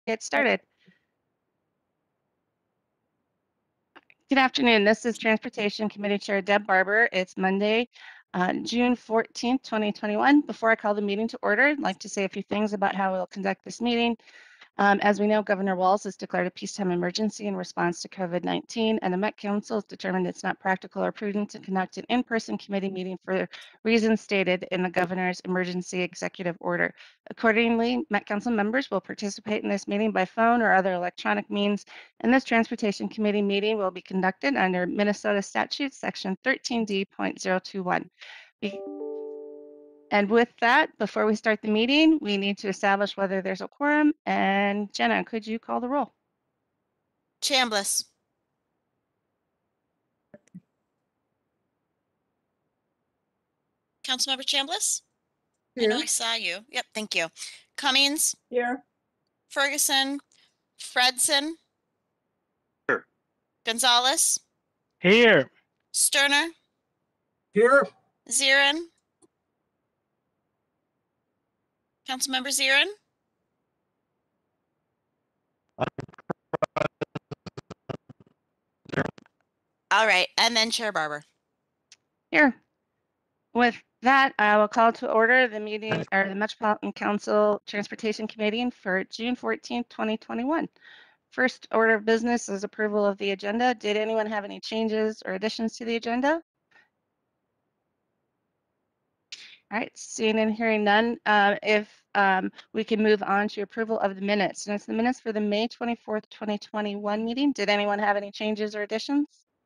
Get started. Good afternoon. This is Transportation Committee Chair Deb Barber. It's Monday, June 14th, 2021. Before I call the meeting to order, I'd like to say a few things about how we'll conduct this meeting. As we know, Governor Walz has declared a peacetime emergency in response to COVID-19, and the Met Council has determined it's not practical or prudent to conduct an in-person committee meeting for reasons stated in the Governor's emergency executive order. Accordingly, Met Council members will participate in this meeting by phone or other electronic means, and this Transportation Committee meeting will be conducted under Minnesota Statute Section 13D.021. And with that, before we start the meeting, we need to establish whether there's a quorum. And Jenna, could you call the roll? Chambliss. Councilmember Chambliss? I know I saw you. Yep, thank you. Cummings? Here. Ferguson? Fredson? Here. Gonzalez? Here. Sterner? Here. Zirin? Councilmember Zirin? All right, and then Chair Barber. Here. With that, I will call to order the meeting or the Metropolitan Council Transportation Committee for June 14th, 2021. First order of business is approval of the agenda. Did anyone have any changes or additions to the agenda? All right, seeing and hearing none, if we can move on to approval of the minutes. And it's the minutes for the May 24th, 2021 meeting. Did anyone have any changes or additions?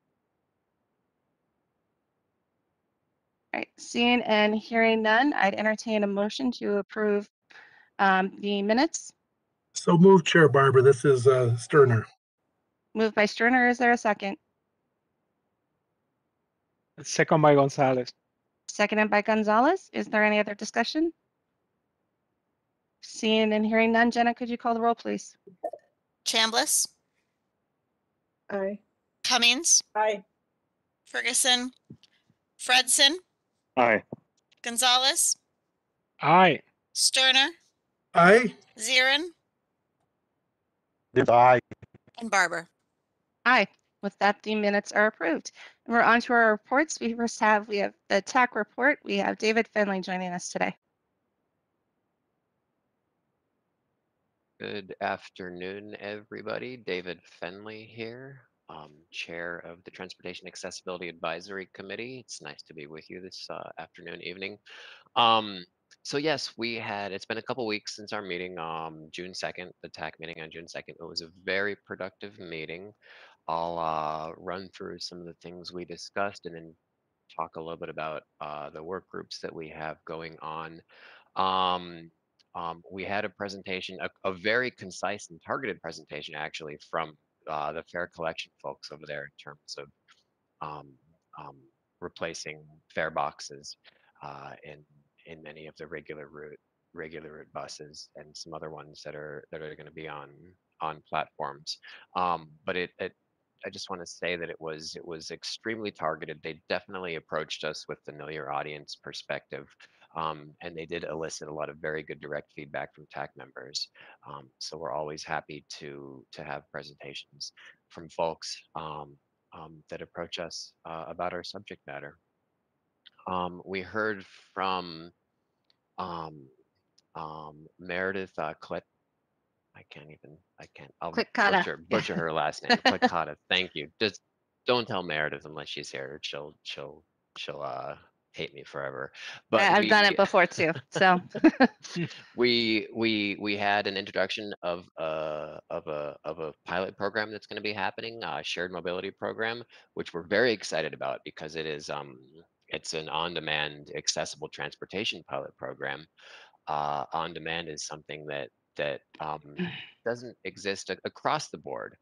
All right, seeing and hearing none, I'd entertain a motion to approve the minutes. So moved, Chair Barber. This is Sterner. Moved by Sterner. Is there a second? Second by Gonzalez. Seconded by Gonzalez. Is there any other discussion? Seeing and hearing none, Jenna, could you call the roll, please? Chambliss? Aye. Cummings? Aye. Ferguson? Fredson? Aye. Gonzalez? Aye. Sterner? Aye. Zirin? Aye. And Barber. Aye. With that, the minutes are approved. And we're on to our reports. We have the TAC report. We have David Finley joining us today. Good afternoon, everybody. David Fenley here, Chair of the Transportation Accessibility Advisory Committee. It's nice to be with you this afternoon, evening. So yes, it's been a couple weeks since our meeting, June 2nd, the TAC meeting on June 2nd. It was a very productive meeting. I'll run through some of the things we discussed and then talk a little bit about the work groups that we have going on. We had a presentation, a very concise and targeted presentation, actually, from the fare collection folks over there in terms of replacing fare boxes in many of the regular route buses and some other ones that are going to be on platforms. But I just want to say that it was extremely targeted. They definitely approached us with the know your audience perspective. And they did elicit a lot of very good direct feedback from TAC members. So we're always happy to have presentations from folks that approach us about our subject matter. We heard from Meredith I'll butcher her last name. Klickata. Thank you. Just don't tell Meredith unless she's here. She'll hate me forever. But I've done it before too. So we had an introduction of a pilot program that's going to be happening, a shared mobility program, which we're very excited about because it's an on-demand accessible transportation pilot program. On-demand is something that doesn't exist across the board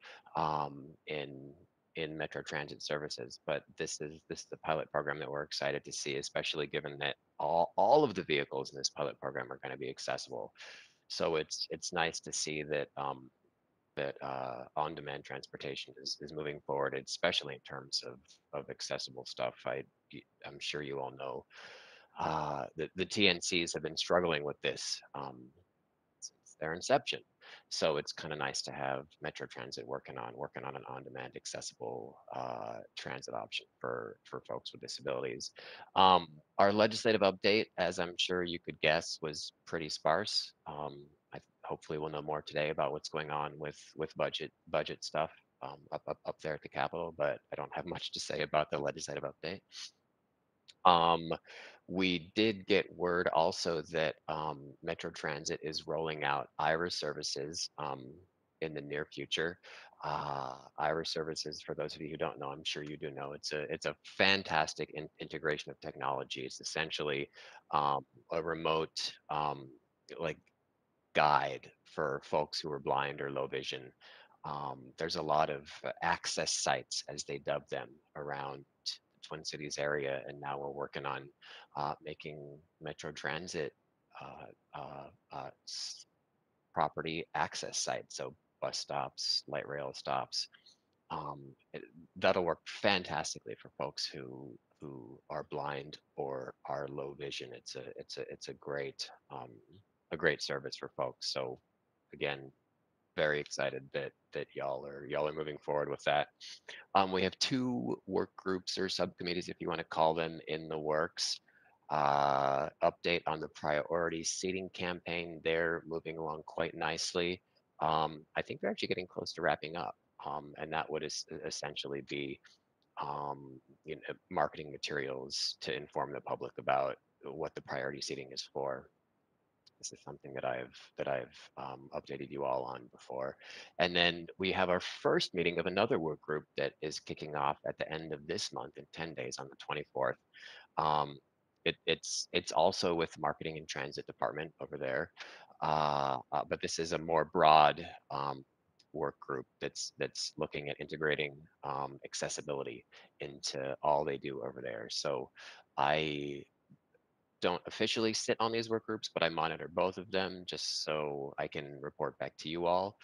in Metro Transit services, but this is the pilot program that we're excited to see, especially given that all of the vehicles in this pilot program are going to be accessible. So it's nice to see that on-demand transportation is moving forward, especially in terms of accessible stuff. I'm sure you all know the TNCs have been struggling with this since their inception. So it's kind of nice to have Metro Transit working on an on-demand accessible transit option for folks with disabilities. Our legislative update, as I'm sure you could guess, was pretty sparse. Hopefully we'll know more today about what's going on with budget stuff up there at the Capitol, but I don't have much to say about the legislative update. We did get word also that Metro Transit is rolling out Aira services in the near future. Aira services, for those of you who don't know, I'm sure you do know, it's a fantastic integration of technology. It's essentially a remote like guide for folks who are blind or low vision. There's a lot of access sites, as they dub them, around the Twin Cities area, and now we're working on making Metro Transit property access sites, so bus stops, light rail stops. That'll work fantastically for folks who are blind or are low vision. It's a great service for folks. So again, very excited that y'all are moving forward with that. We have 2 work groups or subcommittees, if you want to call them, in the works. Update on the priority seating campaign. They're moving along quite nicely. I think they're actually getting close to wrapping up. And that would essentially be marketing materials to inform the public about what the priority seating is for. This is something that I've updated you all on before. And then we have our first meeting of another work group that is kicking off at the end of this month in 10 days on the 24th. It's also with marketing and transit department over there, but this is a more broad work group that's looking at integrating accessibility into all they do over there. So I don't officially sit on these work groups, but I monitor both of them just so I can report back to you all,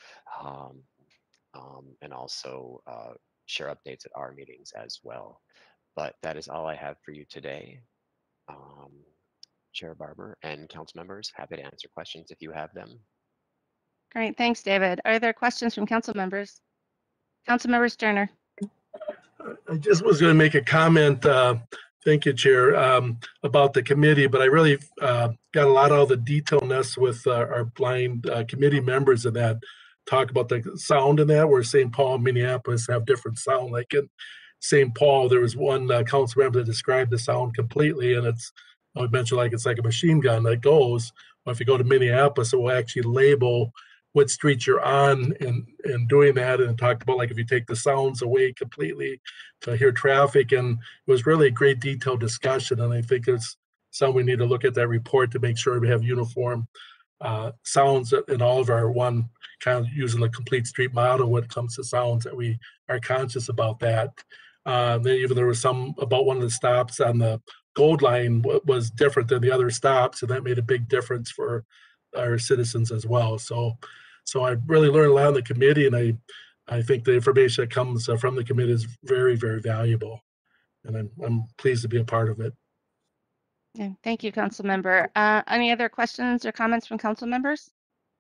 and also share updates at our meetings as well. But that is all I have for you today. Chair Barber and council members, happy to answer questions if you have them. Great, thanks, David. Are there questions from council members? Councilmember Sterner. I just was going to make a comment, thank you, Chair, about the committee, but I really got a lot out of the detailness with our blind committee members of that. Talk about the sound in that, where St. Paul and Minneapolis have different sound. Like in St. Paul, there was one council member that described the sound completely, and I mentioned like it's like a machine gun that goes. Well, if you go to Minneapolis, it will actually label what street you're on and doing that, and talked about like if you take the sounds away completely to hear traffic, and it was really a great detailed discussion. And I think it's something we need to look at that report to make sure we have uniform sounds in all of our one, kind of using the complete street model when it comes to sounds, that we are conscious about that. Then even there was some about one of the stops on the Gold Line was different than the other stops, and that made a big difference for our citizens as well. So I really learned a lot on the committee, and I think the information that comes from the committee is very, very valuable, and I'm pleased to be a part of it. Yeah, thank you, council member. Any other questions or comments from council members?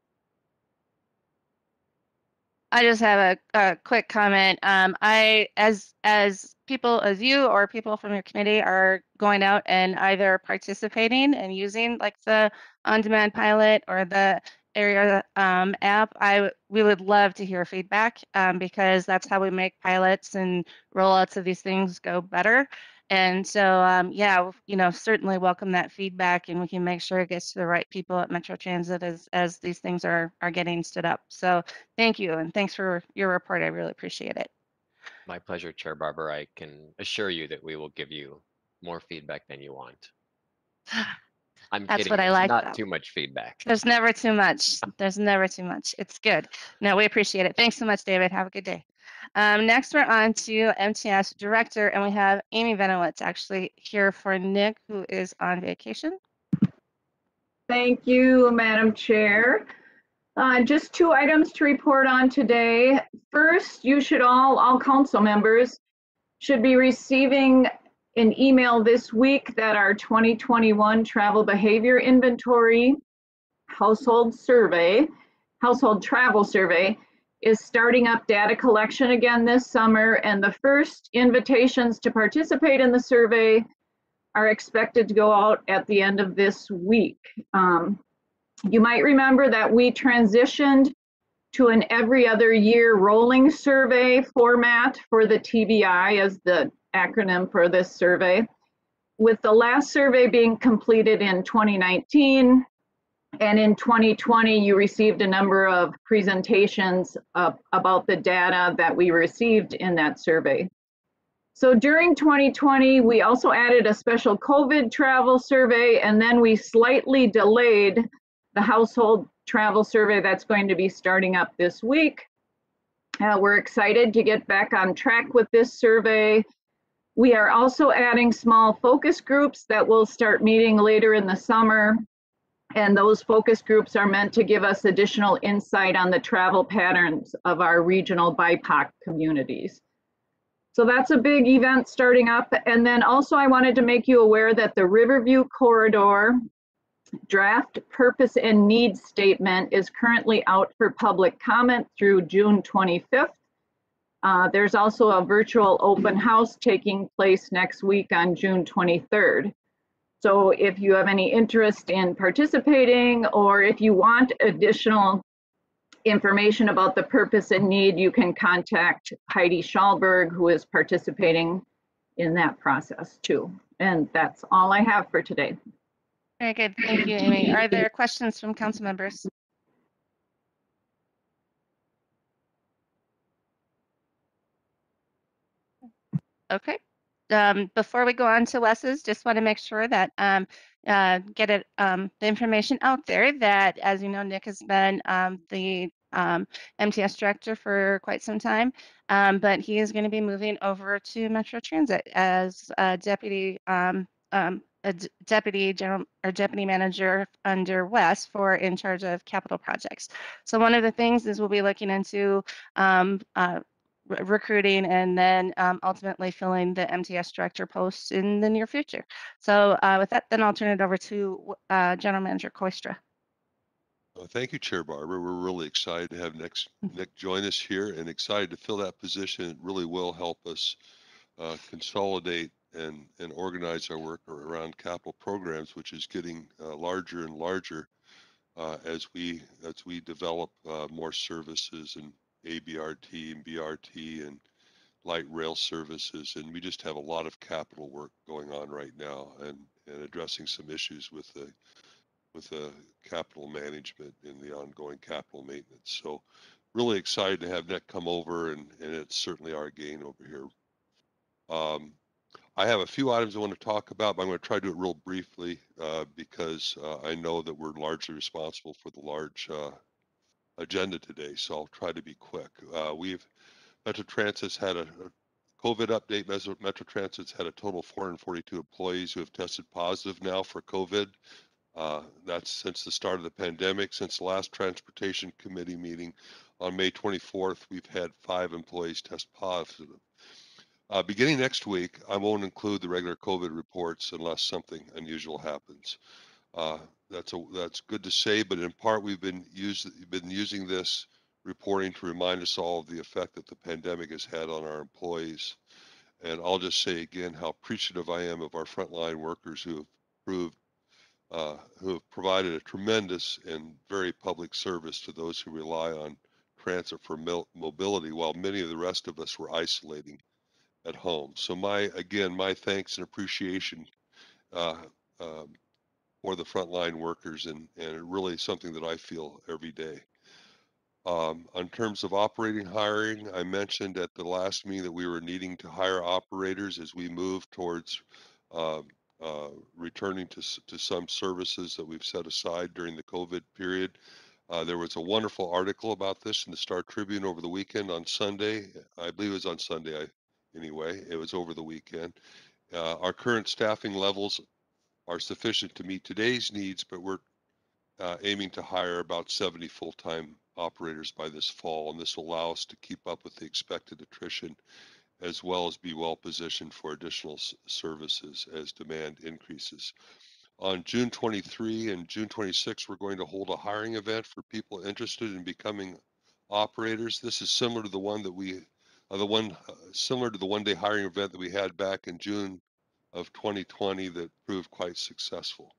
I just have a quick comment. As people as you or people from your committee are going out and either participating and using like the on-demand pilot or the area app, we would love to hear feedback because that's how we make pilots and rollouts of these things go better. And so, yeah, certainly welcome that feedback, and we can make sure it gets to the right people at Metro Transit as these things are getting stood up. So thank you, and thanks for your report. I really appreciate it. My pleasure, Chair Barber. I can assure you that we will give you more feedback than you want. I'm That's kidding. what I It's like, not though. too much feedback. There's never too much. There's never too much. It's good. No, we appreciate it. Thanks so much, David. Have a good day. Next, we're on to MTS Director, and we have Amy Venowitz actually here for Nick, who is on vacation. Thank you, Madam Chair. Just 2 items to report on today. First, you should all council members should be receiving an email this week that our 2021 travel behavior inventory household survey Household Travel Survey is starting up data collection again this summer, and the first invitations to participate in the survey are expected to go out at the end of this week. You might remember that we transitioned to an every other year rolling survey format for the TBI as the acronym for this survey, with the last survey being completed in 2019. And in 2020, you received a number of presentations about the data that we received in that survey. So during 2020, we also added a special COVID travel survey, and then we slightly delayed the household travel survey that's going to be starting up this week. We're excited to get back on track with this survey. We are also adding small focus groups that will start meeting later in the summer. And those focus groups are meant to give us additional insight on the travel patterns of our regional BIPOC communities. So that's a big event starting up. And then also I wanted to make you aware that the Riverview Corridor draft purpose and needs statement is currently out for public comment through June 25th. There's also a virtual open house taking place next week on June 23rd. So if you have any interest in participating, or if you want additional information about the purpose and need, you can contact Heidi Schallberg, who is participating in that process too. And that's all I have for today. Very good. Thank you, Amy. Are there questions from council members? Okay. Before we go on to Wes's, just want to make sure that get it the information out there that, as you know, Nick has been the MTS director for quite some time, but he is going to be moving over to Metro Transit as deputy general or deputy manager under Wes for in charge of capital projects. So one of the things is we'll be looking into recruiting and then ultimately filling the MTS director post in the near future. So with that, then I'll turn it over to General Manager Koistra. Thank you, Chair Barber. We're really excited to have Nick join us here and excited to fill that position. It really will help us consolidate and organize our work around capital programs, which is getting larger and larger as we develop more services and ABRT and BRT and light rail services. And we just have a lot of capital work going on right now and addressing some issues with the capital management and the ongoing capital maintenance. So really excited to have Nick come over, and it's certainly our gain over here. I have a few items I want to talk about, but I'm going to try to do it real briefly because I know that we're largely responsible for the large agenda today, so I'll try to be quick. Metro Transit's had a COVID update. Metro Transit's had a total of 442 employees who have tested positive now for COVID. That's since the start of the pandemic. Since the last Transportation Committee meeting on May 24th, we've had 5 employees test positive. Beginning next week, I won't include the regular COVID reports unless something unusual happens. That's good to say, but in part we've been using this reporting to remind us all of the effect that the pandemic has had on our employees. And I'll just say again how appreciative I am of our frontline workers who have provided a tremendous and very public service to those who rely on transit for mobility, while many of the rest of us were isolating at home. So my thanks and appreciation for the frontline workers, and really something that I feel every day. In terms of operating hiring, I mentioned at the last meeting that we were needing to hire operators as we move towards returning to some services that we've set aside during the COVID period. There was a wonderful article about this in the Star Tribune over the weekend on Sunday. I believe it was on Sunday. Anyway, it was over the weekend. Our current staffing levels are sufficient to meet today's needs, but we're aiming to hire about 70 full-time operators by this fall, and this will allow us to keep up with the expected attrition as well as be well positioned for additional services as demand increases. On June 23 and June 26, we're going to hold a hiring event for people interested in becoming operators. This is similar to the one that similar to the one-day hiring event that we had back in June of 2020 that proved quite successful.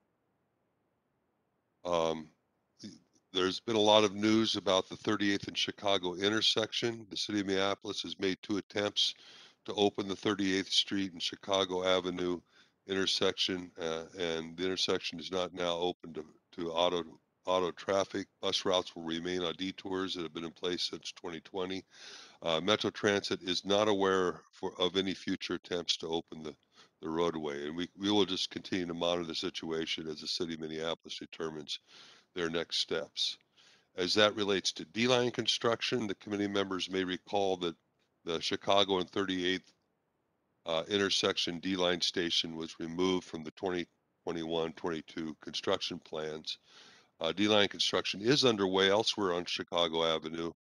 There's been a lot of news about the 38th and Chicago intersection. The city of Minneapolis has made 2 attempts to open the 38th Street and Chicago Avenue intersection, and the intersection is not now open to auto traffic. Bus routes will remain on detours that have been in place since 2020. Metro Transit is not aware of any future attempts to open the roadway, and we will just continue to monitor the situation as the city of Minneapolis determines their next steps. As that relates to D-line construction, the committee members may recall that the Chicago and 38th intersection D-line station was removed from the 2021-22 construction plans. D-line construction is underway elsewhere on Chicago Avenue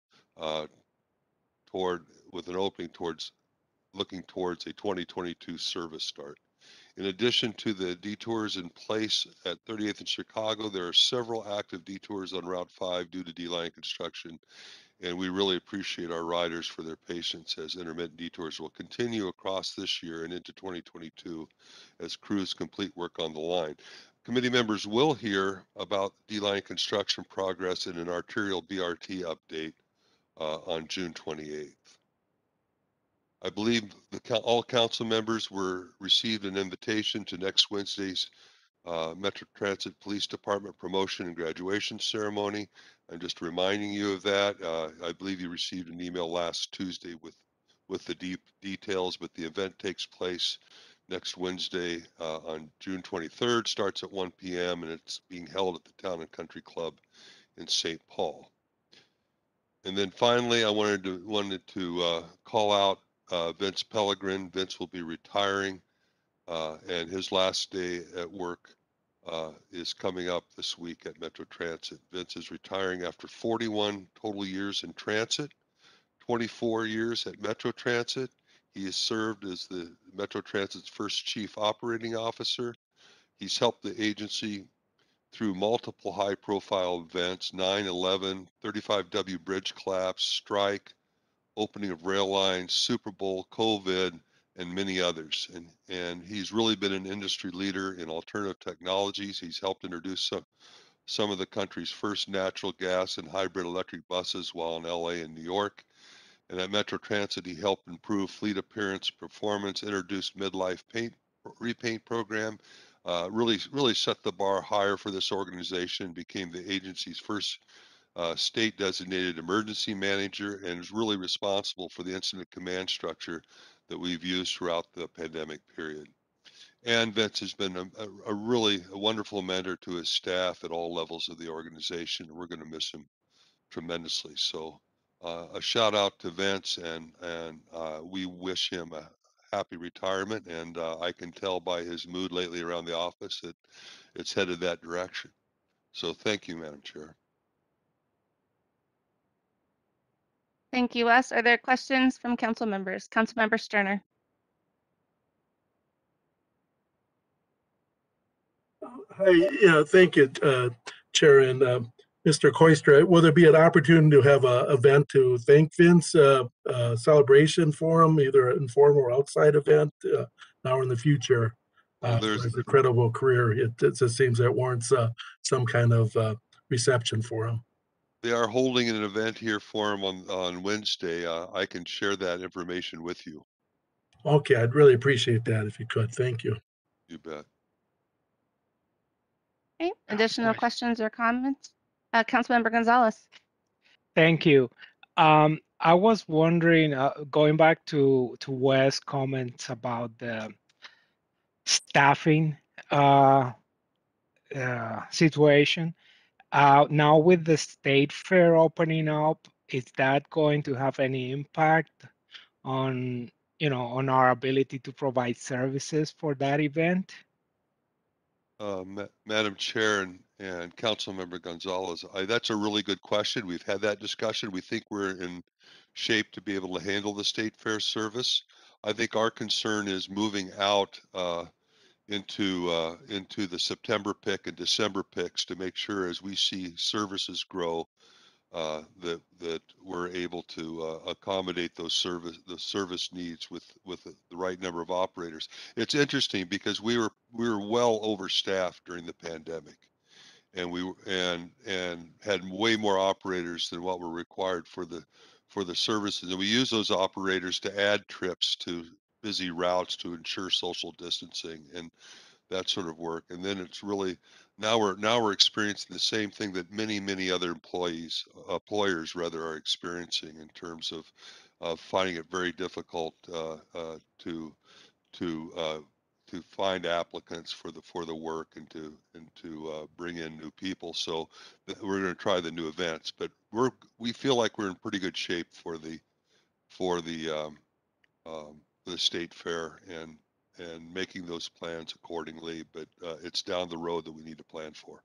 with an opening looking towards a 2022 service start. In addition to the detours in place at 38th and Chicago, there are several active detours on Route 5 due to D-line construction, and we really appreciate our riders for their patience as intermittent detours will continue across this year and into 2022 as crews complete work on the line. Committee members will hear about D-line construction progress in an arterial BRT update on June 28th. I believe all council members received an invitation to next Wednesday's Metro Transit Police Department promotion and graduation ceremony. I'm just reminding you of that. I believe you received an email last Tuesday with the details, but the event takes place next Wednesday on June 23rd, starts at 1 p.m. and it's being held at the Town and Country Club in St. Paul. And then finally, I wanted to call out Vince Pellegrin. Vince will be retiring, and his last day at work is coming up this week at Metro Transit. Vince is retiring after 41 total years in transit, 24 years at Metro Transit. He has served as the Metro Transit's first chief operating officer. He's helped the agency through multiple high-profile events, 9/11, 35W bridge collapse, strike, opening of rail lines, Super Bowl, COVID, and many others. And he's really been an industry leader in alternative technologies. He's helped introduce some of the country's first natural gas and hybrid electric buses while in LA and New York. And at Metro Transit, he helped improve fleet appearance, performance, introduced midlife repaint program, really set the bar higher for this organization, became the agency's first state designated emergency manager, and is really responsible for the incident command structure that we've used throughout the pandemic period. And Vince has been a really wonderful mentor to his staff at all levels of the organization. We're going to miss him tremendously. So a shout out to Vince, and we wish him a happy retirement. And I can tell by his mood lately around the office that it's headed that direction. So thank you, Madam Chair. Thank you, Wes. Are there questions from council members? Councilmember Sterner. Hi, yeah, thank you, Chair and Mr. Koistra. Will there be an opportunity to have an event to thank Vince, celebration for him, either an informal or outside event now or in the future? For his incredible career, it just seems that warrants some kind of reception for him. They are holding an event here for him on Wednesday. I can share that information with you. Okay, I'd really appreciate that if you could. Thank you. You bet. Okay, additional questions or comments? Councilmember Gonzalez. Thank you. I was wondering, going back to Wes' comments about the staffing situation. Now with the state fair opening up, is that going to have any impact on, on our ability to provide services for that event? Madam Chair and Councilmember Gonzalez, that's a really good question. We've had that discussion. We think we're in shape to be able to handle the state fair service. I think our concern is moving out into the September pick and December picks to make sure as we see services grow, that we're able to accommodate those service needs with the right number of operators. It's interesting because we were well overstaffed during the pandemic, and and had way more operators than what were required for the services, and we use those operators to add trips to busy routes to ensure social distancing and that sort of work. And then it's really now we're experiencing the same thing that many other employers rather are experiencing in terms of finding it very difficult to find applicants for the work and to bring in new people. So we're going to try the new events, but we feel like we're in pretty good shape for the state fair and making those plans accordingly, but it's down the road that we need to plan for.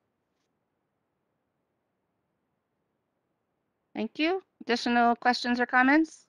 Thank you. Additional questions or comments?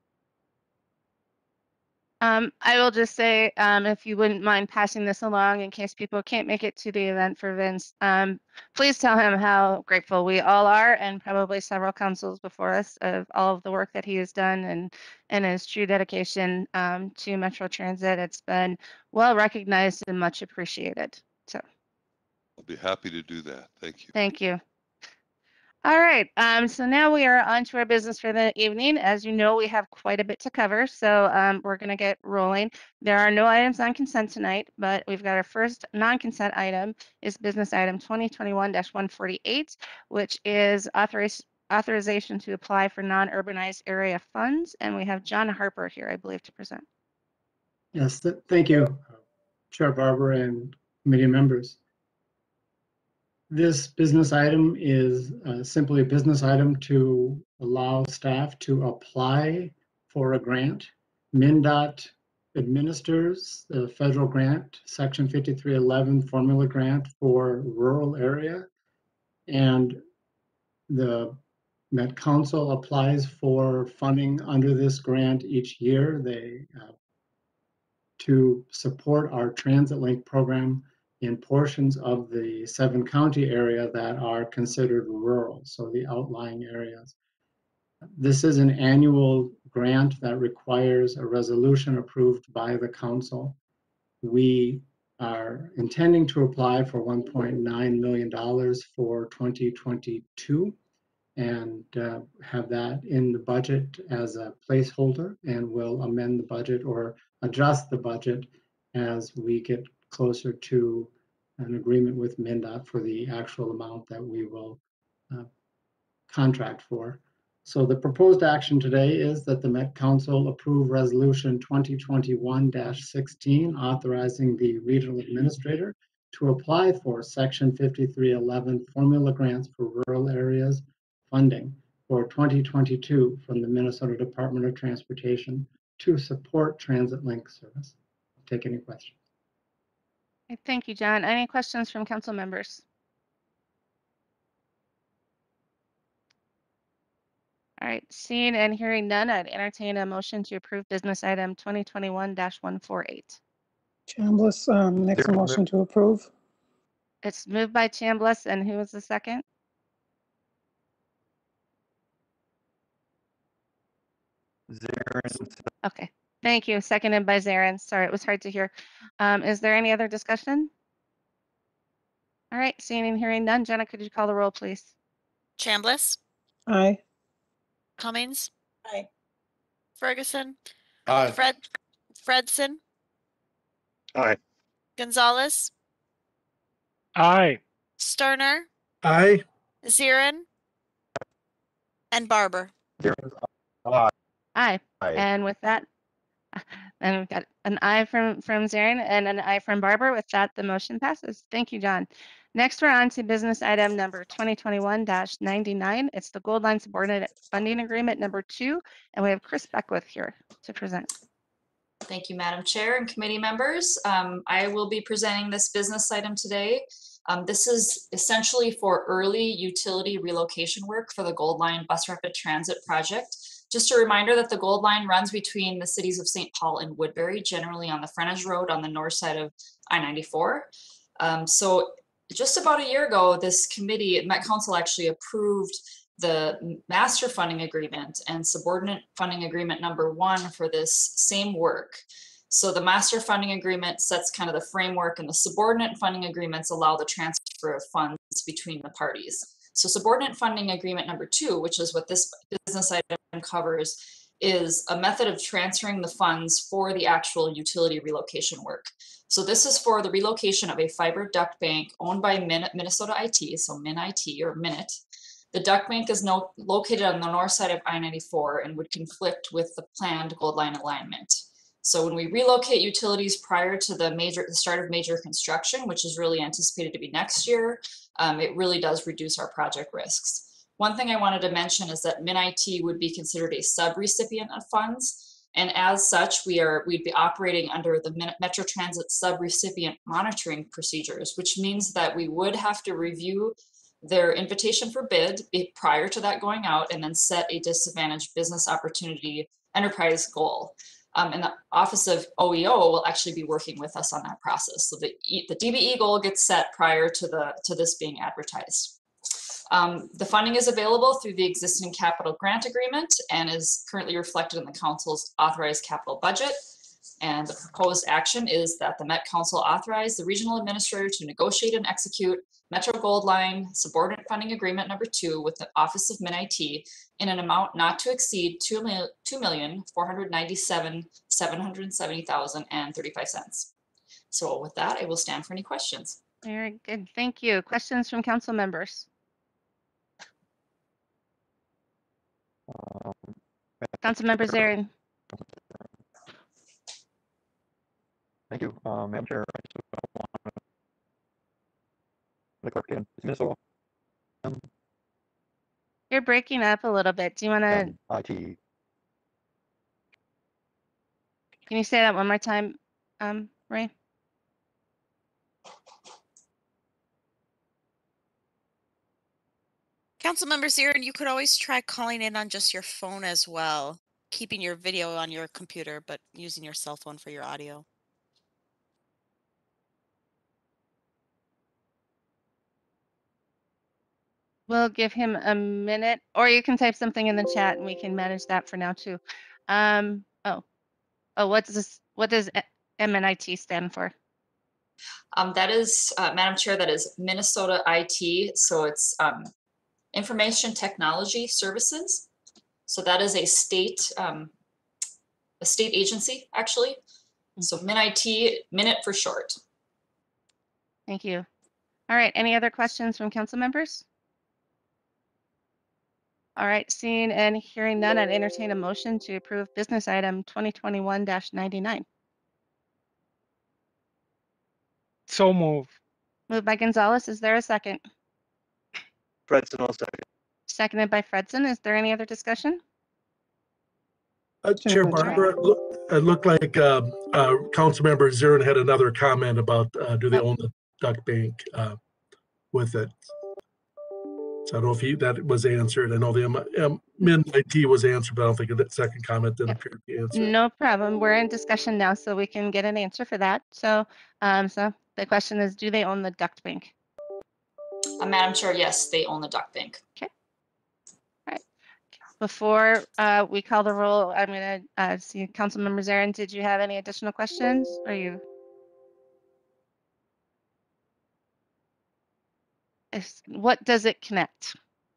I will just say, if you wouldn't mind passing this along in case people can't make it to the event for Vince, please tell him how grateful we all are, and probably several councils before us, of all of the work that he has done and his true dedication to Metro Transit. It's been well recognized and much appreciated. So I'll be happy to do that. Thank you. thank you. All right, so now we are on to our business for the evening. As you know, we have quite a bit to cover, so we're going to get rolling. There are no items on consent tonight, but we've got our first non-consent item is business item 2021-148, which is authorization to apply for non-urbanized area funds. And we have John Harper here, I believe, to present. Yes, thank you, Chair Barber and committee members. This business item is simply a business item to allow staff to apply for a grant. MnDOT administers the federal grant, Section 5311 formula grant for rural area, and the Met Council applies for funding under this grant each year. They to support our Transit Link program in portions of the 7-county area that are considered rural, so the outlying areas. This is an annual grant that requires a resolution approved by the council. We are intending to apply for $1.9 million for 2022 and have that in the budget as a placeholder, and will amend the budget or adjust the budget as we get closer to an agreement with MnDOT for the actual amount that we will contract for. So the proposed action today is that the Met Council approve Resolution 2021-16, authorizing the regional administrator to apply for Section 5311 formula grants for rural areas funding for 2022 from the Minnesota Department of Transportation to support Transit Link service. I'll take any questions. Okay, thank you, John. Any questions from council members? All right, seeing and hearing none, I'd entertain a motion to approve business item 2021-148. Chambliss makes a motion to approve. It's moved by Chambliss, and who was the second? Zarin. Okay, thank you. Seconded by Zarin. Sorry, it was hard to hear. Is there any other discussion? All right, seeing and hearing none, Jenna, could you call the roll, please? Chambliss, Aye. Cummings, Aye. Ferguson, Aye. Fredson, Aye. Gonzalez, Aye. Sterner, Aye. Zirin, and Barber. Aye. Aye. Aye. And with that, and we've got an aye from Zarin and an aye from Barber. With that, the motion passes. Thank you, John. Next, we're on to business item number 2021-99. It's the Gold Line Subordinate Funding Agreement number 2, and we have Chris Beckwith here to present. Thank you, Madam Chair and committee members. I will be presenting this business item today. This is essentially for early utility relocation work for the Gold Line Bus Rapid Transit project Just a reminder that the Gold Line runs between the cities of St. Paul and Woodbury, generally on the frontage road on the north side of I-94. So just about a year ago, this committee, Met Council actually approved the master funding agreement and subordinate funding agreement number 1 for this same work. So the master funding agreement sets kind of the framework, and the subordinate funding agreements allow the transfer of funds between the parties. So subordinate funding agreement number 2, which is what this business item covers, is a method of transferring the funds for the actual utility relocation work. So this is for the relocation of a fiber duct bank owned by Minnesota IT, so MinIT or Minute. The duct bank is now located on the north side of I-94 and would conflict with the planned Gold Line alignment. So when we relocate utilities prior to the start of major construction, which is really anticipated to be next year, it really does reduce our project risks. One thing I wanted to mention is that MinIT would be considered a sub-recipient of funds. And as such, we'd be operating under the Metro Transit sub-recipient monitoring procedures, which means that we would have to review their invitation for bid prior to that going out and then set a disadvantaged business opportunity enterprise goal. And the Office of OEO will actually be working with us on that process. So the DBE goal gets set prior to this being advertised. The funding is available through the existing capital grant agreement and is currently reflected in the council's authorized capital budget. And the proposed action is that the Met Council authorize the regional administrator to negotiate and execute Metro Gold Line subordinate funding agreement number 2 with the Office of MinIT in an amount not to exceed $2,497,770,035. So with that, I will stand for any questions. Very good. Thank you. Questions from council members? Councilmember Zarin. Thank you, Madam Chair. I just want the clerk can dismiss all You're breaking up a little bit. Do you want to? IT. Can you say that one more time, Ray? Councilmember Zarin, you could always try calling in on just your phone as well, keeping your video on your computer, but using your cell phone for your audio. We'll give him a minute, or you can type something in the chat and we can manage that for now too. What does MNIT stand for? That is, Madam Chair, that is Minnesota IT. So it's Information Technology Services. So that is a state agency, actually. So MinIT, Minute for short. Thank you. All right, any other questions from council members? All right, seeing and hearing none, I'd entertain a motion to approve business item 2021-99. So move. Moved by Gonzalez. Is there a second? Fredson, I'll second. Seconded by Fredson. Is there any other discussion? Chair Barber, it looked like Councilmember Zarin had another comment about do they own the duct bank with it. So I don't know if that was answered. I know the MinIT was answered, but I don't think that second comment didn't appear to be answered. No problem. We're in discussion now, so we can get an answer for that. So, so the question is, do they own the duct bank? Madam Chair, yes, they own the duct bank. Okay. All right. Before we call the roll, I'm going to see Councilmember Zarin. Did you have any additional questions? Are you? What does it connect?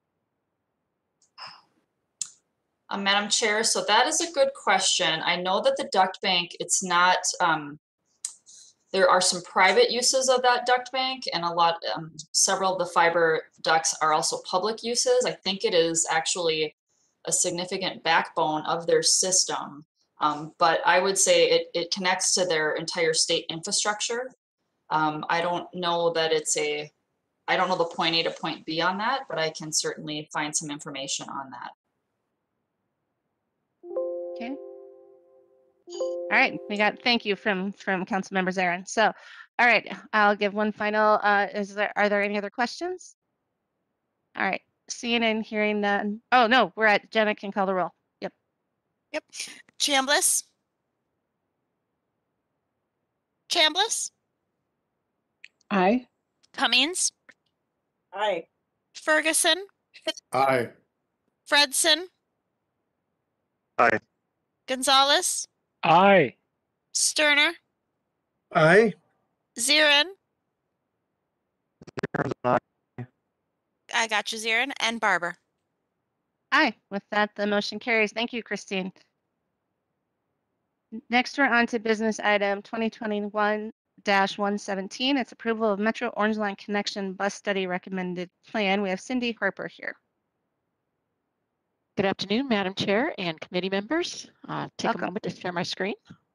Madam Chair, so that is a good question. I know that the duct bank, it's not, there are some private uses of that duct bank, and several of the fiber ducts are also public uses. I think it is actually a significant backbone of their system, but I would say it connects to their entire state infrastructure. I don't know that I don't know the point A to point B on that, but I can certainly find some information on that. Okay. All right, thank you from Councilmember Zarin. So, all right, I'll give one final, are there any other questions? All right, seeing and hearing none. Oh, no, Jenna can call the roll. Yep. Yep. Chambliss? Chambliss? Aye. Cummings? Aye. Ferguson? Aye. Fredson? Aye. Gonzalez? Aye. Sterner? Aye. Zirin? Aaron's an aye. I got you, Zirin. And Barber. Aye. With that, the motion carries. Thank you, Christine. Next, we're on to business item 2021-117. It's approval of Metro Orange Line Connection Bus Study Recommended Plan. We have Cindy Harper here. Good afternoon, Madam Chair and committee members. Take Welcome. a moment to share my screen.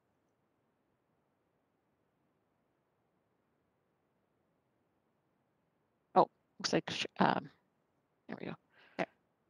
Oh, looks like, there we go. There.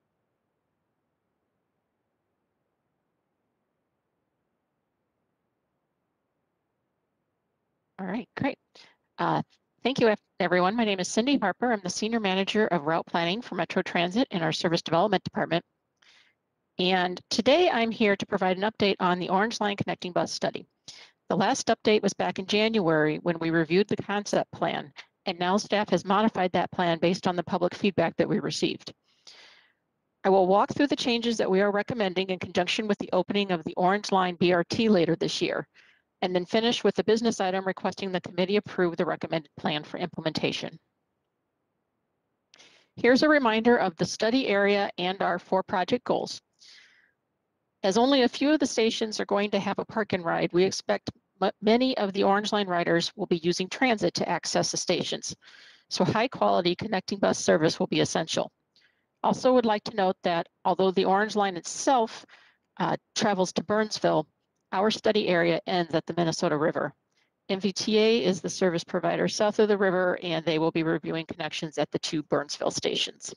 All right, great. Thank you, everyone. My name is Cindy Harper. I'm the Senior Manager of Route Planning for Metro Transit in our Service Development Department. And today I'm here to provide an update on the Orange Line Connecting Bus Study. The last update was back in January when we reviewed the concept plan, and now staff has modified that plan based on the public feedback that we received. I will walk through the changes that we are recommending in conjunction with the opening of the Orange Line BRT later this year, and then finish with the business item requesting the committee approve the recommended plan for implementation. Here's a reminder of the study area and our 4 project goals. As only a few of the stations are going to have a park and ride, we expect many of the Orange Line riders will be using transit to access the stations. So high quality connecting bus service will be essential. Also would like to note that although the Orange Line itself travels to Burnsville, our study area ends at the Minnesota River. MVTA is the service provider south of the river, and they will be reviewing connections at the 2 Burnsville stations.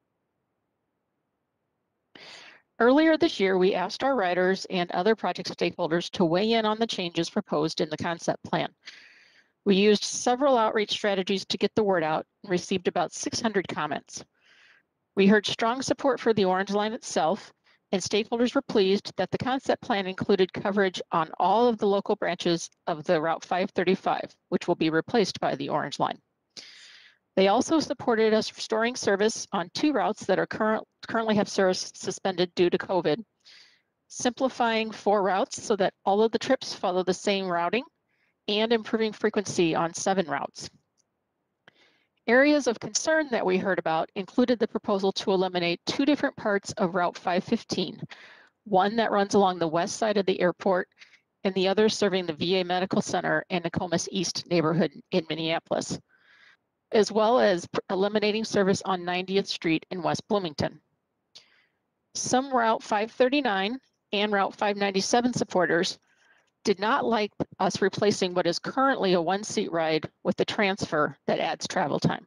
Earlier this year, we asked our riders and other project stakeholders to weigh in on the changes proposed in the concept plan. We used several outreach strategies to get the word out and received about 600 comments. We heard strong support for the Orange Line itself, and stakeholders were pleased that the concept plan included coverage on all of the local branches of the Route 535, which will be replaced by the Orange Line. They also supported us restoring service on 2 routes that are currently have service suspended due to COVID, simplifying 4 routes so that all of the trips follow the same routing, and improving frequency on 7 routes. Areas of concern that we heard about included the proposal to eliminate 2 different parts of Route 515, one that runs along the west side of the airport and the other serving the VA Medical Center and Nokomis East neighborhood in Minneapolis, as well as eliminating service on 90th Street in West Bloomington. Some Route 539 and Route 597 supporters did not like us replacing what is currently a 1-seat ride with a transfer that adds travel time.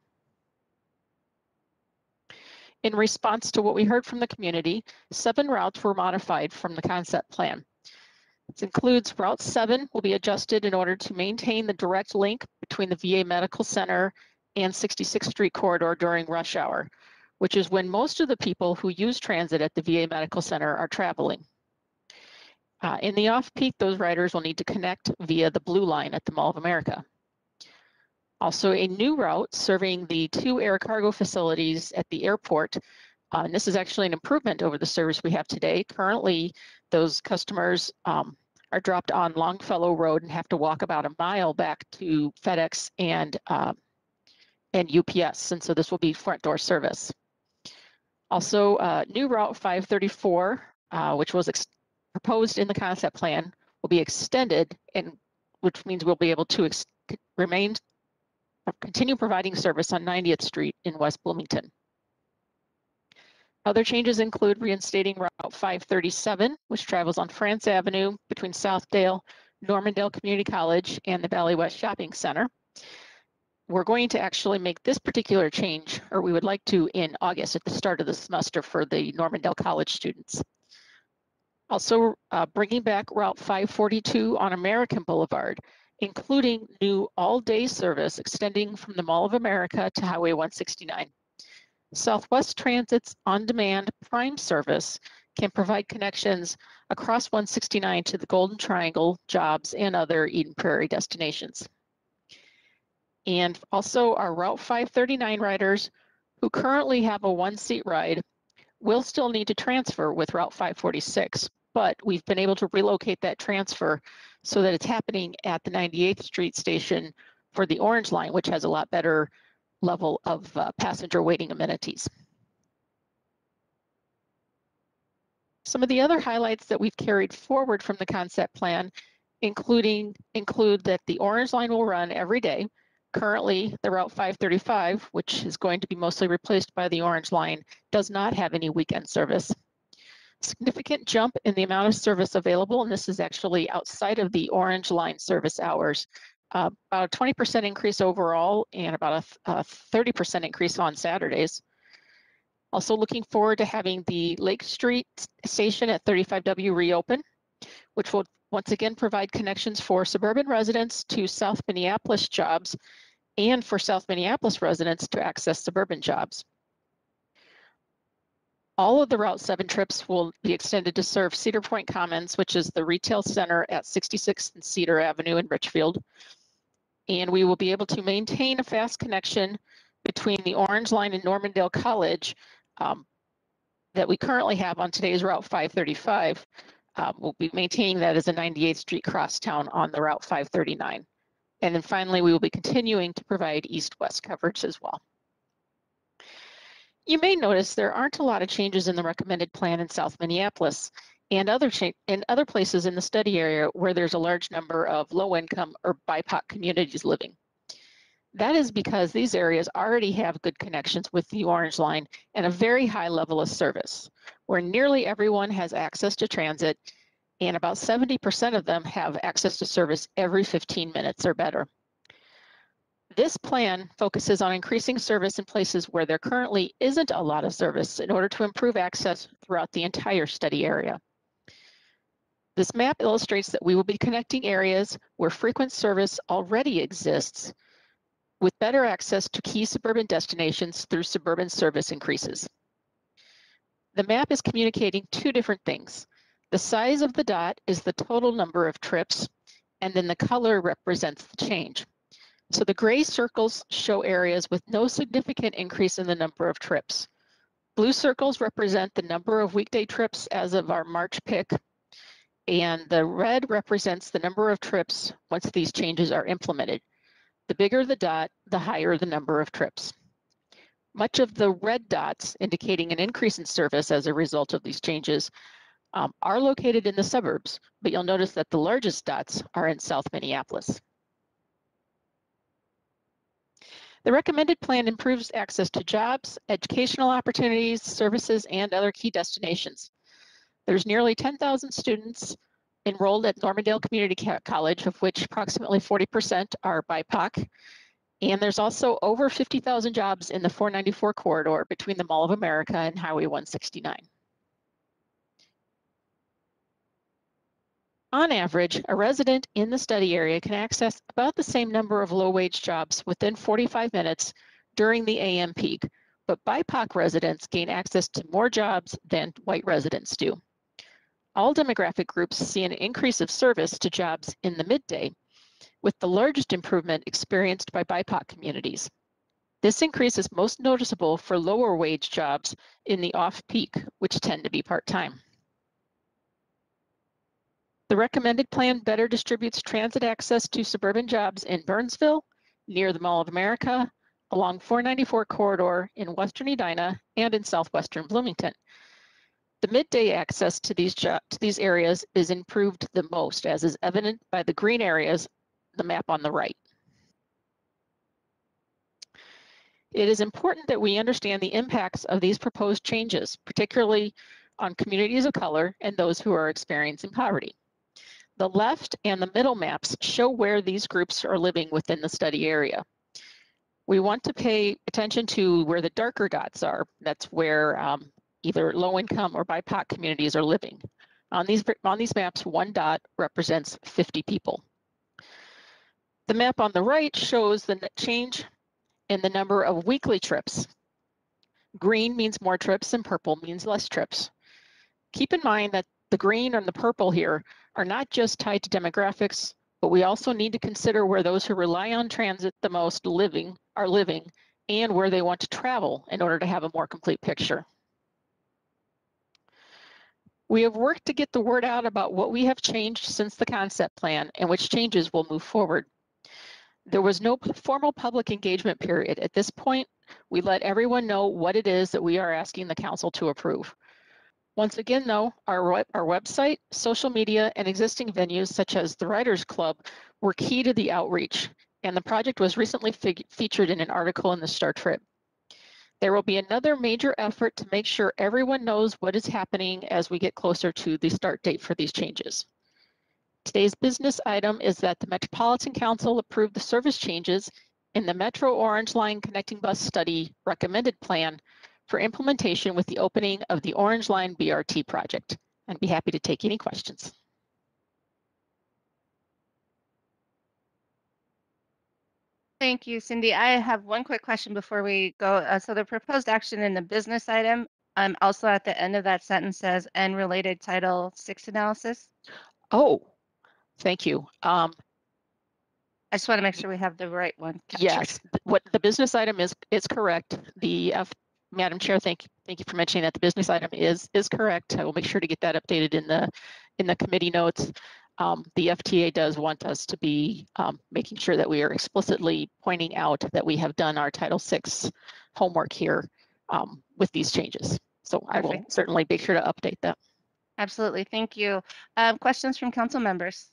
In response to what we heard from the community, 7 routes were modified from the concept plan. This includes Route 7 will be adjusted in order to maintain the direct link between the VA Medical Center and 66th Street corridor during rush hour, which is when most of the people who use transit at the VA Medical Center are traveling. In the off-peak, those riders will need to connect via the Blue Line at the Mall of America. Also, a new route serving the 2 air cargo facilities at the airport. And this is actually an improvement over the service we have today. Currently, those customers are dropped on Longfellow Road and have to walk about a mile back to FedEx and UPS. And so this will be front door service. Also, new Route 534, which was proposed in the concept plan, will be extended, and which means we'll be able to continue providing service on 90th Street in West Bloomington. Other changes include reinstating Route 537, which travels on France Avenue between Southdale, Normandale Community College, and the Valley West Shopping Center. We're going to actually make this particular change, or we would like to, in August at the start of the semester for the Normandale College students. Also, bringing back Route 542 on American Boulevard, including new all-day service extending from the Mall of America to Highway 169. Southwest Transit's on-demand Prime service can provide connections across 169 to the Golden Triangle, jobs, and other Eden Prairie destinations. And also our Route 539 riders who currently have a one-seat ride will still need to transfer with Route 546, but we've been able to relocate that transfer so that it's happening at the 98th Street station for the Orange Line, which has a lot better level of passenger waiting amenities. Some of the other highlights that we've carried forward from the concept plan include that the Orange Line will run every day. Currently, the Route 535, which is going to be mostly replaced by the Orange Line, does not have any weekend service. Significant jump in the amount of service available, and this is actually outside of the Orange Line service hours. About a 20% increase overall and about a 30% increase on Saturdays. Also looking forward to having the Lake Street station at 35W reopen, which will once again provide connections for suburban residents to South Minneapolis jobs and for South Minneapolis residents to access suburban jobs. All of the Route 7 trips will be extended to serve Cedar Point Commons, which is the retail center at 66th and Cedar Avenue in Richfield. And we will be able to maintain a fast connection between the Orange Line and Normandale College that we currently have on today's Route 535. We'll be maintaining that as a 98th Street crosstown on the Route 539. And then finally, we will be continuing to provide east-west coverage as well. You may notice there aren't a lot of changes in the recommended plan in South Minneapolis and other places in the study area where there's a large number of low-income or BIPOC communities living. That is because these areas already have good connections with the Orange Line and a very high level of service, where nearly everyone has access to transit and about 70% of them have access to service every 15 minutes or better. This plan focuses on increasing service in places where there currently isn't a lot of service in order to improve access throughout the entire study area. This map illustrates that we will be connecting areas where frequent service already exists with better access to key suburban destinations through suburban service increases. The map is communicating two different things. The size of the dot is the total number of trips, and then the color represents the change. So the gray circles show areas with no significant increase in the number of trips. Blue circles represent the number of weekday trips as of our March pick, and the red represents the number of trips once these changes are implemented. The bigger the dot, the higher the number of trips. Much of the red dots, indicating an increase in service as a result of these changes, are located in the suburbs, but you'll notice that the largest dots are in South Minneapolis. The recommended plan improves access to jobs, educational opportunities, services, and other key destinations. There's nearly 10,000 students enrolled at Normandale Community College, of which approximately 40% are BIPOC. And there's also over 50,000 jobs in the 494 corridor between the Mall of America and Highway 169. On average, a resident in the study area can access about the same number of low-wage jobs within 45 minutes during the AM peak, but BIPOC residents gain access to more jobs than white residents do. All demographic groups see an increase of service to jobs in the midday, with the largest improvement experienced by BIPOC communities. This increase is most noticeable for lower wage jobs in the off-peak, which tend to be part-time. The recommended plan better distributes transit access to suburban jobs in Burnsville, near the Mall of America, along 494 corridor in Western Edina, and in southwestern Bloomington. The midday access to these areas is improved the most, as is evident by the green areas, the map on the right. It is important that we understand the impacts of these proposed changes, particularly on communities of color and those who are experiencing poverty. The left and the middle maps show where these groups are living within the study area. We want to pay attention to where the darker dots are. That's where either low-income or BIPOC communities are living. On these maps, one dot represents 50 people. The map on the right shows the change in the number of weekly trips. Green means more trips and purple means less trips. Keep in mind that the green and the purple here are not just tied to demographics, but we also need to consider where those who rely on transit the most are living and where they want to travel in order to have a more complete picture. We have worked to get the word out about what we have changed since the concept plan and which changes will move forward. There was no formal public engagement period. At this point, we let everyone know what it is that we are asking the council to approve. Once again, though, our website, social media, and existing venues such as the Writers Club were key to the outreach, and the project was recently featured in an article in the Star Trib. There will be another major effort to make sure everyone knows what is happening as we get closer to the start date for these changes. Today's business item is that the Metropolitan Council approved the service changes in the Metro Orange Line Connecting Bus Study recommended plan for implementation with the opening of the Orange Line BRT project. I'd be happy to take any questions. Thank you, Cindy. I have one quick question before we go. So the proposed action in the business item, also at the end of that sentence says, and related Title VI analysis. Oh, thank you. I just want to make sure we have the right one captured. Yes, what the business item is correct. Madam Chair, thank you for mentioning that the business item is correct. I will make sure to get that updated in the committee notes. The FTA does want us to be making sure that we are explicitly pointing out that we have done our Title VI homework here with these changes. So I will certainly be sure to update that. Absolutely, thank you. Questions from council members?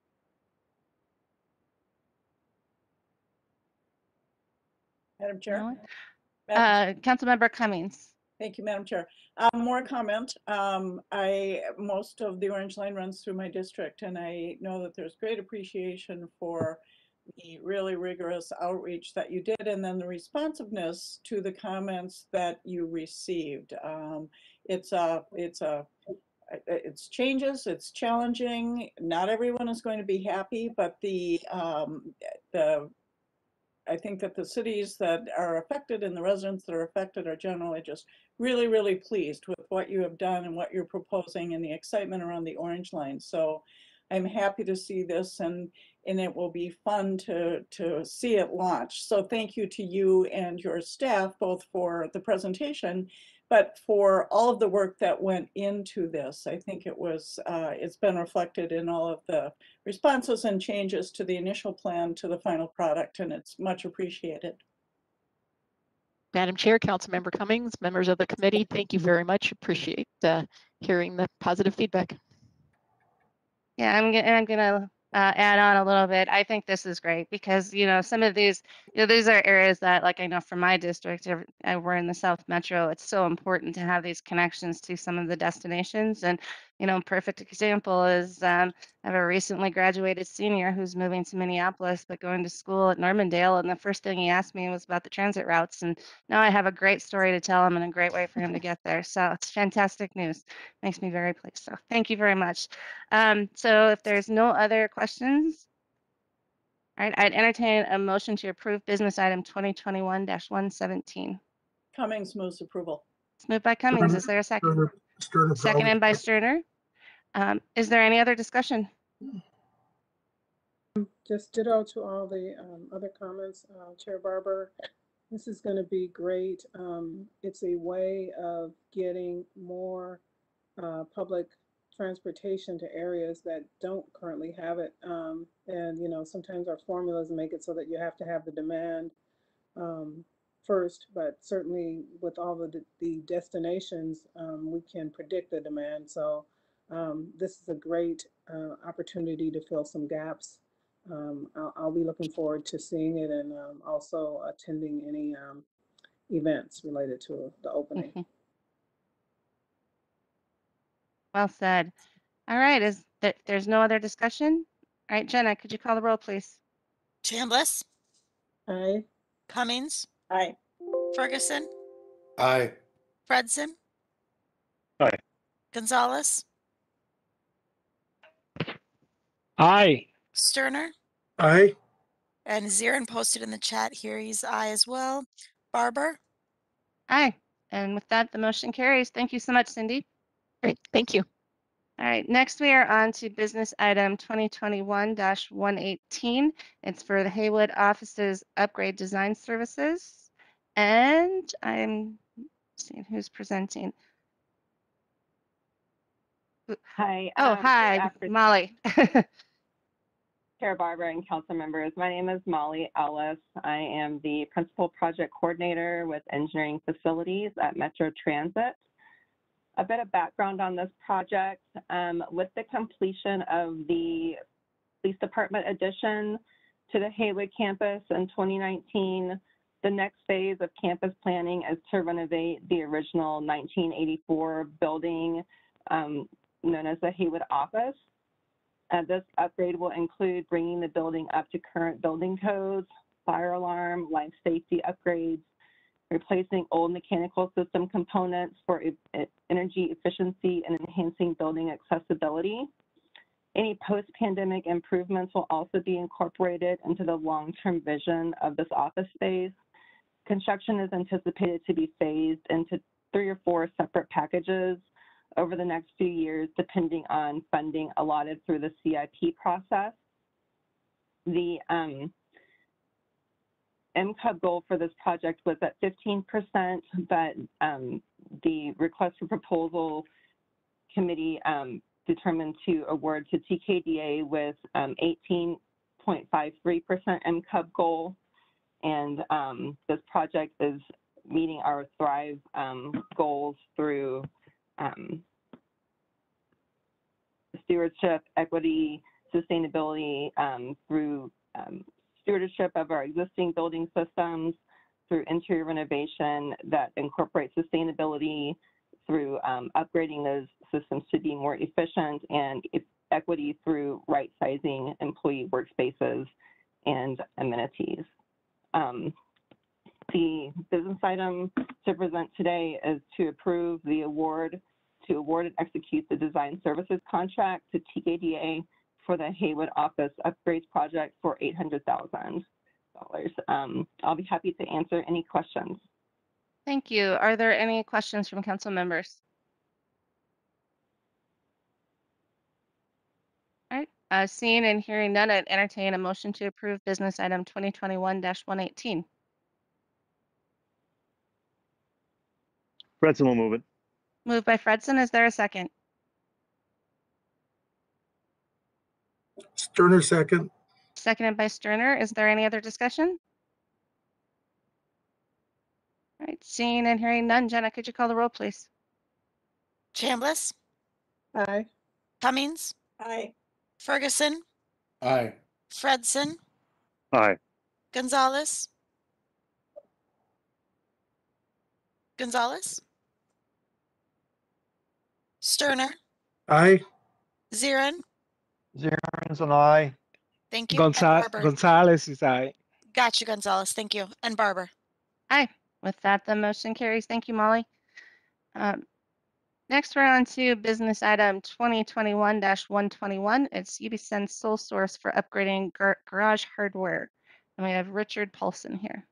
Madam Chair. No? Madam Councilmember Cummings. Thank you, Madam Chair. More comment. Most of the Orange Line runs through my district, and I know that there's great appreciation for the really rigorous outreach that you did, and then the responsiveness to the comments that you received. It's changes, it's challenging. Not everyone is going to be happy, but I think that the cities that are affected and the residents that are affected are generally just really, really pleased with what you have done and what you're proposing and the excitement around the Orange Line. So I'm happy to see this, and it will be fun to see it launch. So thank you to you and your staff, both for the presentation, but for all of the work that went into this. I think it's been reflected in all of the responses and changes to the initial plan to the final product, and it's much appreciated. Madam Chair, Councilmember Cummings, members of the committee, thank you very much. Appreciate hearing the positive feedback. Yeah, I'm gonna add on a little bit. I think this is great because, some of these, these are areas that, like I know from my district, we're in the South Metro, it's so important to have these connections to some of the destinations. And, perfect example is I have a recently graduated senior who's moving to Minneapolis, but going to school at Normandale. And the first thing he asked me was about the transit routes. And now I have a great story to tell him and a great way for him to get there. So it's fantastic news. Makes me very pleased. So thank you very much. So if there's no other questions, all right, I'd entertain a motion to approve business item 2021-117. Cummings moves approval. It's moved by Cummings. Is there a second? Sterner, Seconded by Sterner. Is there any other discussion? Just ditto to all the other comments, Chair Barber. This is going to be great. It's a way of getting more public transportation to areas that don't currently have it. And, sometimes our formulas make it so that you have to have the demand first, but certainly with all of the destinations, we can predict the demand. So this is a great opportunity to fill some gaps. I'll be looking forward to seeing it and also attending any events related to the opening. Well said. All right, there's no other discussion? All right, Jenna, could you call the roll, please? Chambliss, Aye. Cummings, Aye. Ferguson, Aye. Fredson, Aye. Gonzalez, Aye. Sterner, Aye. and Zirin posted in the chat here. He's aye as well. Barber, Aye. And with that, the motion carries. Thank you so much, Cindy. Great, thank you. All right, next we are on to business item 2021-118. It's for the Haywood offices upgrade design services. And I'm seeing who's presenting. Hi. Oh, Good hi, afternoon, Molly. Chair Barber and council members. My name is Molly Ellis. I am the principal project coordinator with engineering facilities at Metro Transit. A bit of background on this project. With the completion of the police department addition to the Haywood campus in 2019, the next phase of campus planning is to renovate the original 1984 building known as the Haywood office. This upgrade will include bringing the building up to current building codes, fire alarm, life safety upgrades, replacing old mechanical system components for energy efficiency and enhancing building accessibility. Any post-pandemic improvements will also be incorporated into the long-term vision of this office space. Construction is anticipated to be phased into 3 or 4 separate packages over the next few years, depending on funding allotted through the CIP process. The MCUB goal for this project was at 15%, but the request for proposal committee determined to award to TKDA with 18.53% MCUB goal. And this project is meeting our Thrive goals through stewardship, equity, sustainability, through stewardship of our existing building systems, through interior renovation that incorporates sustainability, through upgrading those systems to be more efficient, and equity through right-sizing employee workspaces and amenities. The business item to present today is to approve the award and execute the design services contract to TKDA for the Haywood office upgrades project for $800,000. I'll be happy to answer any questions. Thank you. Are there any questions from council members? All right, seeing and hearing none, I'd entertain a motion to approve business item 2021-118. Fredson will move it. Moved by Fredson. Is there a second? Sterner second. Seconded by Sterner. Is there any other discussion? All right, seeing and hearing none, Jenna, could you call the roll, please? Chambliss, Aye. Cummings, Aye. Ferguson, Aye. Fredson, Aye. Gonzalez, Sterner, Aye. Zirin, Zierens and I. thank you, and Barber. Gonzalez is aye. Got you, Gonzalez, thank you, and Barber. Aye. With that, the motion carries. Thank you, Molly. Next, we're on to business item 2021-121. It's UBCen sole source for upgrading garage hardware. And we have Richard Paulson here.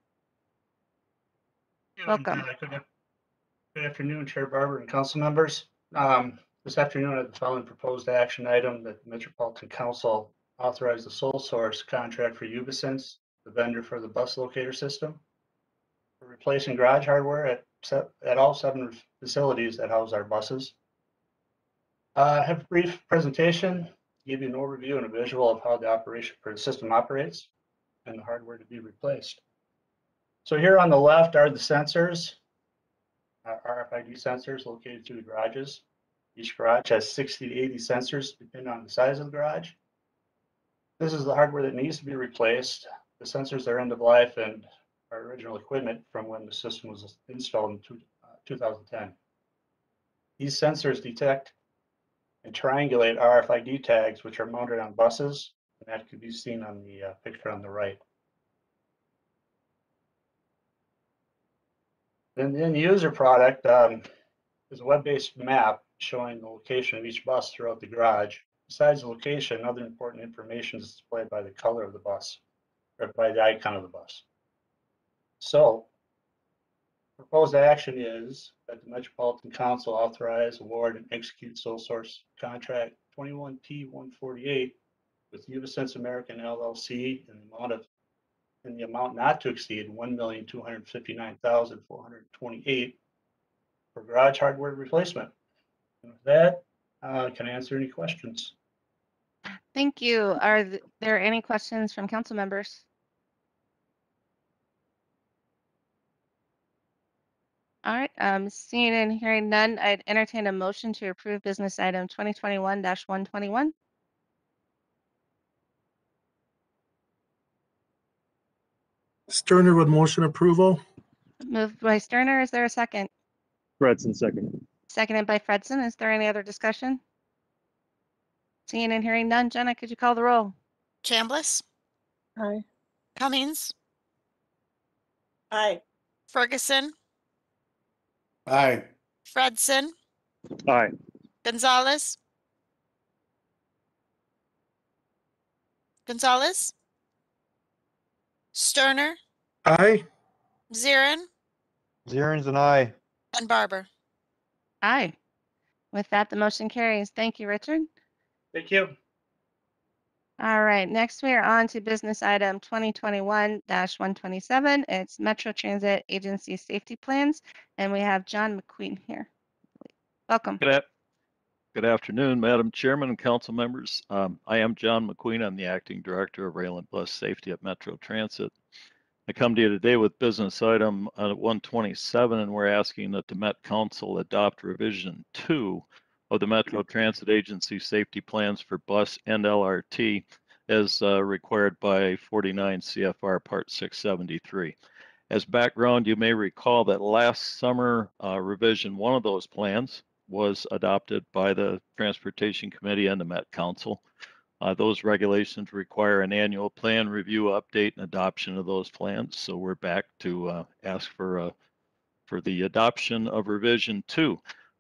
Welcome. Good afternoon, Chair Barber and council members. This afternoon, I have the following proposed action item that the Metropolitan Council authorized the sole source contract for UBCen, the vendor for the bus locator system, for replacing garage hardware at all 7 facilities that house our buses. I have a brief presentation, give you an overview and a visual of how the operation for the system operates and the hardware to be replaced. So here on the left are the sensors, RFID sensors located through the garages. Each garage has 60 to 80 sensors depending on the size of the garage. This is the hardware that needs to be replaced. The sensors are end of life and our original equipment from when the system was installed in 2010. These sensors detect and triangulate RFID tags, which are mounted on buses, and that can be seen on the picture on the right. Then the end user product is a web-based map showing the location of each bus throughout the garage. Besides the location, other important information is displayed by the color of the bus or by the icon of the bus. So Proposed action is that the Metropolitan Council authorize, award, and execute sole source contract 21P148 with Ubisense American LLC in the amount not to exceed $1,259,428 for garage hardware replacement. And with that, can I answer any questions? Thank you. Are there any questions from council members? All right, seeing and hearing none, I'd entertain a motion to approve business item 2021-121. Sterner with motion approval. Moved by Sterner. Is there a second? Fredson, second. Seconded by Fredson. Is there any other discussion? Seeing and hearing none, Jenna, could you call the roll? Chambliss, Aye. Cummings, Aye. Ferguson, Aye. Fredson, Aye. Gonzalez, Sterner, Aye. Zirin, Zieren's an aye. and Barber. Aye. With that, the motion carries. Thank you, Richard. Thank you. All right, next we are on to business item 2021-127. It's Metro Transit Agency Safety Plans, and we have John McQueen here. Welcome. Good afternoon, Madam Chairman and council members. I am John McQueen. I'm the Acting Director of Rail and Bus Safety at Metro Transit. I come to you today with business item 127, and we're asking that the Met Council adopt revision 2 of the Metro Transit Agency Safety Plans for Bus and LRT as required by 49 CFR Part 673. As background, you may recall that last summer, revision 1 of those plans was adopted by the Transportation Committee and the Met Council. Those regulations require an annual plan review, update, and adoption of those plans. So we're back to ask for the adoption of revision 2.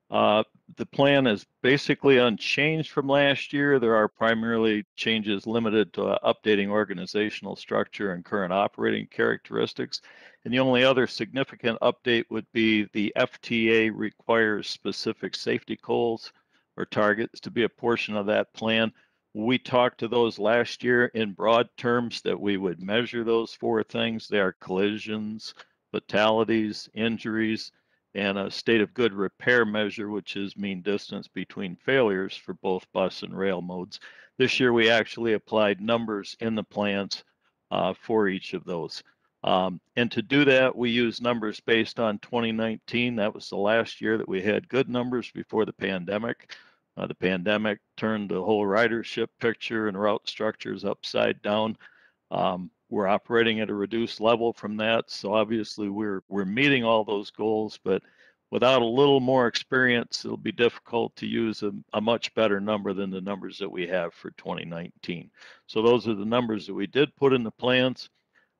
The plan is basically unchanged from last year. There are primarily changes limited to updating organizational structure and current operating characteristics. And the only other significant update would be the FTA requires specific safety goals or targets to be a portion of that plan. We talked to those last year in broad terms that we would measure those 4 things. They are collisions, fatalities, injuries, and a state of good repair measure, which is mean distance between failures for both bus and rail modes. This year, we actually applied numbers in the plans for each of those. And to do that, we use numbers based on 2019. That was the last year that we had good numbers before the pandemic. The pandemic turned the whole ridership picture and route structures upside down. We're operating at a reduced level from that, so obviously we're meeting all those goals, but without a little more experience, it'll be difficult to use a much better number than the numbers that we have for 2019. So those are the numbers that we did put in the plans.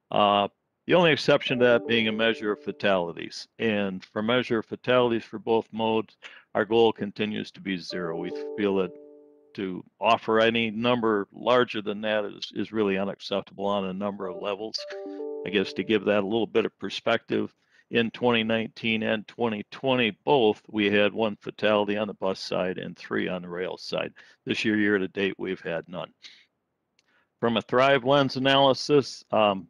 The only exception to that being a measure of fatalities. And for measure of fatalities for both modes, our goal continues to be 0. We feel that to offer any number larger than that is really unacceptable on a number of levels. I guess to give that a little bit of perspective, in 2019 and 2020, both, we had 1 fatality on the bus side and 3 on the rail side. This year to date, we've had none. From a Thrive Lens analysis,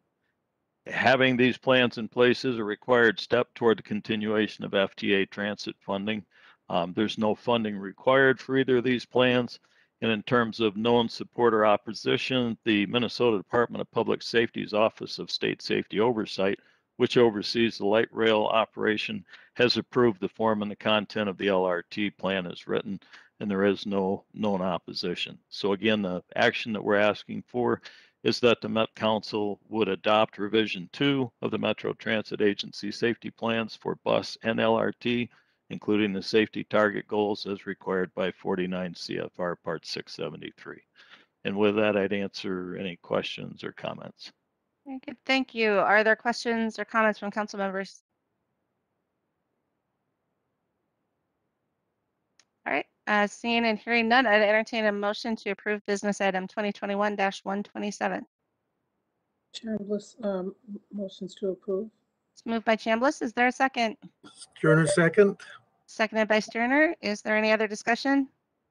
having these plans in place is a required step toward the continuation of FTA transit funding. There's no funding required for either of these plans. And in terms of known support or opposition, the Minnesota Department of Public Safety's Office of State Safety Oversight, which oversees the light rail operation, has approved the form and the content of the LRT plan as written, and there is no known opposition. So again, the action that we're asking for is that the Met Council would adopt revision 2 of the Metro Transit Agency safety plans for bus and LRT, including the safety target goals as required by 49 CFR Part 673. And with that, I'd answer any questions or comments. Very good. Thank you. Are there questions or comments from council members? All right, seeing and hearing none, I'd entertain a motion to approve business item 2021-127. Chambliss, motions to approve. It's moved by Chambliss. Is there a second? Sterner, second. Seconded by Sterner. Is there any other discussion?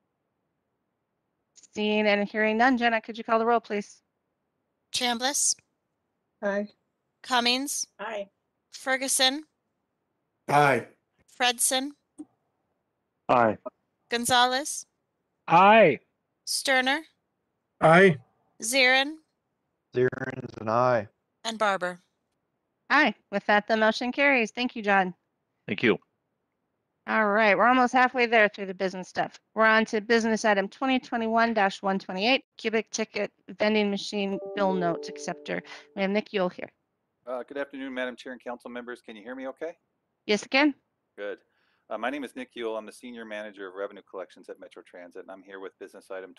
Seeing and hearing none. Jenna, could you call the roll, please? Chambliss, Aye. Cummings, Aye. Ferguson, Aye. Fredson, Aye. Gonzalez, Aye. Sterner, Aye. Zirin, Zirin is an aye. and Barber. Aye. With that, the motion carries. Thank you, John. Thank you. All right, we're almost halfway there through the business stuff. We're on to business item 2021-128, cubic ticket vending machine bill note acceptor. We have Nick Yule here. Good afternoon, Madam Chair and council members. Can you hear me okay? Yes, again. Good. My name is Nick Yule. I'm the Senior Manager of Revenue Collections at Metro Transit, and I'm here with business item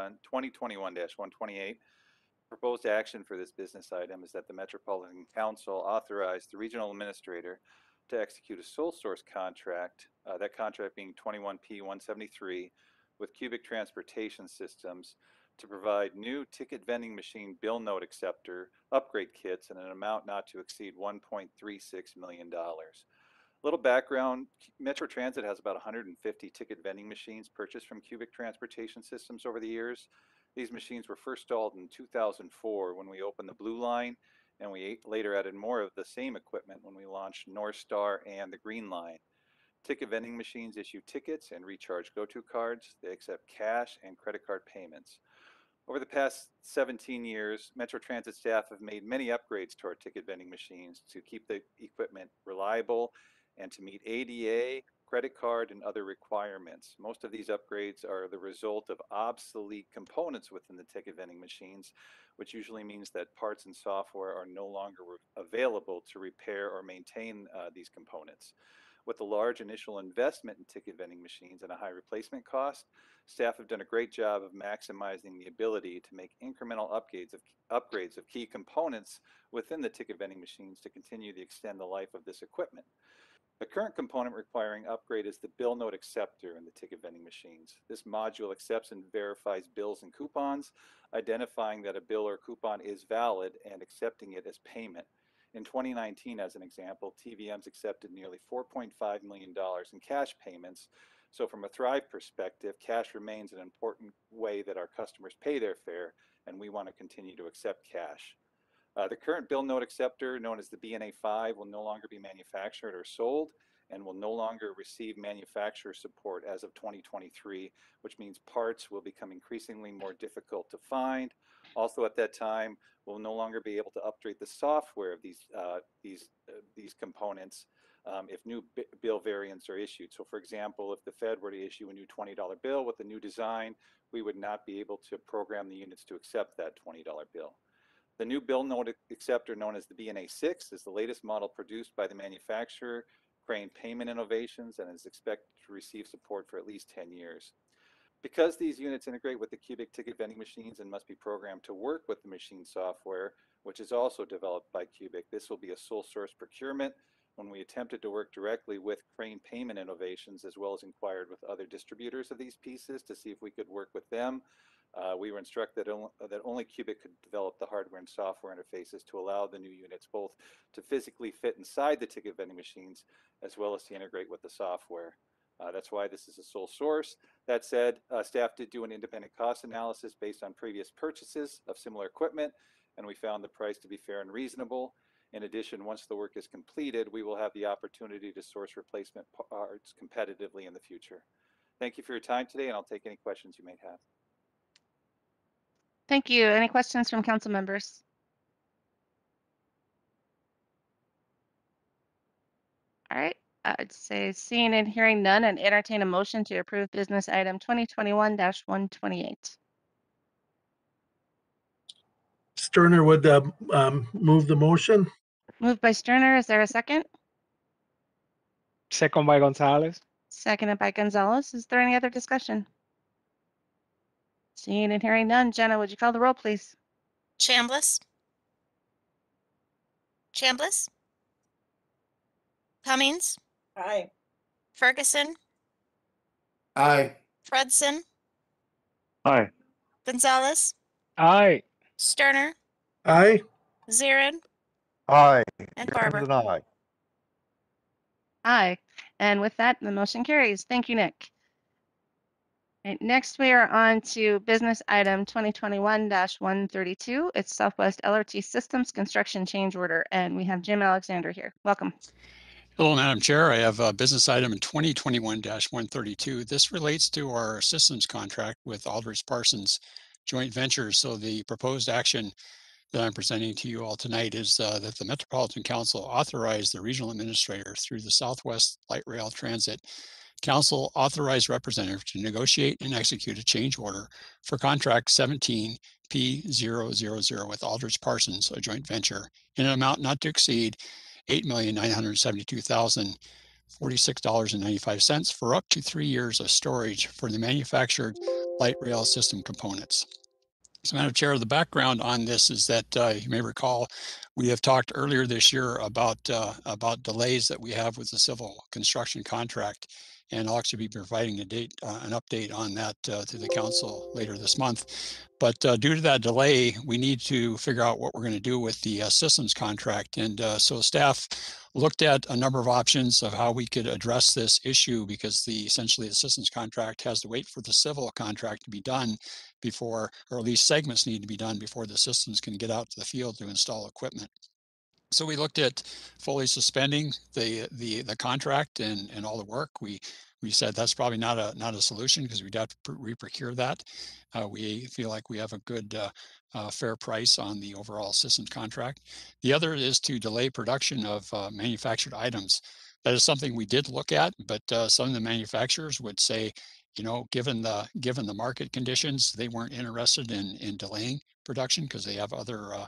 2021-128. Proposed action for this business item is that the Metropolitan Council authorize the regional administrator to execute a sole source contract, that contract being 21P173 with Cubic Transportation Systems to provide new ticket vending machine bill note acceptor upgrade kits in an amount not to exceed $1.36 million. Little background, Metro Transit has about 150 ticket vending machines purchased from Cubic Transportation Systems over the years. These machines were first installed in 2004 when we opened the Blue Line, and we later added more of the same equipment when we launched North Star and the Green Line. Ticket vending machines issue tickets and recharge GoTo cards. They accept cash and credit card payments. Over the past 17 years, Metro Transit staff have made many upgrades to our ticket vending machines to keep the equipment reliable and to meet ADA, credit card, and other requirements. Most of these upgrades are the result of obsolete components within the ticket vending machines, which usually means that parts and software are no longer available to repair or maintain these components. With the large initial investment in ticket vending machines and a high replacement cost, staff have done a great job of maximizing the ability to make incremental upgrades of key components within the ticket vending machines to continue to extend the life of this equipment. The current component requiring upgrade is the bill note acceptor in the ticket vending machines. This module accepts and verifies bills and coupons, identifying that a bill or coupon is valid and accepting it as payment. In 2019, as an example, TVMs accepted nearly $4.5 million in cash payments. So from a Thrive perspective, cash remains an important way that our customers pay their fare, and we want to continue to accept cash. The current bill note acceptor, known as the BNA5, will no longer be manufactured or sold and will no longer receive manufacturer support as of 2023, which means parts will become increasingly more difficult to find. Also at that time, we'll no longer be able to upgrade the software of these components if new bill variants are issued. So for example, if the Fed were to issue a new $20 bill with a new design, we would not be able to program the units to accept that $20 bill. The new bill note acceptor, known as the BNA6, is the latest model produced by the manufacturer, Crane Payment Innovations, and is expected to receive support for at least 10 years. Because these units integrate with the Cubic ticket vending machines and must be programmed to work with the machine software, which is also developed by Cubic, this will be a sole source procurement. When we attempted to work directly with Crane Payment Innovations, as well as inquired with other distributors of these pieces to see if we could work with them, we were instructed that only Cubic could develop the hardware and software interfaces to allow the new units both to physically fit inside the ticket vending machines as well as to integrate with the software. That's why this is a sole source. That said, staff did do an independent cost analysis based on previous purchases of similar equipment, and we found the price to be fair and reasonable. In addition, once the work is completed, we will have the opportunity to source replacement parts competitively in the future. Thank you for your time today, and I'll take any questions you may have. Thank you. Any questions from council members? All right, I'd say seeing and hearing none and entertain a motion to approve business item 2021-128. Sterner would move the motion. Moved by Sterner. Is there a second? Second by Gonzalez. Seconded by Gonzalez. Is there any other discussion? Seeing and hearing none. Jenna, would you call the roll, please? Chambliss, Chambliss, Cummings, Aye. Ferguson, Aye. Fredson, Aye. Gonzalez, Aye. Sterner, Aye. Zirin, Aye. and Zirin Barber. is an aye. Aye. And with that, the motion carries. Thank you, Nick. Right, next, we are on to business item 2021-132. It's Southwest LRT Systems Construction Change Order, and we have Jim Alexander here. Welcome. Hello, Madam Chair. I have a business item 2021-132. This relates to our systems contract with Aldrich Parsons joint venture. So the proposed action that I'm presenting to you all tonight is that the Metropolitan Council authorize the regional administrator through the Southwest Light Rail Transit Council authorized representative to negotiate and execute a change order for contract 17P000 with Aldrich Parsons, a joint venture, in an amount not to exceed $8,972,046.95 for up to 3 years of storage for the manufactured light rail system components. So, Madam Chair, the background on this is that you may recall we have talked earlier this year about delays that we have with the civil construction contract, and I'll actually be providing an update on that to the council later this month. But due to that delay, we need to figure out what we're going to do with the systems contract, and so staff looked at a number of options of how we could address this issue, because essentially the systems contract has to wait for the civil contract to be done before, or at least segments need to be done before the systems can get out to the field to install equipment. So we looked at fully suspending the contract and all the work. We said that's probably not a solution, because we'd have to reprocure that. We feel like we have a good fair price on the overall systems contract. The other is to delay production of manufactured items. That is something we did look at, but some of the manufacturers would say, you know, given the market conditions, they weren't interested in delaying production because they have other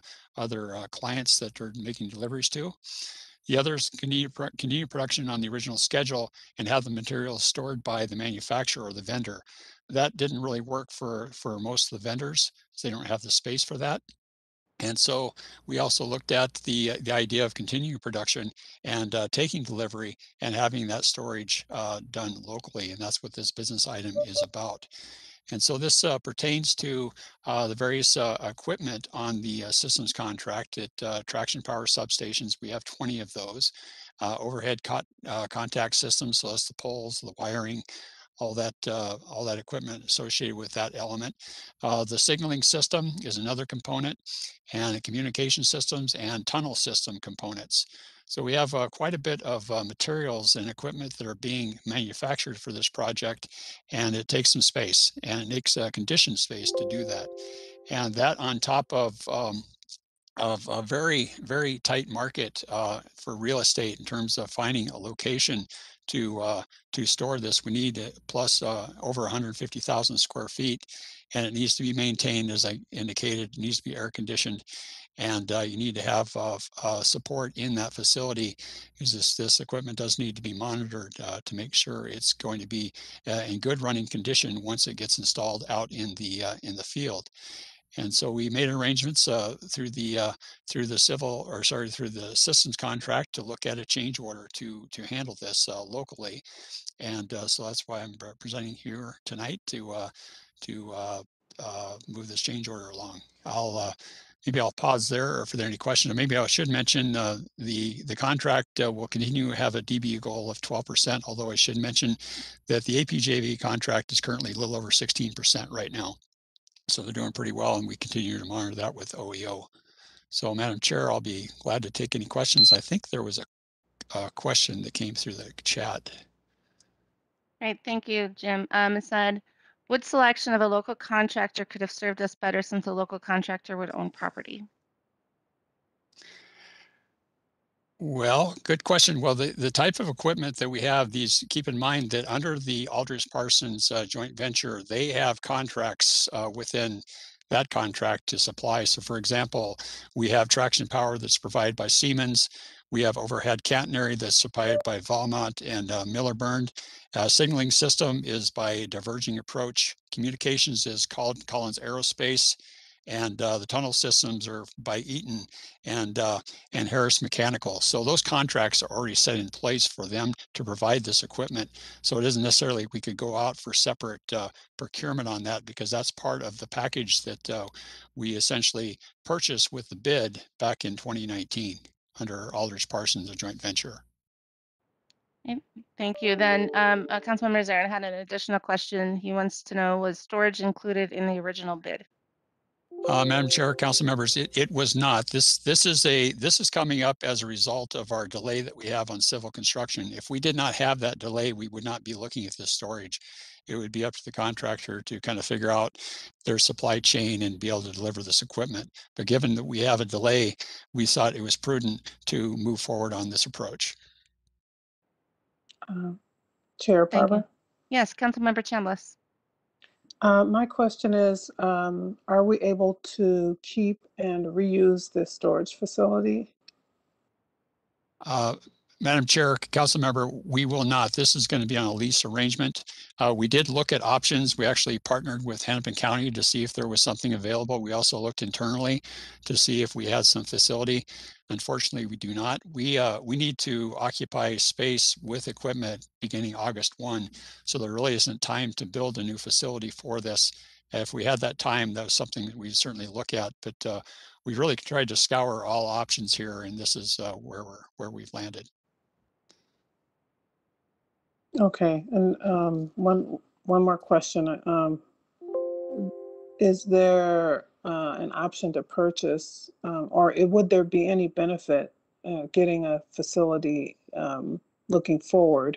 clients that are making deliveries to. The others continue production on the original schedule and have the materials stored by the manufacturer or the vendor. That didn't really work for most of the vendors, so they don't have the space for that. And so we also looked at the idea of continuing production and taking delivery and having that storage done locally. And that's what this business item is about. And so this pertains to the various equipment on the systems contract at traction power substations. We have 20 of those. Overhead contact systems, so that's the poles, the wiring, all that equipment associated with that element. The signaling system is another component, and the communication systems and tunnel system components. So we have quite a bit of materials and equipment that are being manufactured for this project, and it takes some space, and it takes conditioned space to do that. And that on top of a very, very tight market for real estate in terms of finding a location to store this. We need plus over 150,000 square feet, and it needs to be maintained, as I indicated. It needs to be air conditioned, and you need to have support in that facility, because this equipment does need to be monitored to make sure it's going to be in good running condition once it gets installed out in the field. And so we made arrangements through the systems contract to look at a change order to handle this locally. And so that's why I'm presenting here tonight to move this change order along. Maybe I'll pause there, or if there are any questions. Or maybe I should mention the contract will continue to have a DBU goal of 12%, although I should mention that the APJV contract is currently a little over 16% right now. So they're doing pretty well, and we continue to monitor that with OEO. So, Madam Chair, I'll be glad to take any questions. I think there was a question that came through the chat. Right, thank you, Jim. It said, what selection of a local contractor could have served us better, since a local contractor would own property? Well, good question. Well, the type of equipment that we have, keep in mind that under the Aldrich Parsons joint venture, they have contracts within that contract to supply. So for example, we have traction power that's provided by Siemens. We have overhead catenary that's supplied by Valmont and Miller-Burned. Signaling system is by Diverging Approach. Communications is called Collins Aerospace. And the tunnel systems are by Eaton and Harris Mechanical. So those contracts are already set in place for them to provide this equipment. So it isn't necessarily we could go out for separate procurement on that, because that's part of the package that we essentially purchased with the bid back in 2019 under Aldrich Parsons, a joint venture. Okay, thank you. Then Councilmember Zarin had an additional question. He wants to know, was storage included in the original bid? Madam Chair, council members, it was not. This is coming up as a result of our delay that we have on civil construction. If we did not have that delay, we would not be looking at this storage. It would be up to the contractor to kind of figure out their supply chain and be able to deliver this equipment. But given that we have a delay, we thought it was prudent to move forward on this approach. Chair Thank you. Barber? Yes, Councilmember Chambliss. My question is, are we able to keep and reuse this storage facility? Madam Chair, council member, we will not. This is going to be on a lease arrangement. We did look at options. We actually partnered with Hennepin County to see if there was something available. We also looked internally to see if we had some facility. Unfortunately, we do not. We need to occupy space with equipment beginning August 1. So there really isn't time to build a new facility for this. If we had that time, that was something that we'd certainly look at. But we really tried to scour all options here, and this is where we've landed. Okay, and one more question. Is there an option to purchase, or would there be any benefit getting a facility looking forward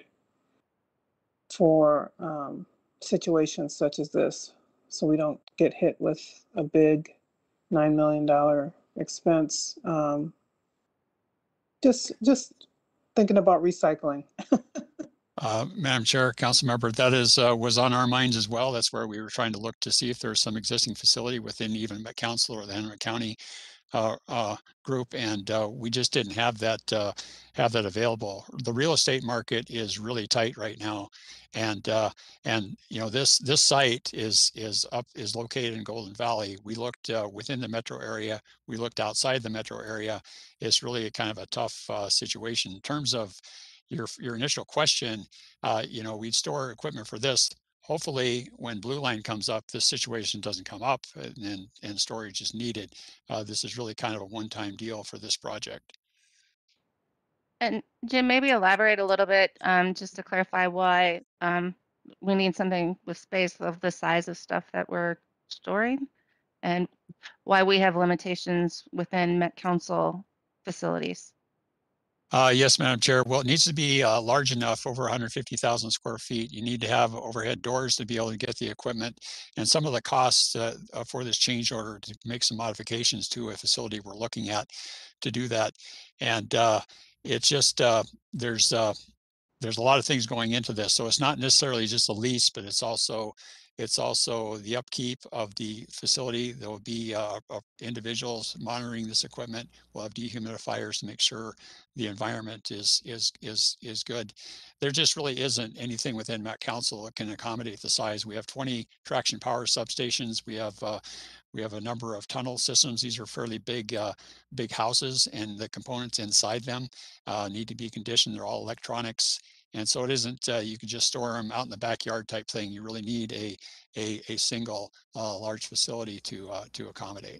for situations such as this, so we don't get hit with a big $9 million expense? Just thinking about recycling. Madam Chair, council member, that was on our minds as well. That's where we were trying to look to see if there's some existing facility within even Met Council or the Hennepin County group, and we just didn't have that available. The real estate market is really tight right now, and you know, this site is located in Golden Valley. We looked within the metro area. We looked outside the metro area. It's really a kind of a tough situation in terms of your initial question. You know, we'd store equipment for this. Hopefully, when Blue Line comes up, this situation doesn't come up and storage is needed. This is really kind of a one-time deal for this project. And Jim, maybe elaborate a little bit just to clarify why we need something with space of the size of stuff that we're storing and why we have limitations within Met Council facilities. Yes, Madam Chair. Well, it needs to be large enough, over 150,000 square feet. You need to have overhead doors to be able to get the equipment. And some of the costs for this change order to make some modifications to a facility we're looking at to do that. And it's just, there's a lot of things going into this. So it's not necessarily just a lease, but it's also the upkeep of the facility. There will be individuals monitoring this equipment. We'll have dehumidifiers to make sure the environment is good. There just really isn't anything within Met Council that can accommodate the size. We have 20 traction power substations. We have a number of tunnel systems. These are fairly big houses, and the components inside them need to be conditioned. They're all electronics. And so it isn't, you can just store them out in the backyard type thing. You really need a single large facility to accommodate.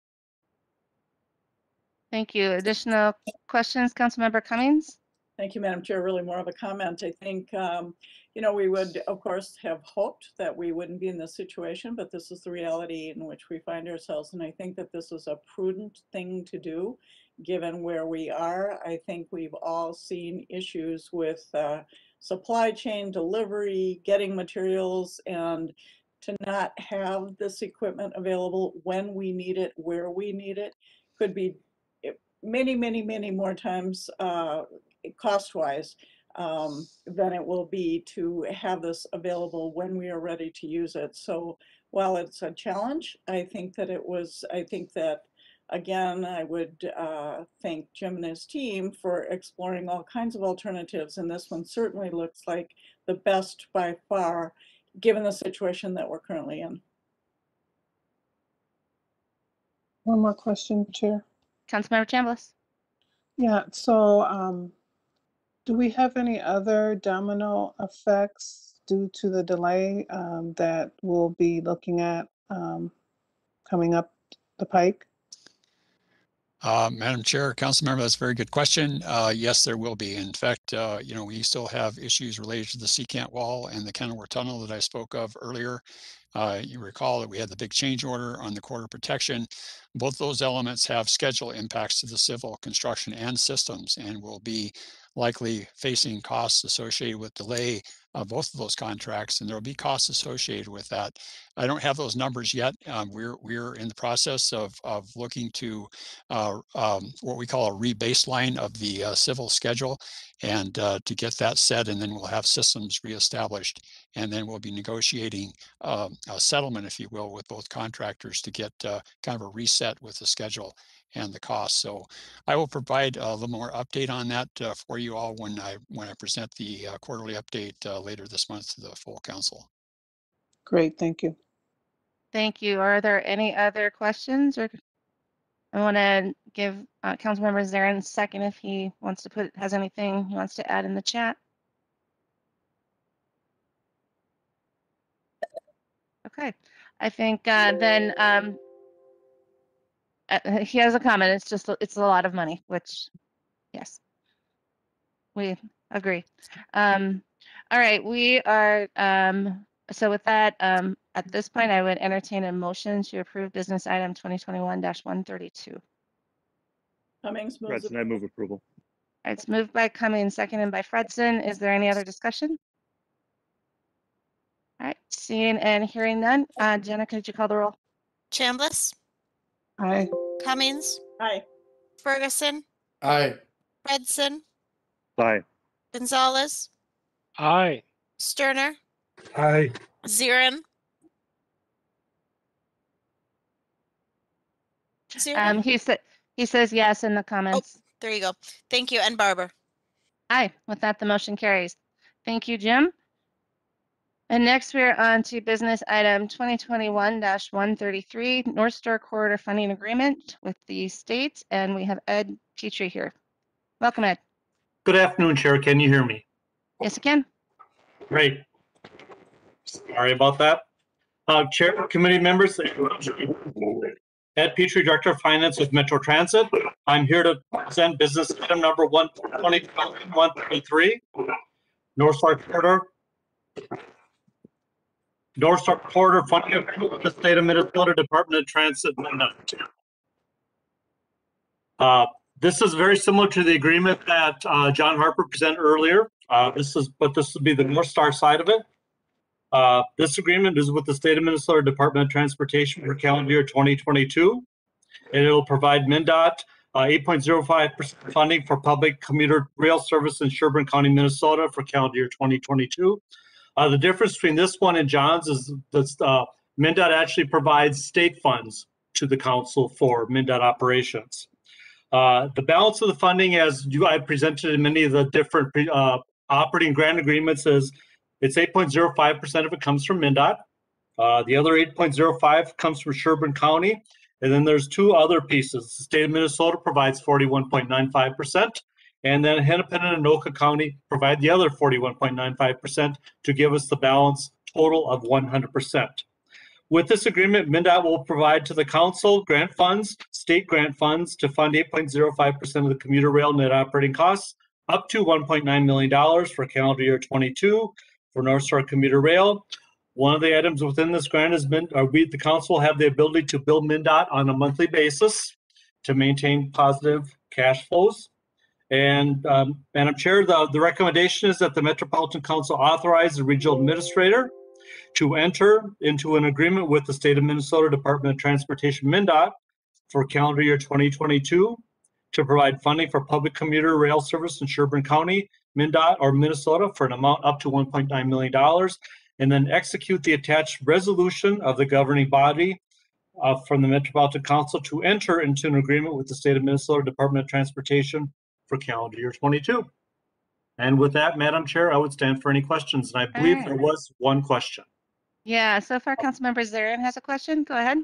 Thank you. Additional questions, Councilmember Cummings? Thank you, Madam Chair. Really more of a comment. I think, you know, we would, of course, have hoped that we wouldn't be in this situation, but this is the reality in which we find ourselves. And I think that this is a prudent thing to do, given where we are. I think we've all seen issues with supply chain, delivery, getting materials, and to not have this equipment available when we need it, where we need it, could be many, many, many more times cost-wise than it will be to have this available when we are ready to use it. So while it's a challenge, I think that again, I would thank Jim and his team for exploring all kinds of alternatives, and this one certainly looks like the best by far, given the situation that we're currently in. One more question, Chair. Councilmember Chambliss. Yeah, so do we have any other domino effects due to the delay that we'll be looking at coming up the pike? Madam Chair, Council Member, that's a very good question. Yes, there will be. In fact, you know, we still have issues related to the Secant Wall and the Kenilworth Tunnel that I spoke of earlier. You recall that we had the big change order on the corridor protection. Both those elements have schedule impacts to the civil construction and systems, and will be likely facing costs associated with delay of both of those contracts, and there will be costs associated with that. I don't have those numbers yet. We're in the process of looking to what we call a rebaseline of the civil schedule, and to get that set, and then we'll have systems reestablished, and then we'll be negotiating a settlement, if you will, with both contractors to get kind of a reset with the schedule and the cost. So I will provide a little more update on that for you all when I present the quarterly update later this month to the full council. Great, thank you. Thank you. Are there any other questions? Or I want to give Councilmember Zarin a second if he wants to has anything he wants to add in the chat. Okay, I think then he has a comment. It's a lot of money, which yes, we agree. All right, we are so with that, at this point, I would entertain a motion to approve business item 2021-132. Cummings moves. Fredson, I move approval. It's moved by Cummings, seconded by Fredson. Is there any other discussion? All right, seeing and hearing none. Jenna, could you call the roll? Chambliss, Aye. Cummings, Aye. Ferguson, Aye. Fredson, Aye. Gonzalez, Aye. Sterner, Aye. Zirin. He says yes in the comments. There you go. Thank you. And Barber. Aye. With that, the motion carries. Thank you, Jim. And next we're on to business item 2021-133, North Star Corridor Funding Agreement with the state. And we have Ed Petrie here. Welcome, Ed. Good afternoon, Chair. Can you hear me? Yes, I can. Great. Sorry about that. Chair, committee members, Ed Petrie, Director of Finance with Metro Transit. I'm here to present business item number 133, North Star Corridor. North Star Corridor funding agreement with the State of Minnesota Department of Transit. This is very similar to the agreement that John Harper presented earlier. This will be the North Star side of it. This agreement is with the State of Minnesota Department of Transportation for calendar year 2022, and it'll provide MnDOT 8.05% funding for public commuter rail service in Sherburne County, Minnesota for calendar year 2022. The difference between this one and John's is that MnDOT actually provides state funds to the council for MnDOT operations. The balance of the funding, as I presented in many of the different operating grant agreements, is it's 8.05% of it comes from MnDOT. The other 8.05 comes from Sherburne County. And then there's two other pieces. The state of Minnesota provides 41.95%. And then Hennepin and Anoka County provide the other 41.95% to give us the balance total of 100%. With this agreement, MnDOT will provide to the council grant funds, state grant funds, to fund 8.05% of the commuter rail net operating costs, up to $1.9 million for calendar year 22 for North Star Commuter Rail. One of the items within this grant is the council will have the ability to bill MnDOT on a monthly basis to maintain positive cash flows. And Madam Chair, the recommendation is that the Metropolitan Council authorize the regional administrator to enter into an agreement with the State of Minnesota Department of Transportation, MnDOT, for calendar year 2022 to provide funding for public commuter rail service in Sherburne County, MnDOT, or Minnesota for an amount up to $1.9 million, and then execute the attached resolution of the governing body from the Metropolitan Council to enter into an agreement with the State of Minnesota Department of Transportation for calendar year 22. And with that, Madam Chair, I would stand for any questions. And I believe there was one question. Yeah, so far Councilmember Zarin has a question. Go ahead.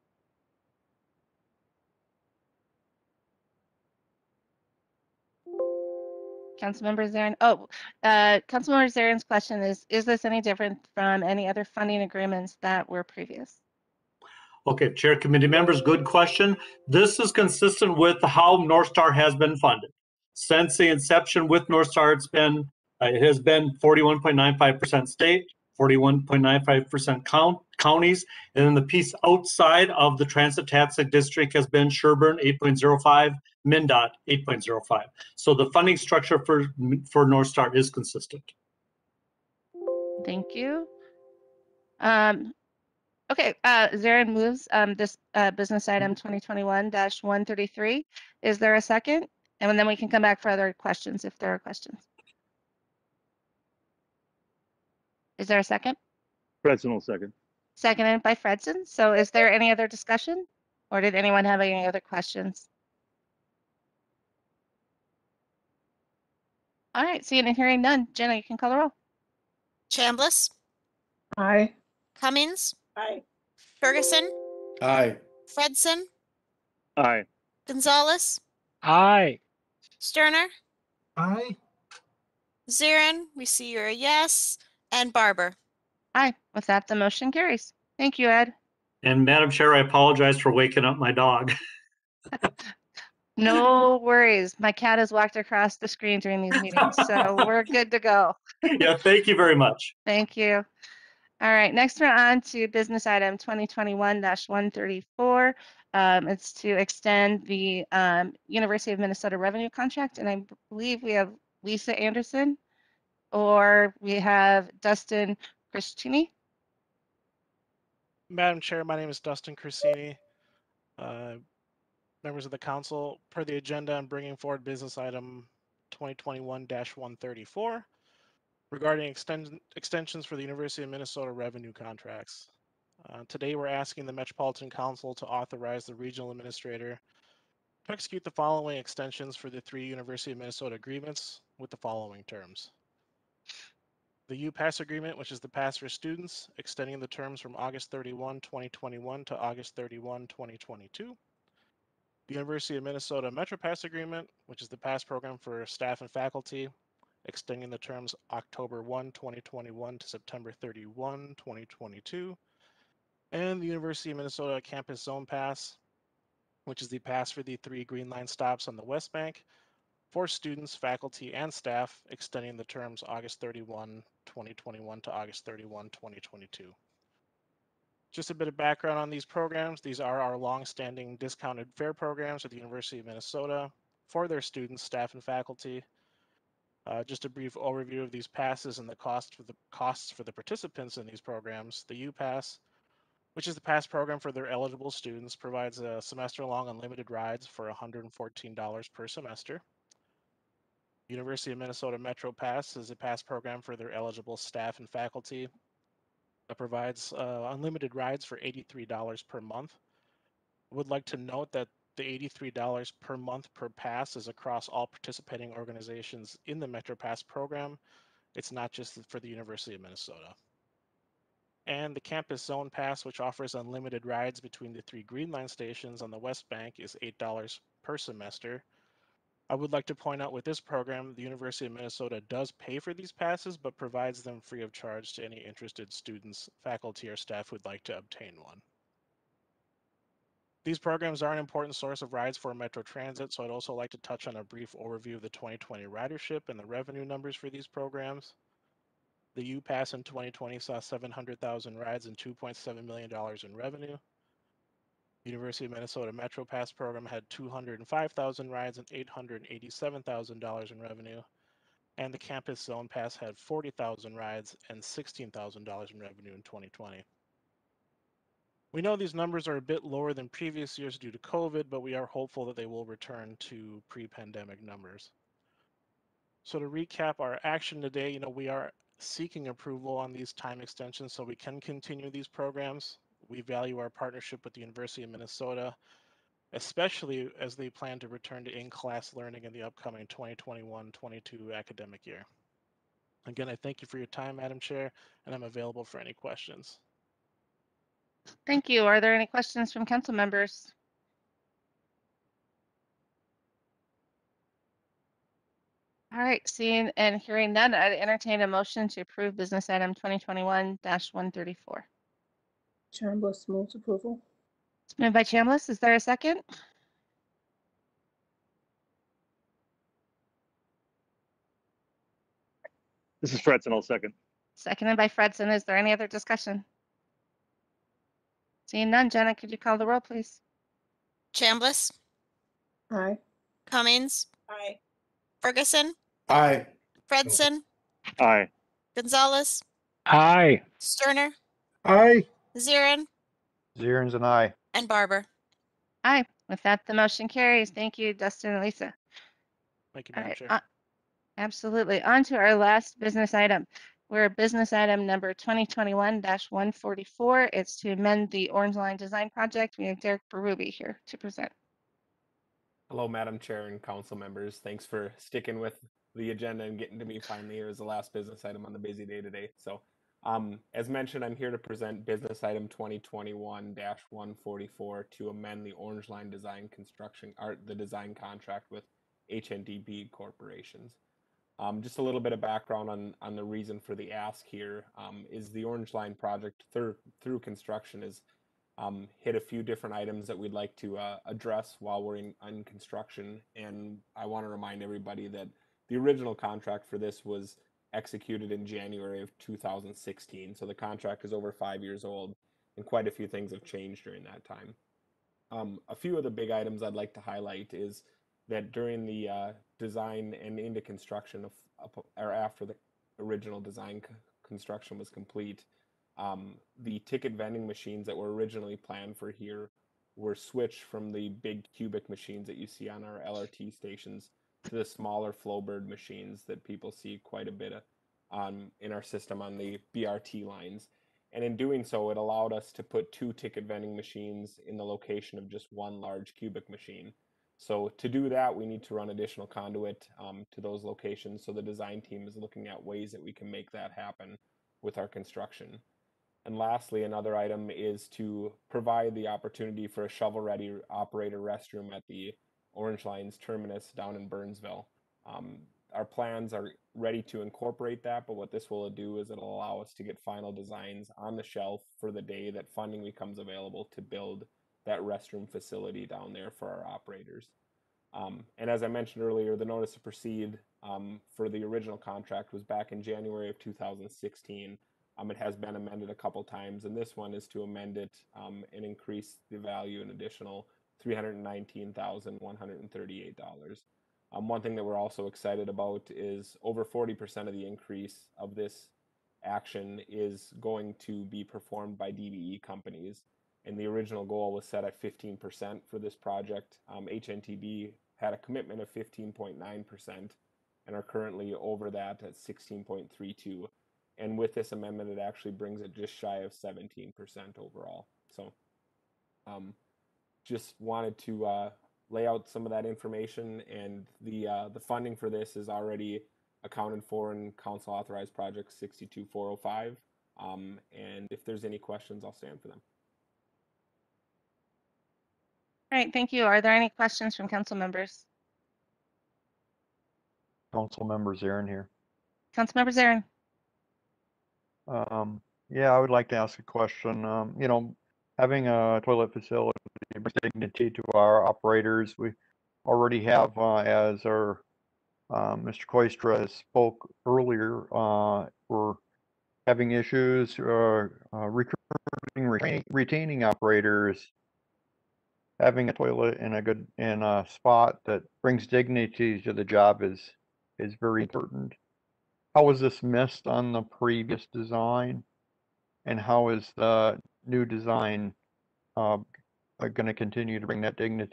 Councilmember Zarin. Councilmember Zarin's question is this any different from any other funding agreements that were previous? Okay, Chair, committee members, good question. This is consistent with how North Star has been funded. Since the inception with North Star, it has been 41.95% state, 41.95% counties, and then the piece outside of the transit taxing district has been Sherburne 8.05, MnDOT 8.05. So the funding structure for North Star is consistent. Thank you. Okay, Zarin moves this business item 2021-133. Is there a second? And then we can come back for other questions if there are questions. Is there a second? Fredson will second. Seconded by Fredson. So is there any other discussion? Or did anyone have any other questions? All right, seeing and hearing none. Jenna, you can call the roll. Chambliss, Aye. Cummings, Aye. Ferguson, Aye. Fredson, Aye. Gonzalez, Aye. Sterner, Aye. Zarin, we see you're a yes, and Barber. Aye. With that, the motion carries. Thank you, Ed. And Madam Chair, I apologize for waking up my dog. No worries. My cat has walked across the screen during these meetings, so we're good to go. Yeah, thank you very much. Thank you. All right, next we're on to business item 2021-134. It's to extend the University of Minnesota revenue contract, and I believe we have Lisa Anderson, or we have Dustin Christini. Madam Chair, my name is Dustin Crisini. Members of the council, per the agenda, I'm bringing forward business item 2021-134 regarding extensions for the University of Minnesota revenue contracts. Today, we're asking the Metropolitan Council to authorize the regional administrator to execute the following extensions for the 3 University of Minnesota agreements with the following terms. The UPass agreement, which is the pass for students, extending the terms from August 31, 2021 to August 31, 2022. The University of Minnesota MetroPass agreement, which is the pass program for staff and faculty, extending the terms October 1, 2021 to September 31, 2022. And the University of Minnesota Campus Zone Pass, which is the pass for the 3 Green Line stops on the West Bank for students, faculty, and staff, extending the terms August 31, 2021 to August 31, 2022. Just a bit of background on these programs. These are our long-standing discounted fare programs at the University of Minnesota for their students, staff, and faculty. Just a brief overview of these passes and the costs for the participants in these programs. The UPass, which is the pass program for their eligible students, provides a semester-long unlimited rides for $114 per semester. University of Minnesota Metro Pass is a pass program for their eligible staff and faculty that provides unlimited rides for $83 per month. I would like to note that the $83 per month per pass is across all participating organizations in the Metro Pass program. It's not just for the University of Minnesota. And the Campus Zone Pass, which offers unlimited rides between the 3 Green Line stations on the West Bank, is $8 per semester. I would like to point out with this program, the University of Minnesota does pay for these passes, but provides them free of charge to any interested students, faculty, or staff who would like to obtain one. These programs are an important source of rides for Metro Transit, so I'd also like to touch on a brief overview of the 2020 ridership and the revenue numbers for these programs. The UPass in 2020 saw 700,000 rides and $2.7 million in revenue. University of Minnesota Metro Pass program had 205,000 rides and $887,000 in revenue, and the Campus Zone Pass had 40,000 rides and $16,000 in revenue in 2020. We know these numbers are a bit lower than previous years due to COVID, but we are hopeful that they will return to pre-pandemic numbers. So to recap our action today, we are seeking approval on these time extensions so we can continue these programs. We value our partnership with the University of Minnesota, especially as they plan to return to in-class learning in the upcoming 2021-22 academic year. Again, I thank you for your time, Madam Chair, and I'm available for any questions. Thank you. Are there any questions from council members? All right, seeing and hearing none, I'd entertain a motion to approve business item 2021-134. Chambliss moves approval. It's moved by Chambliss. Is there a second? This is Fredson, I'll second. Seconded by Fredson. Is there any other discussion? Seeing none, Jenna, could you call the roll, please? Chambliss, Aye. Cummings, Aye. Ferguson, Aye. Fredson, Aye. Gonzalez, Aye. Sterner, Aye. Zirin, Zierens and I. and Barber. Aye. With that, the motion carries. Thank you, Dustin and Lisa. Thank you, All Madam right, Chair. absolutely. On to our last business item. We're business item number 2021-144. It's to amend the Orange Line Design Project. We have Derek Berube here to present. Hello, Madam Chair and council members. Thanks for sticking with the agenda and getting to me finally here as the last business item on the busy day today. So, as mentioned, I'm here to present business item 2021-144 to amend the Orange Line Design Construction the design contract with HNDB Corporations. Just a little bit of background on the reason for the ask here is the Orange Line project through construction is hit a few different items that we'd like to address while we're in construction. And I want to remind everybody that the original contract for this was executed in January of 2016. So the contract is over 5 years old and quite a few things have changed during that time. A few of the big items I'd like to highlight is that during the design and into construction or after the original design construction was complete, the ticket vending machines that were originally planned for here were switched from the big cubic machines that you see on our LRT stations to the smaller Flowbird machines that people see quite a bit of in our system on the BRT lines. And in doing so, it allowed us to put 2 ticket vending machines in the location of just 1 large cubic machine. So to do that, we need to run additional conduit to those locations. So the design team is looking at ways that we can make that happen with our construction. And lastly, another item is to provide the opportunity for a shovel-ready operator restroom at the Orange Line's terminus down in Burnsville. Our plans are ready to incorporate that, but what this will do is it'll allow us to get final designs on the shelf for the day that funding becomes available to build that restroom facility down there for our operators. And as I mentioned earlier, the notice to proceed for the original contract was back in January of 2016. It has been amended a couple times, and this one is to amend it and increase the value an additional $319,138. One thing that we're also excited about is over 40% of the increase of this action is going to be performed by DBE companies. And the original goal was set at 15% for this project. HNTB had a commitment of 15.9% and are currently over that at 16.32%. And with this amendment, it actually brings it just shy of 17% overall. So just wanted to lay out some of that information, and the funding for this is already accounted for in Council Authorized Project 62405. And if there's any questions, I'll stand for them. All right, thank you. Are there any questions from council members? Council member Zarin here. Councilmember Zarin. Yeah, I would like to ask a question. You know, having a toilet facility brings dignity to our operators. We already have, as our Mr. Koistra spoke earlier, we're having issues retaining operators. Having a toilet in a spot that brings dignity to the job is very important. How was this missed on the previous design, and how is the new design going to continue to bring that dignity?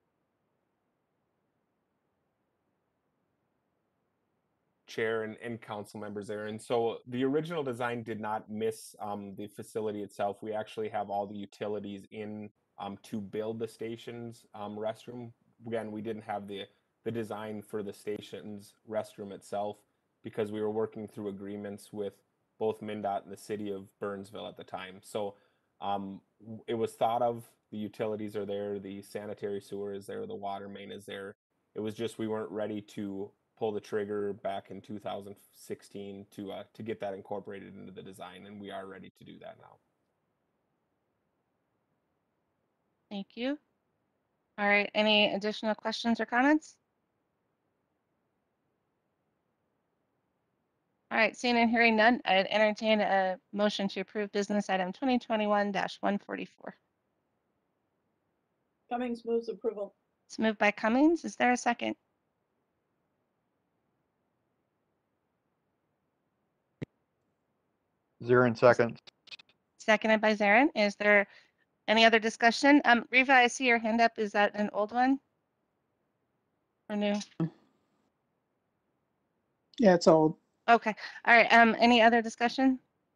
Chair and council members there. And so the original design did not miss the facility itself. We actually have all the utilities in to build the station's restroom. Again, we didn't have the design for the station's restroom itself because we were working through agreements with both MnDOT and the city of Burnsville at the time. So it was thought of, the utilities are there, the sanitary sewer is there, the water main is there. It was just we weren't ready to pull the trigger back in 2016 to get that incorporated into the design, and we are ready to do that now. Thank you. All right, any additional questions or comments? All right, seeing and hearing none, I'd entertain a motion to approve business item 2021-144. Cummings moves approval. It's moved by Cummings. Is there a second? Zarin seconds. Seconded by Zarin. Is there any other discussion? Riva, I see your hand up. Is that an old one or new? Yeah, it's old. Okay. All right. Any other discussion?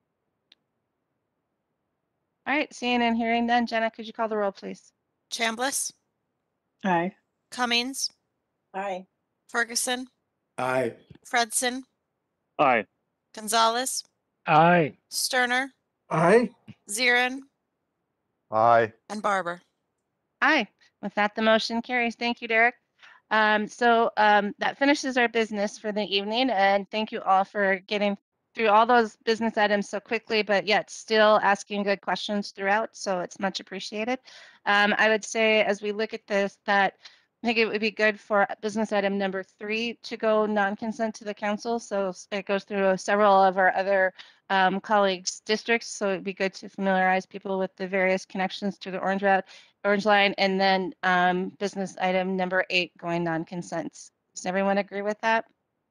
All right. Seeing and hearing none. Jenna, could you call the roll, please? Chambliss, Aye. Cummings, Aye. Ferguson, Aye. Fredson, Aye. Gonzalez, Aye. Sterner, Aye. Zirin, Aye. and Barber. Aye. With that, the motion carries. Thank you, Derek. That finishes our business for the evening, and thank you all for getting through all those business items so quickly, but yet still asking good questions throughout, so it's much appreciated. I would say as we look at this, that I think it would be good for business item number 3 to go non-consent to the council, so it goes through several of our other colleagues' districts, so it'd be good to familiarize people with the various connections to the Orange Line, and then business item number 8 going non-consents. Does everyone agree with that?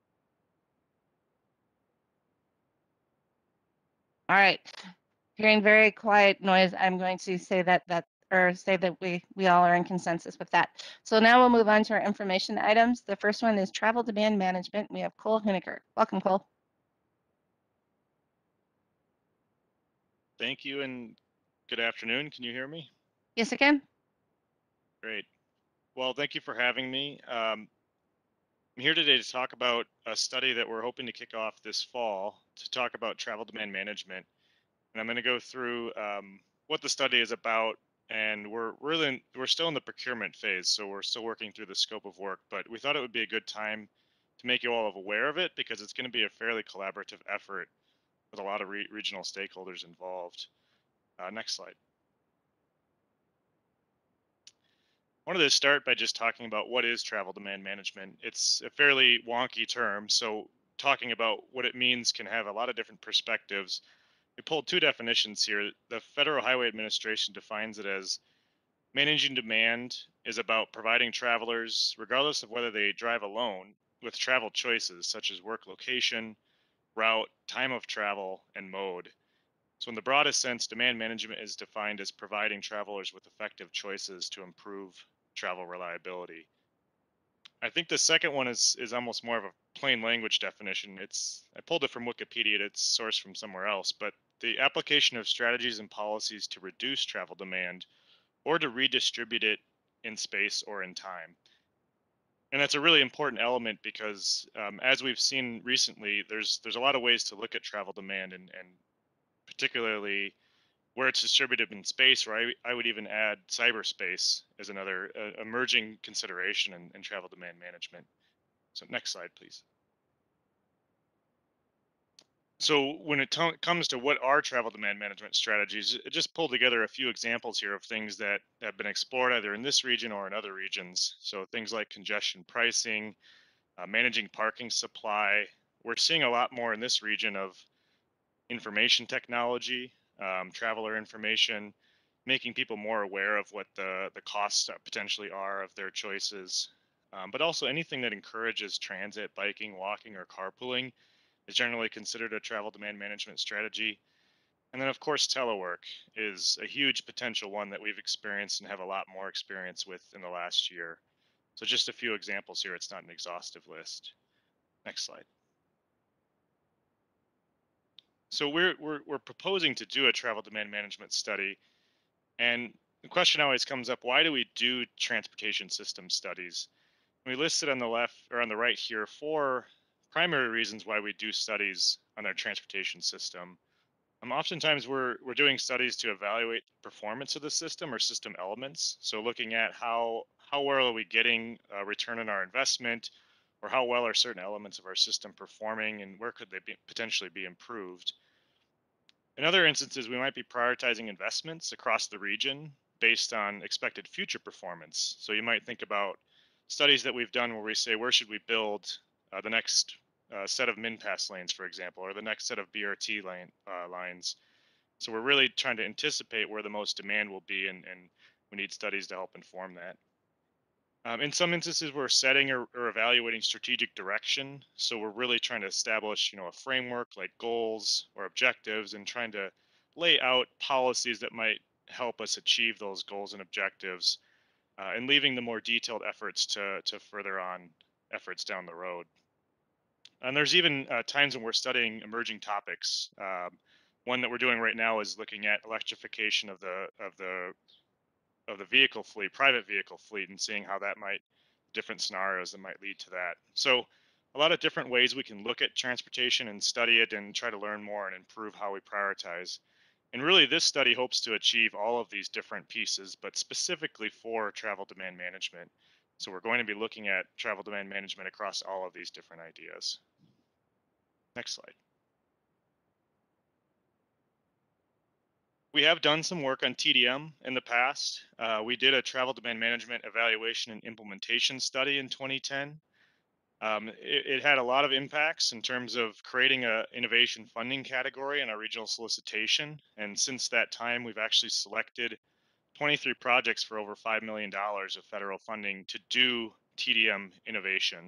All right. Hearing very quiet noise, I'm going to say that we all are in consensus with that. So now we'll move on to our information items. The first one is travel demand management. We have Cole Huniker. Welcome, Cole. Thank you and good afternoon. Can you hear me? Yes, I can. Great. Well, thank you for having me. I'm here today to talk about a study that we're hoping to kick off this fall to talk about travel demand management. And I'm going to go through what the study is about. And we're still in the procurement phase, so we're still working through the scope of work. But we thought it would be a good time to make you all aware of it because it's going to be a fairly collaborative effort with a lot of regional stakeholders involved. Next slide. I wanted to start by just talking about what is travel demand management. It's a fairly wonky term, so talking about what it means can have a lot of different perspectives. We pulled 2 definitions here. The Federal Highway Administration defines it as managing demand is about providing travelers, regardless of whether they drive alone, with travel choices such as work location, route, time of travel, and mode. So in the broadest sense, demand management is defined as providing travelers with effective choices to improve travel reliability. I think the second one is almost more of a plain language definition. I pulled it from Wikipedia, it's sourced from somewhere else, but the application of strategies and policies to reduce travel demand or to redistribute it in space or in time. And that's a really important element because as we've seen recently, there's a lot of ways to look at travel demand and particularly where it's distributed in space, or I would even add cyberspace as another emerging consideration in travel demand management. So next slide, please. So when it comes to what are travel demand management strategies, I just pulled together a few examples here of things that have been explored either in this region or in other regions. So things like congestion pricing, managing parking supply. We're seeing a lot more in this region of information technology, traveler information, making people more aware of what the costs potentially are of their choices, but also anything that encourages transit, biking, walking, or carpooling is generally considered a travel demand management strategy. And then of course, telework is a huge potential one that we've experienced and have a lot more experience with in the last year. So just a few examples here, it's not an exhaustive list. Next slide. So we're proposing to do a travel demand management study, and the question always comes up: why do we do transportation system studies? We listed on the left or on the right here 4 primary reasons why we do studies on our transportation system. Oftentimes we're doing studies to evaluate the performance of the system or system elements. So looking at how well are we getting a return on our investment, or how well are certain elements of our system performing, and where could they potentially be improved. In other instances, we might be prioritizing investments across the region based on expected future performance. So you might think about studies that we've done where we say, where should we build the next set of MinPass lanes, for example, or the next set of BRT lines. So we're really trying to anticipate where the most demand will be, and we need studies to help inform that. In some instances, we're setting or evaluating strategic direction. So we're really trying to establish, a framework like goals or objectives, and trying to lay out policies that might help us achieve those goals and objectives, and leaving the more detailed efforts to further on efforts down the road. And there's even times when we're studying emerging topics. One that we're doing right now is looking at electrification of the vehicle fleet, private vehicle fleet, and seeing how that might, different scenarios that might lead to that. So a lot of different ways we can look at transportation and study it and try to learn more and improve how we prioritize. And really, this study hopes to achieve all of these different pieces, but specifically for travel demand management. So we're going to be looking at travel demand management across all of these different ideas. Next slide. We have done some work on TDM in the past. We did a travel demand management evaluation and implementation study in 2010. It had a lot of impacts in terms of creating a innovation funding category in our regional solicitation. And since that time, we've actually selected 23 projects for over $5 million of federal funding to do TDM innovation.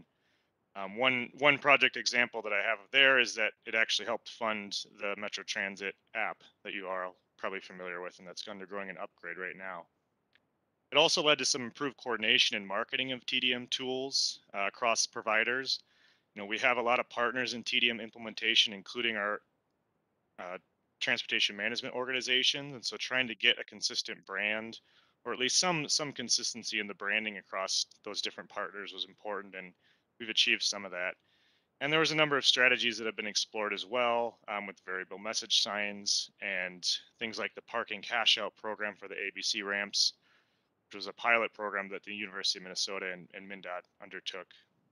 One project example that I have there is that it actually helped fund the Metro Transit app that you are probably familiar with, and that's undergoing an upgrade right now. It also led to some improved coordination and marketing of TDM tools across providers. We have a lot of partners in TDM implementation, including our transportation management organizations, and so trying to get a consistent brand, or at least some consistency in the branding across those different partners was important, and we've achieved some of that. And there was a number of strategies that have been explored as well, with variable message signs and things like the parking cash out program for the ABC ramps, which was a pilot program that the University of Minnesota and MnDOT undertook.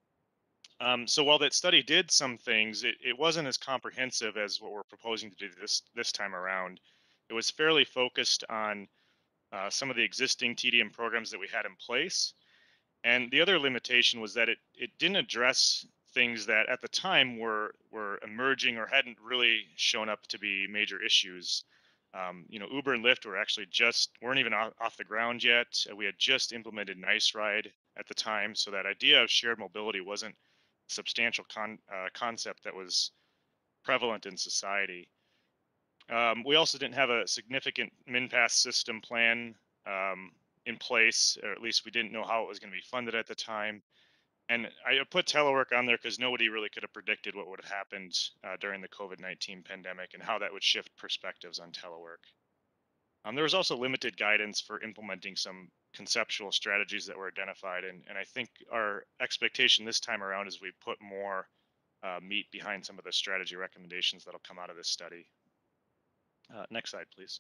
So while that study did some things, it wasn't as comprehensive as what we're proposing to do this time around. It was fairly focused on some of the existing TDM programs that we had in place. And the other limitation was that it didn't address things that at the time were emerging or hadn't really shown up to be major issues. Uber and Lyft weren't even off the ground yet. We had just implemented Nice Ride at the time, so that idea of shared mobility wasn't a substantial concept that was prevalent in society. We also didn't have a significant MinPass system plan in place, or at least we didn't know how it was going to be funded at the time. And I put telework on there because nobody really could have predicted what would have happened during the COVID-19 pandemic and how that would shift perspectives on telework. There was also limited guidance for implementing some conceptual strategies that were identified. And I think our expectation this time around is we put more meat behind some of the strategy recommendations that'll come out of this study. Next slide, please.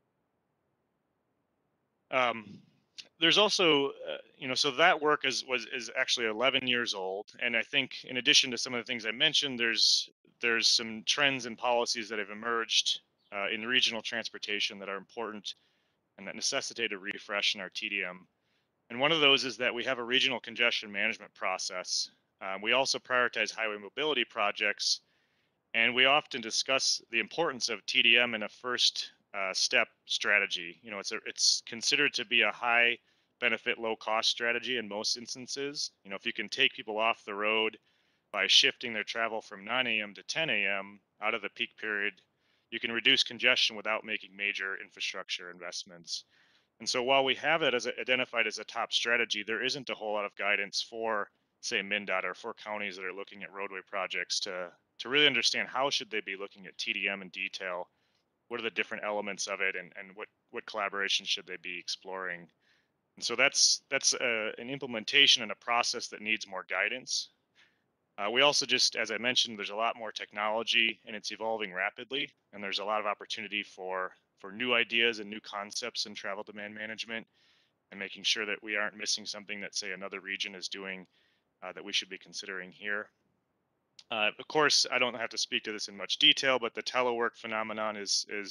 There's also, so that work is actually 11 years old, and I think in addition to some of the things I mentioned, there's some trends and policies that have emerged in regional transportation that are important and that necessitate a refresh in our TDM. And one of those is that we have a regional congestion management process. We also prioritize highway mobility projects, and we often discuss the importance of TDM in a first step strategy. It's considered to be a high benefit, low cost strategy in most instances. If you can take people off the road by shifting their travel from 9 a.m. to 10 a.m. out of the peak period, you can reduce congestion without making major infrastructure investments. And so while we have it identified as a top strategy, there isn't a whole lot of guidance for, say, MnDOT or for counties that are looking at roadway projects to really understand how should they be looking at TDM in detail. What are the different elements of it, and what collaboration should they be exploring? And so that's an implementation and a process that needs more guidance. We also just, as I mentioned, there's a lot more technology and it's evolving rapidly, and there's a lot of opportunity for new ideas and new concepts in travel demand management, and making sure that we aren't missing something that, say, another region is doing that we should be considering here. Of course, I don't have to speak to this in much detail, but the telework phenomenon is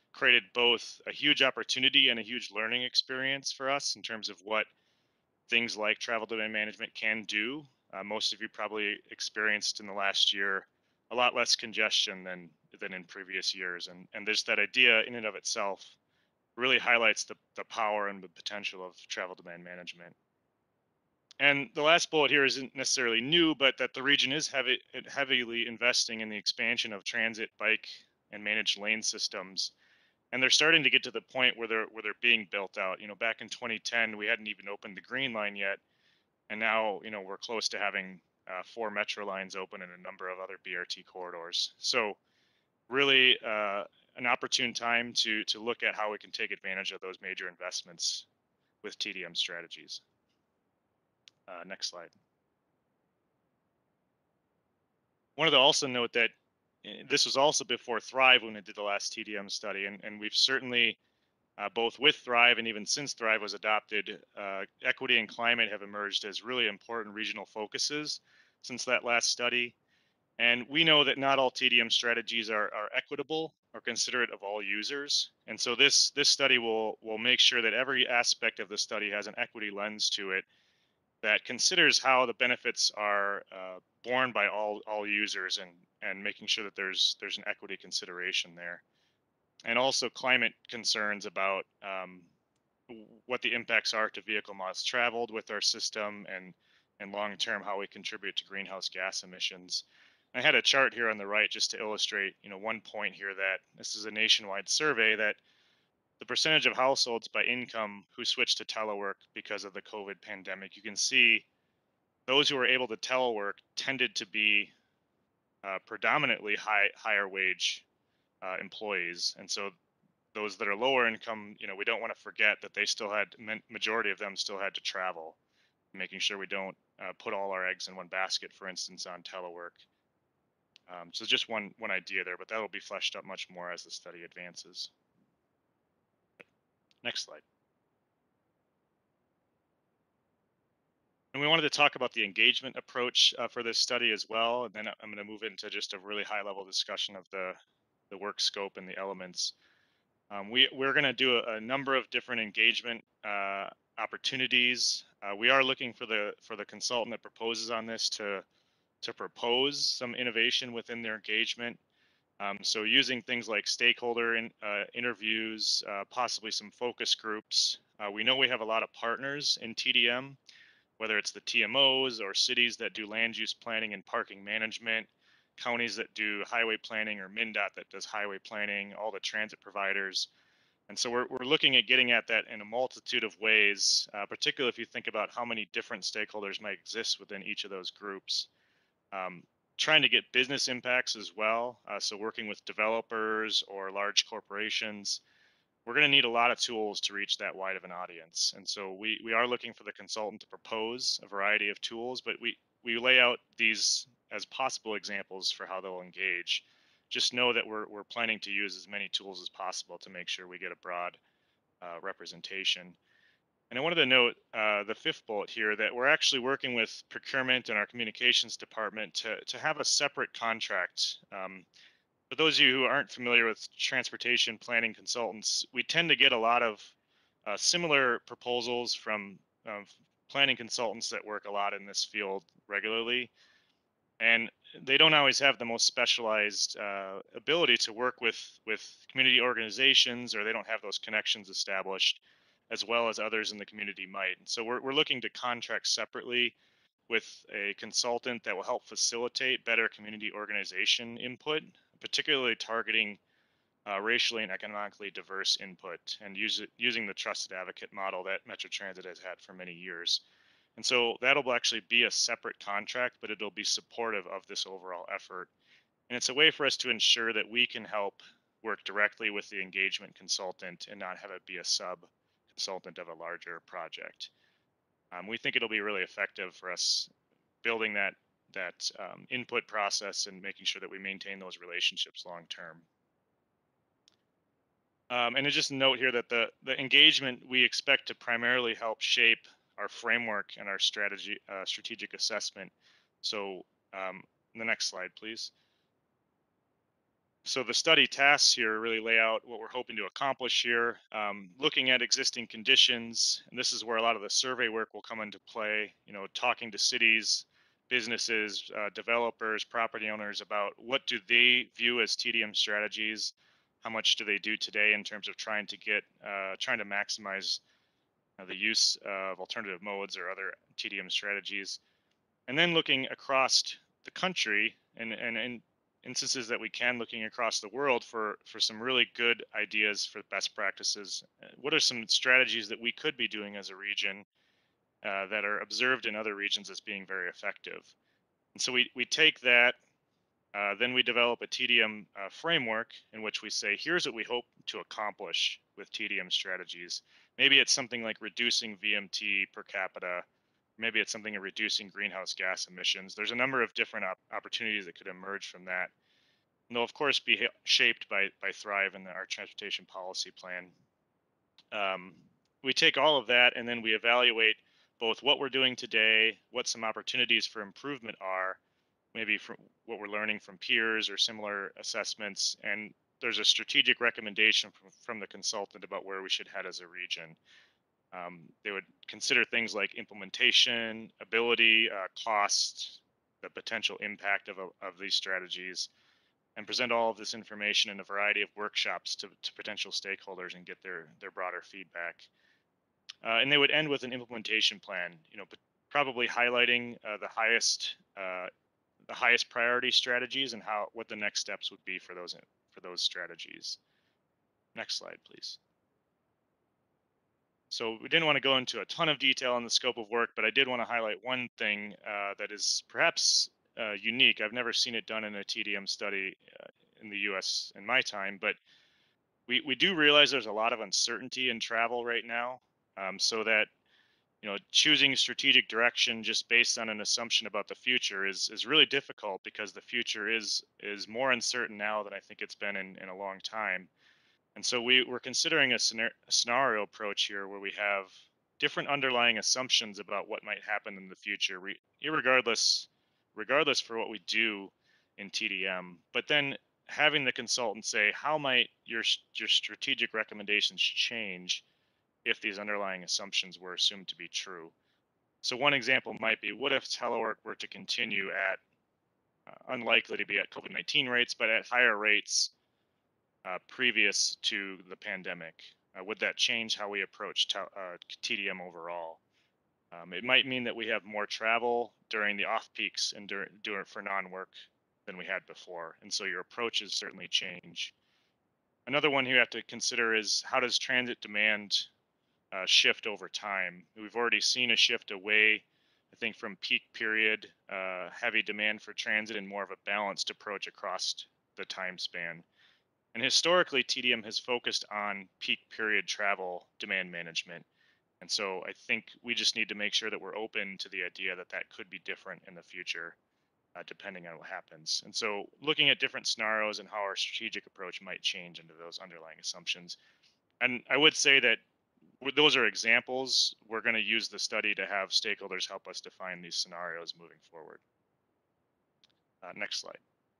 created both a huge opportunity and a huge learning experience for us in terms of what things like travel demand management can do. Most of you probably experienced in the last year a lot less congestion than in previous years. And there's that idea in and of itself really highlights the power and the potential of travel demand management. And the last bullet here isn't necessarily new, but that the region is heavily investing in the expansion of transit, bike, and managed lane systems. And they're starting to get to the point where they're being built out. You know, back in 2010, we hadn't even opened the Green Line yet, and now, you know, we're close to having 4 metro lines open and a number of other BRT corridors. So really an opportune time to look at how we can take advantage of those major investments with TDM strategies. Next slide. Wanted to also note that this was also before Thrive when we did the last TDM study, and we've certainly, both with Thrive and even since Thrive was adopted, equity and climate have emerged as really important regional focuses since that last study. And we know that not all TDM strategies are equitable or considerate of all users. And so this study will make sure that every aspect of the study has an equity lens to it that considers how the benefits are borne by all users, and making sure that there's an equity consideration there. And also climate concerns about what the impacts are to vehicle miles traveled with our system, and long-term how we contribute to greenhouse gas emissions. I had a chart here on the right just to illustrate, you know, one point here, that this is a nationwide survey, that the percentage of households by income who switched to telework because of the COVID pandemic, you can see those who were able to telework tended to be predominantly higher wage employees. And so those that are lower income, you know, we don't want to forget that they still had, majority of them still had to travel, making sure we don't put all our eggs in one basket, for instance, on telework. So just one idea there, but that will be fleshed out much more as the study advances. Next slide. And we wanted to talk about the engagement approach for this study as well. And then I'm going to move into just a really high level discussion of the work scope and the elements. We're going to do a number of different engagement opportunities. We are looking for the consultant that proposes on this to propose some innovation within their engagement. So using things like stakeholder interviews, possibly some focus groups. We know we have a lot of partners in TDM, whether it's the TMOs or cities that do land use planning and parking management, counties that do highway planning, or MnDOT that does highway planning, all the transit providers. And so we're looking at getting at that in a multitude of ways, particularly if you think about how many different stakeholders might exist within each of those groups. Trying to get business impacts as well. So working with developers or large corporations, we're going to need a lot of tools to reach that wide of an audience. And so we are looking for the consultant to propose a variety of tools, but we lay out these as possible examples for how they'll engage. Just know that we're planning to use as many tools as possible to make sure we get a broad representation. And I wanted to note the 5th bullet here, that we're actually working with procurement and our communications department to have a separate contract. For those of you who aren't familiar with transportation planning consultants, we tend to get a lot of similar proposals from planning consultants that work a lot in this field regularly. And they don't always have the most specialized ability to work with community organizations, or they don't have those connections established as well as others in the community might. And so we're looking to contract separately with a consultant that will help facilitate better community organization input, particularly targeting racially and economically diverse input, and using the trusted advocate model that Metro Transit has had for many years. And so that'll actually be a separate contract, but it'll be supportive of this overall effort. And it's a way for us to ensure that we can help work directly with the engagement consultant and not have it be a sub consultant of a larger project. We think it'll be really effective for us building that input process and making sure that we maintain those relationships long term. And to just note here that the engagement we expect to primarily help shape our framework and our strategic assessment. So the next slide, please. So the study tasks here really lay out what we're hoping to accomplish here, looking at existing conditions, and this is where a lot of the survey work will come into play, you know, talking to cities, businesses, developers, property owners about what do they view as TDM strategies, how much do they do today in terms of trying to maximize the use of alternative modes or other TDM strategies, and then looking across the country and instances that we can, looking across the world for some really good ideas for best practices. What are some strategies that we could be doing as a region that are observed in other regions as being very effective? And so we take that, then we develop a TDM framework in which we say, here's what we hope to accomplish with TDM strategies. Maybe it's something like reducing VMT per capita. Maybe it's something like reducing greenhouse gas emissions. There's a number of different opportunities that could emerge from that. And they'll, of course, be shaped by Thrive and our transportation policy plan. We take all of that and then we evaluate both what we're doing today, what some opportunities for improvement are, maybe from what we're learning from peers or similar assessments, and there's a strategic recommendation from the consultant about where we should head as a region. They would consider things like implementation, ability, cost, the potential impact of these strategies, and present all of this information in a variety of workshops to potential stakeholders and get their broader feedback. And they would end with an implementation plan, you know, but probably highlighting the highest priority strategies and what the next steps would be for those strategies. Next slide, please. So we didn't want to go into a ton of detail on the scope of work, but I did want to highlight one thing that is perhaps unique. I've never seen it done in a TDM study in the US in my time, but we do realize there's a lot of uncertainty in travel right now, so that, you know, choosing strategic direction just based on an assumption about the future is really difficult, because the future is more uncertain now than I think it's been in a long time. And so we're considering a scenario approach here where we have different underlying assumptions about what might happen in the future, regardless for what we do in TDM. But then having the consultant say, how might your strategic recommendations change if these underlying assumptions were assumed to be true? So one example might be, what if telework were to continue at, unlikely to be at COVID-19 rates, but at higher rates previous to the pandemic? Would that change how we approach TDM overall? It might mean that we have more travel during the off peaks and during for non-work than we had before, and so your approaches certainly change. Another one you have to consider is, how does transit demand shift over time? We've already seen a shift away, I think, from peak period heavy demand for transit and more of a balanced approach across the time span. And historically, TDM has focused on peak period travel demand management. And so I think we just need to make sure that we're open to the idea that that could be different in the future, depending on what happens. And so looking at different scenarios and how our strategic approach might change into those underlying assumptions. And I would say that those are examples. We're going to use the study to have stakeholders help us define these scenarios moving forward. Next slide.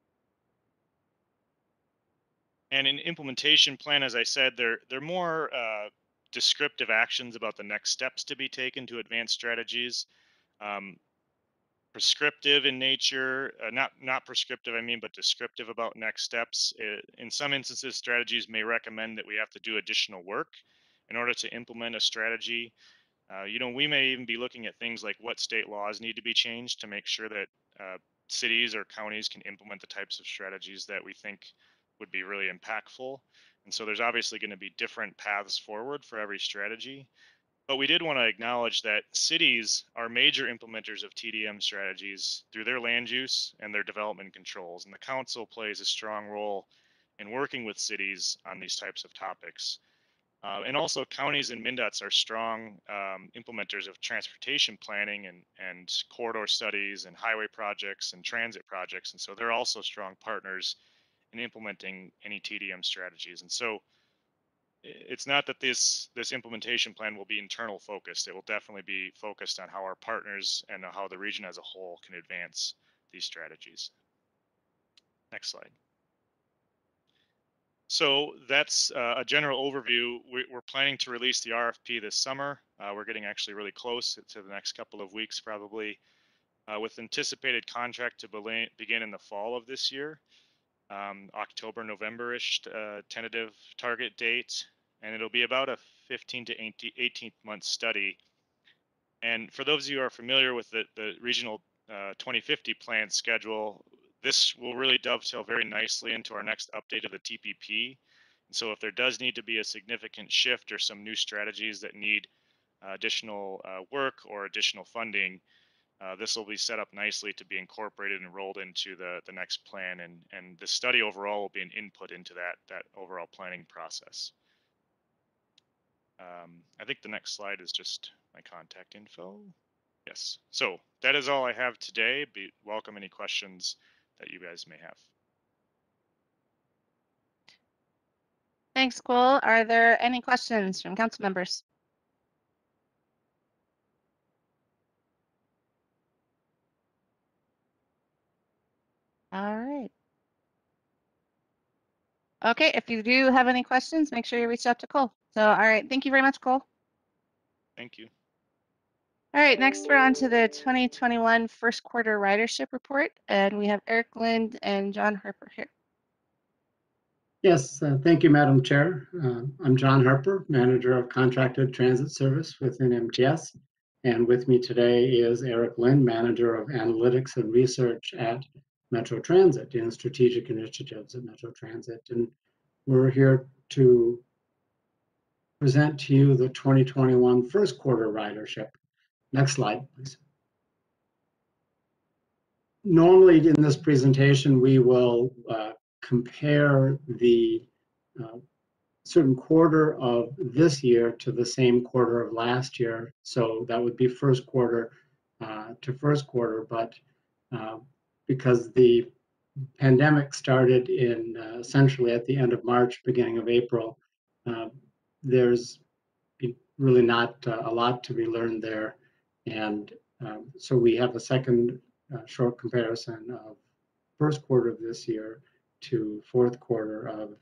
And in implementation plan, as I said, they're more descriptive actions about the next steps to be taken to advance strategies. Prescriptive in nature, not prescriptive, I mean, but descriptive about next steps. In some instances, strategies may recommend that we have to do additional work in order to implement a strategy. You know, we may even be looking at things like what state laws need to be changed to make sure that cities or counties can implement the types of strategies that we think would be really impactful. And so there's obviously going to be different paths forward for every strategy. But we did want to acknowledge that cities are major implementers of TDM strategies through their land use and their development controls. And the council plays a strong role in working with cities on these types of topics. And also counties and MnDOTs are strong implementers of transportation planning and corridor studies and highway projects and transit projects. And so they're also strong partners in implementing any TDM strategies. And so it's not that this implementation plan will be internal focused. It will definitely be focused on how our partners and how the region as a whole can advance these strategies. Next slide. So that's a general overview. We're planning to release the RFP this summer. We're getting actually really close to the next couple of weeks, probably, with anticipated contract to begin in the fall of this year, October, November-ish tentative target date, and it'll be about a 15 to 18 month study. And for those of you who are familiar with the regional 2050 plan schedule, this will really dovetail very nicely into our next update of the TPP. And so if there does need to be a significant shift or some new strategies that need additional work or additional funding, this will be set up nicely to be incorporated and rolled into the next plan. And the study overall will be an input into that overall planning process. I think the next slide is just my contact info. Yes. So that is all I have today. Welcome any questions that you guys may have. Thanks, Cole. Are there any questions from council members? All right. Okay, if you do have any questions, make sure you reach out to Cole. So, all right, thank you very much, Cole. Thank you. All right, next we're on to the 2021 first quarter ridership report, and we have Eric Lind and John Harper here. Yes, thank you, Madam Chair. I'm John Harper, Manager of Contracted Transit Service within MTS. And with me today is Eric Lind, Manager of Analytics and Research at Metro Transit in Strategic Initiatives at Metro Transit. And we're here to present to you the 2021 first quarter ridership. Next slide, please. Normally in this presentation, we will compare the certain quarter of this year to the same quarter of last year. So that would be first quarter to first quarter, but because the pandemic started in essentially at the end of March, beginning of April, there's really not a lot to be learned there. And so we have a second short comparison of first quarter of this year to fourth quarter of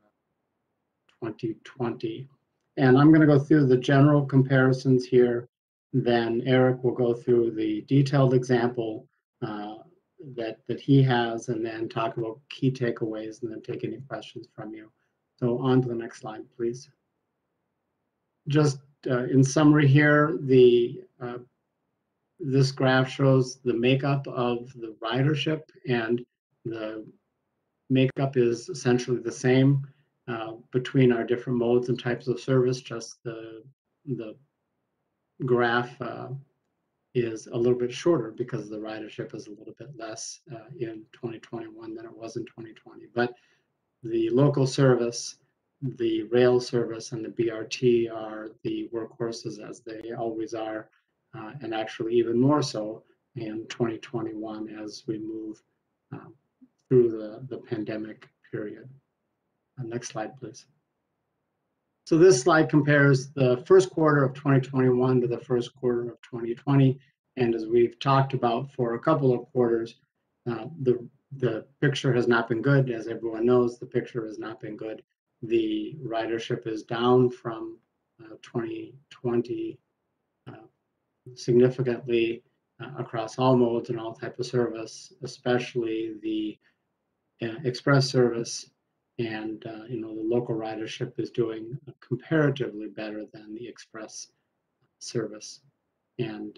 2020. And I'm going to go through the general comparisons here. Then Eric will go through the detailed example that he has, and then talk about key takeaways, and then take any questions from you. So on to the next slide, please. Just in summary here, this graph shows the makeup of the ridership, and the makeup is essentially the same between our different modes and types of service. Just the graph is a little bit shorter because the ridership is a little bit less in 2021 than it was in 2020. But the local service, the rail service, and the BRT are the workhorses, as they always are, and actually even more so in 2021 as we move through the pandemic period. Next slide, please. So this slide compares the first quarter of 2021 to the first quarter of 2020. And as we've talked about for a couple of quarters, the picture has not been good. As everyone knows, the picture has not been good. The ridership is down from 2020 significantly across all modes and all types of service, especially the express service. And the local ridership is doing comparatively better than the express service. And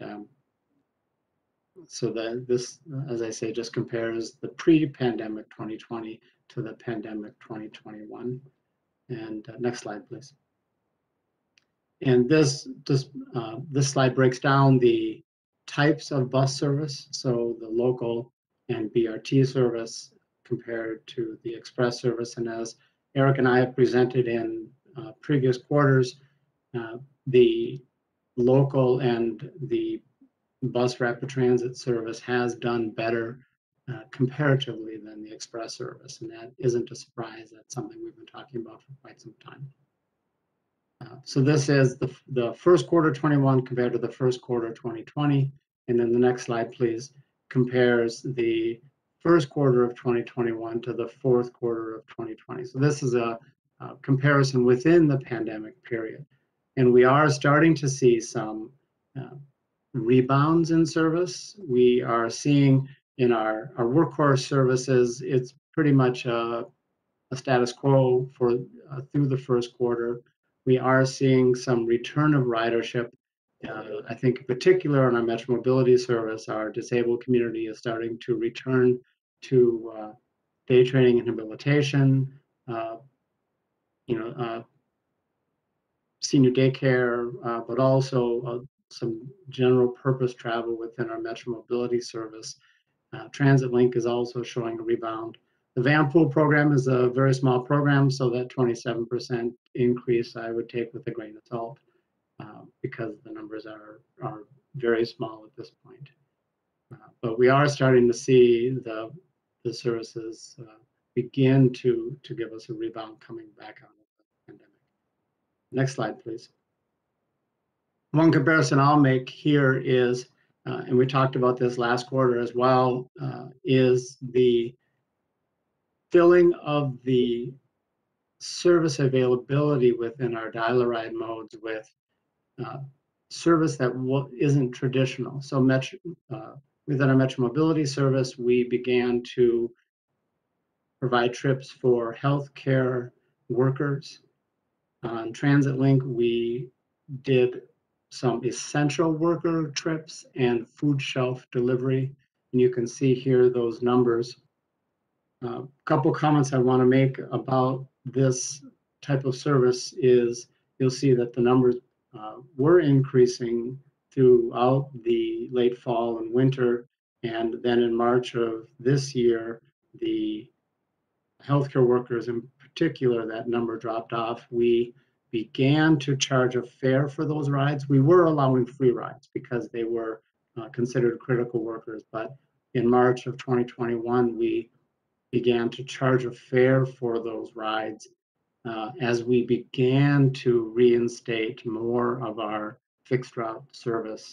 so this, as I say, just compares the pre-pandemic 2020 to the pandemic 2021. And next slide, please. And this slide breaks down the types of bus service, so the local and BRT service compared to the express service. And as Eric and I have presented in previous quarters, the local and the bus rapid transit service has done better comparatively than the express service. And that isn't a surprise. That's something we've been talking about for quite some time. So this is the first quarter 21 compared to the first quarter 2020. And then the next slide, please, compares the first quarter of 2021 to the fourth quarter of 2020. So this is a comparison within the pandemic period. And we are starting to see some rebounds in service. We are seeing in our workhorse services, it's pretty much a status quo for through the first quarter. We are seeing some return of ridership. I think in particular on our Metro Mobility service, our disabled community is starting to return to day training and rehabilitation, senior daycare, but also some general purpose travel within our Metro Mobility service. Transit Link is also showing a rebound. The van pool program is a very small program, so that 27% increase I would take with a grain of salt because the numbers are very small at this point. But we are starting to see the services begin to give us a rebound coming back out of the pandemic. Next slide, please. One comparison I'll make here is, and we talked about this last quarter as well, is the filling of the service availability within our dial-a-ride modes with service that isn't traditional. So within our Metro Mobility service, we began to provide trips for healthcare workers. On Transit Link, we did some essential worker trips and food shelf delivery. And you can see here those numbers. A couple comments I want to make about this type of service is you'll see that the numbers were increasing throughout the late fall and winter. And then in March of this year, the healthcare workers in particular, that number dropped off. We began to charge a fare for those rides. We were allowing free rides because they were considered critical workers. But in March of 2021, we began to charge a fare for those rides as we began to reinstate more of our fixed route service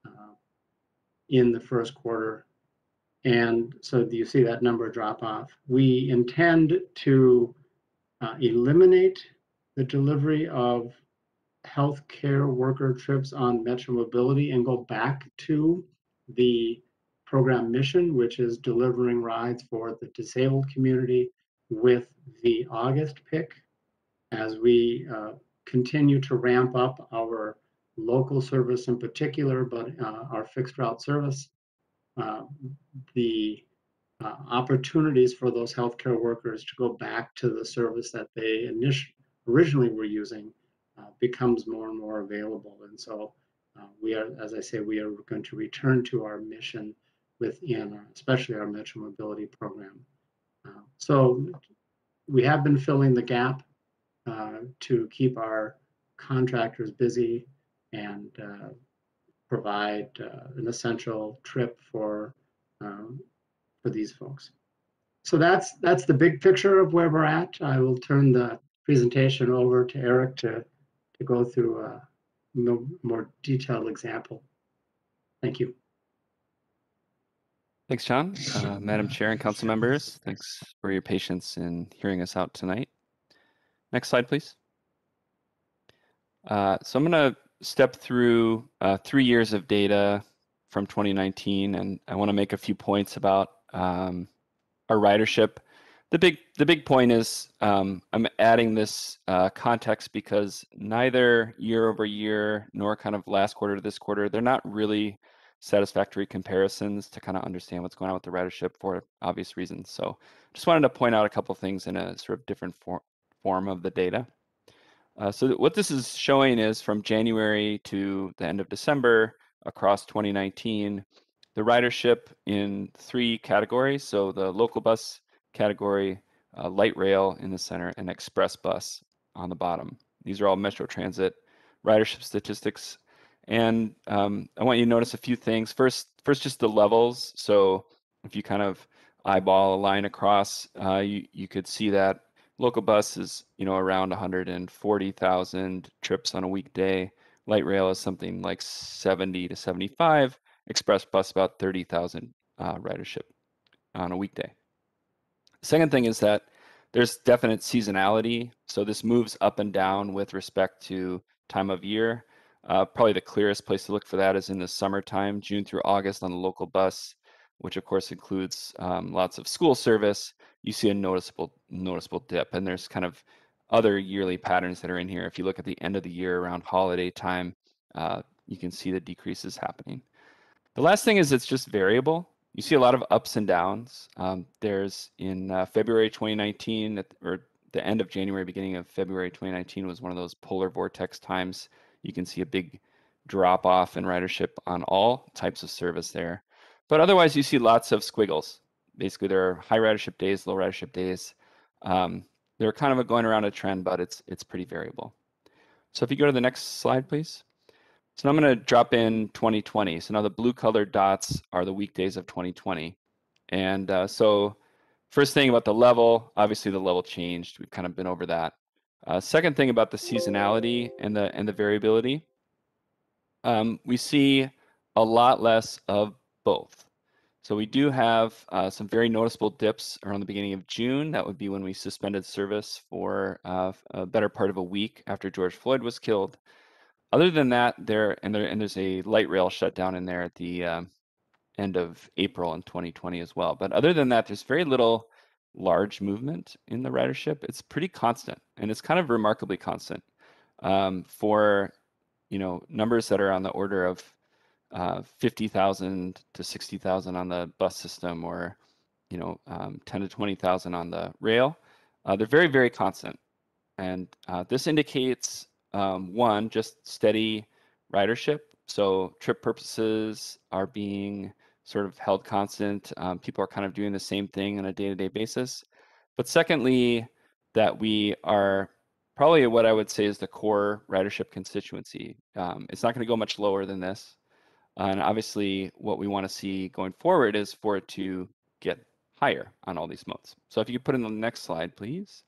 in the first quarter. And so you see that number drop off. We intend to eliminate the delivery of healthcare worker trips on Metro Mobility and go back to the program mission, which is delivering rides for the disabled community with the August pick. As we continue to ramp up our local service in particular, but our fixed route service, the opportunities for those healthcare workers to go back to the service that they originally were using becomes more and more available. And so we are, as I say, we are going to return to our mission within especially our Metro Mobility program. So we have been filling the gap to keep our contractors busy and provide an essential trip for these folks. So that's the big picture of where we're at. I will turn the presentation over to Eric to go through a more detailed example. Thank you. Thanks, John. Madam Chair and council members, thanks for your patience in hearing us out tonight. Next slide, please. So I'm going to step through 3 years of data from 2019, and I want to make a few points about our ridership. The big point is I'm adding this context because neither year over year nor kind of last quarter to this quarter, they're not really satisfactory comparisons to kind of understand what's going on with the ridership for obvious reasons. So just wanted to point out a couple things in a sort of different form of the data. So what this is showing is from January to the end of December across 2019, the ridership in 3 categories. So the local bus category, light rail in the center, and express bus on the bottom. These are all Metro Transit ridership statistics. And I want you to notice a few things. First, just the levels. So if you kind of eyeball a line across, you could see that local bus is around 140,000 trips on a weekday. Light rail is something like 70 to 75. Express bus about 30,000 ridership on a weekday. Second thing is that there's definite seasonality. So this moves up and down with respect to time of year. Probably the clearest place to look for that is in the summertime, June through August on the local bus, which of course includes lots of school service. You see a noticeable dip, and there's kind of other yearly patterns that are in here. If you look at the end of the year around holiday time, you can see the decreases happening. The last thing is it's just variable. You see a lot of ups and downs. There's in February 2019, or the end of January, beginning of February 2019 was one of those polar vortex times. You can see a big drop off in ridership on all types of service there. But otherwise, you see lots of squiggles. Basically, there are high ridership days, low ridership days. They're kind of going around a trend, but it's pretty variable. So if you go to the next slide, please. So now I'm going to drop in 2020. So now the blue colored dots are the weekdays of 2020. And so first thing about the level, obviously the level changed. We've kind of been over that. Second thing about the seasonality and the variability, we see a lot less of both. So we do have some very noticeable dips around the beginning of June. That would be when we suspended service for a better part of a week after George Floyd was killed. Other than that, there's a light rail shutdown in there at the end of April in 2020 as well. But other than that, there's very little large movement in the ridership. It's pretty constant, and it's kind of remarkably constant for numbers that are on the order of 50,000 to 60,000 on the bus system, or 10 to 20,000 on the rail. They're very, very constant, and this indicates one, just steady ridership. So trip purposes are being sort of held constant. People are kind of doing the same thing on a day-to-day basis. But secondly, that we are probably what I would say is the core ridership constituency. It's not going to go much lower than this. And obviously, what we want to see going forward is for it to get higher on all these modes. So if you could put in the next slide, please.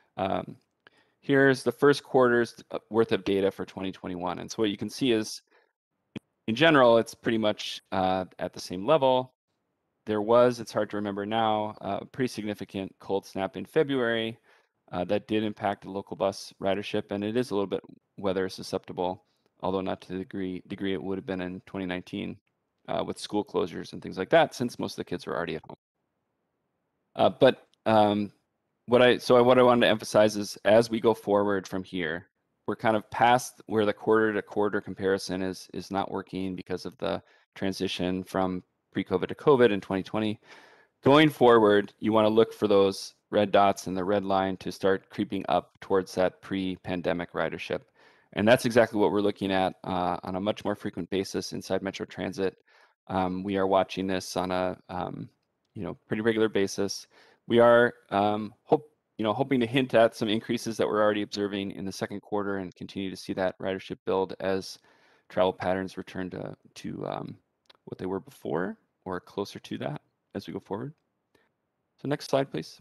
Here's the first quarter's worth of data for 2021. And so what you can see is, in general, it's pretty much at the same level. There was, it's hard to remember now, a pretty significant cold snap in February that did impact the local bus ridership, and it is a little bit weather susceptible, although not to the degree it would have been in 2019 with school closures and things like that, since most of the kids were already at home. What I wanted to emphasize is, as we go forward from here, we're kind of past where the quarter-to-quarter comparison is not working because of the transition from pre-COVID to COVID in 2020. Going forward, you want to look for those red dots and the red line to start creeping up towards that pre-pandemic ridership. And that's exactly what we're looking at on a much more frequent basis inside Metro Transit. We are watching this on a pretty regular basis. We are hoping to hint at some increases that we're already observing in the second quarter and continue to see that ridership build as travel patterns return to what they were before, or closer to that as we go forward. So next slide, please.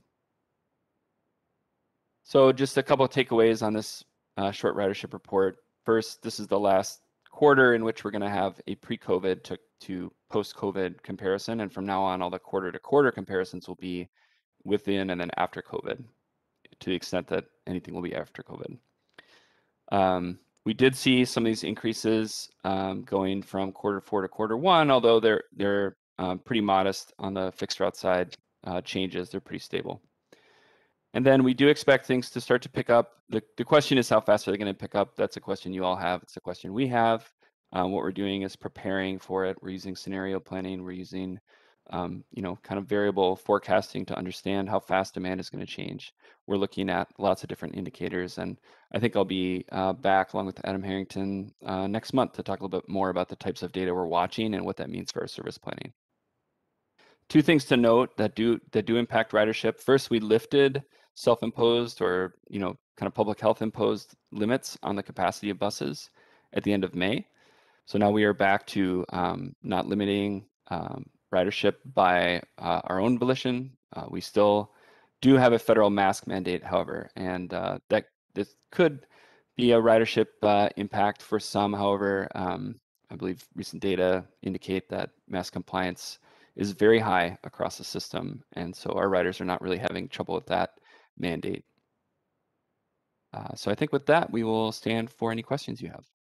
So just a couple of takeaways on this short ridership report. First, this is the last quarter in which we're going to have a pre-COVID to post-COVID comparison, and from now on, all the quarter-to-quarter comparisons will be within and then after COVID, to the extent that anything will be after COVID. We did see some of these increases going from quarter 4 to quarter 1, although they're pretty modest on the fixed route side changes. They're pretty stable. And then we do expect things to start to pick up. The question is, how fast are they going to pick up? That's a question you all have. It's a question we have. What we're doing is preparing for it. We're using scenario planning. We're using kind of variable forecasting to understand how fast demand is going to change. We're looking at lots of different indicators, and I think I'll be back along with Adam Harrington next month to talk a little bit more about the types of data we're watching and what that means for our service planning. Two things to note that do impact ridership. First, we lifted self-imposed or kind of public health imposed limits on the capacity of buses at the end of May. So now we are back to not limiting ridership by our own volition. We still do have a federal mask mandate, however, and that this could be a ridership impact for some. However, I believe recent data indicate that mask compliance is very high across the system. And so our riders are not really having trouble with that mandate. So I think with that, we will stand for any questions you have.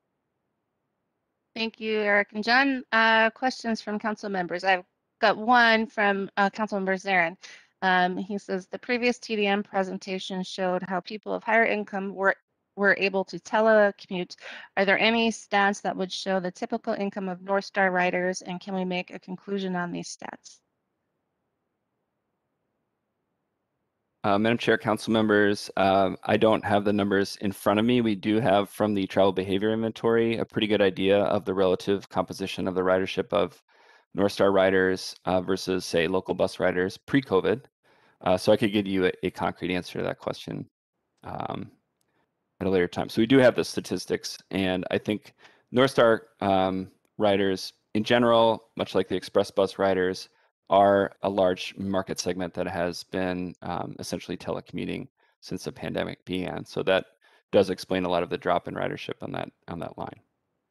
Thank you, Eric and John. Questions from council members. I've got one from Councilmember Zarin. He says the previous TDM presentation showed how people of higher income were able to telecommute. Are there any stats that would show the typical income of North Star riders, and can we make a conclusion on these stats? Madam Chair, council members, I don't have the numbers in front of me. We do have from the travel behavior inventory a pretty good idea of the relative composition of the ridership of North Star riders versus, say, local bus riders pre-COVID. So I could give you a concrete answer to that question at a later time. So we do have the statistics, and I think North Star riders in general, much like the express bus riders, are a large market segment that has been essentially telecommuting since the pandemic began. So that does explain a lot of the drop in ridership on that line.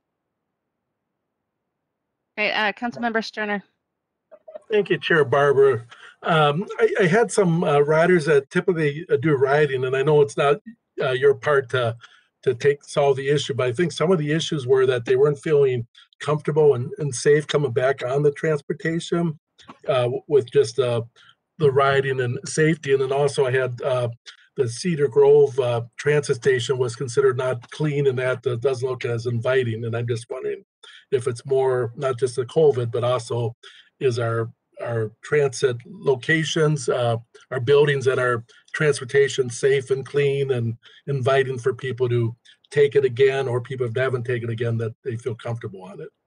Okay, Councilmember Sterner. Thank you, Chair Barber. I had some riders that typically do riding, and I know it's not your part to solve the issue, but I think some of the issues were that they weren't feeling comfortable and safe coming back on the transportation with just the riding and safety. And then also I had the Cedar Grove transit station was considered not clean, and that doesn't look as inviting. And I'm just wondering if it's more not just the COVID, but also is our transit locations, our buildings and our transportation safe and clean and inviting for people to take it again, or people that haven't taken it again, that they feel comfortable on it.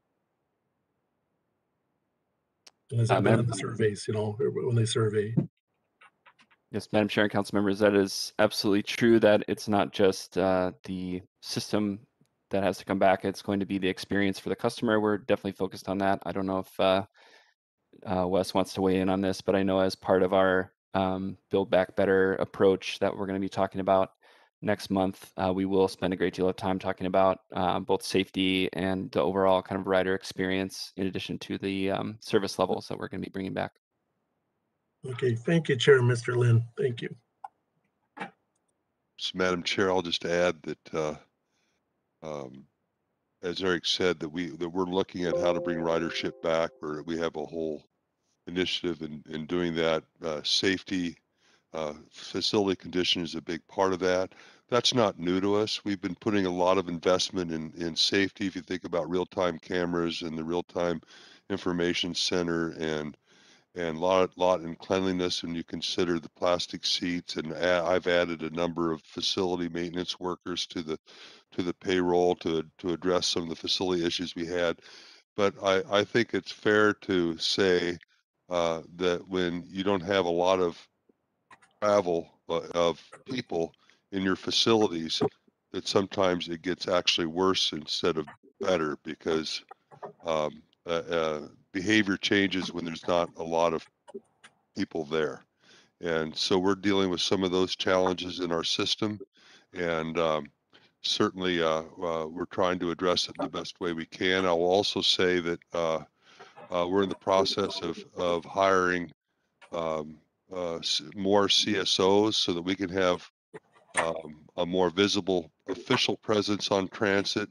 And has that been on the surveys, you know, when they survey? Yes, Madam Chair and council members, that is absolutely true, that it's not just the system that has to come back. It's going to be the experience for the customer. We're definitely focused on that. I don't know if Wes wants to weigh in on this, but I know as part of our Build Back Better approach that we're going to be talking about next month, we will spend a great deal of time talking about both safety and the overall kind of rider experience, in addition to the service levels that we're going to be bringing back. Okay, thank you, Chair, Mr. Lynn. Thank you. So, Madam Chair, I'll just add that, as Eric said, that we're looking at how to bring ridership back, where we have a whole initiative in doing that. Safety, facility condition is a big part of that. That's not new to us. We've been putting a lot of investment in safety. If you think about real-time cameras and the real-time information center and lot in cleanliness, and you consider the plastic seats, and I've added a number of facility maintenance workers to the payroll to address some of the facility issues we had. But I think it's fair to say that when you don't have a lot of travel of people in your facilities, that sometimes it gets actually worse instead of better, because behavior changes when there's not a lot of people there. And so we're dealing with some of those challenges in our system, and certainly we're trying to address it in the best way we can. I will also say that we're in the process of hiring more CSOs so that we can have a more visible official presence on transit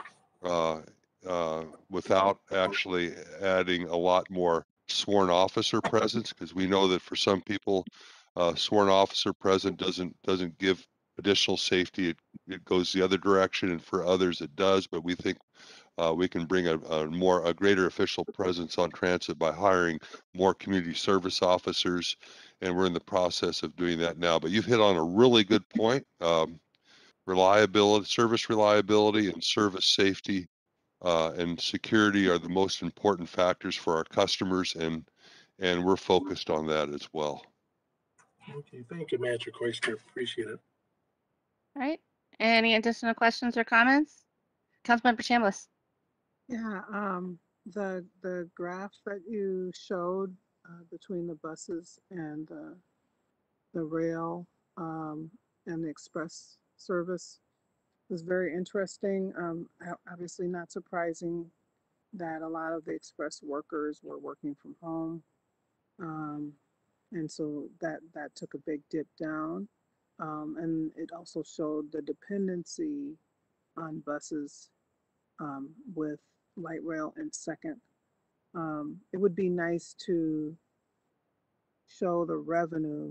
without actually adding a lot more sworn officer presence, because we know that for some people, sworn officer presence doesn't give additional safety. It goes the other direction, and for others it does. But we think we can bring a greater official presence on transit by hiring more community service officers, and we're in the process of doing that now. But you've hit on a really good point. Reliability, service reliability, and service safety and security are the most important factors for our customers, and we're focused on that as well. Okay, thank you, Manager Koister. Appreciate it. All right. Any additional questions or comments? Councilmember Chambliss. Yeah, the graph that you showed between the buses and the rail and the express service was very interesting. Obviously not surprising that a lot of the express workers were working from home. And so that took a big dip down. And it also showed the dependency on buses with light rail and second. It would be nice to show the revenue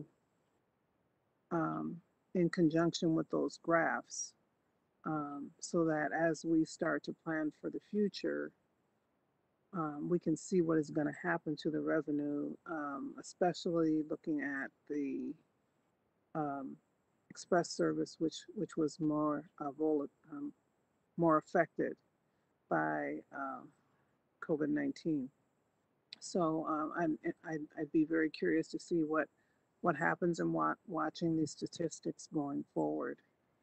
in conjunction with those graphs, so that as we start to plan for the future, we can see what is going to happen to the revenue, especially looking at the express service, which was more more affected by COVID-19. So I'd be very curious to see what happens and watching these statistics going forward.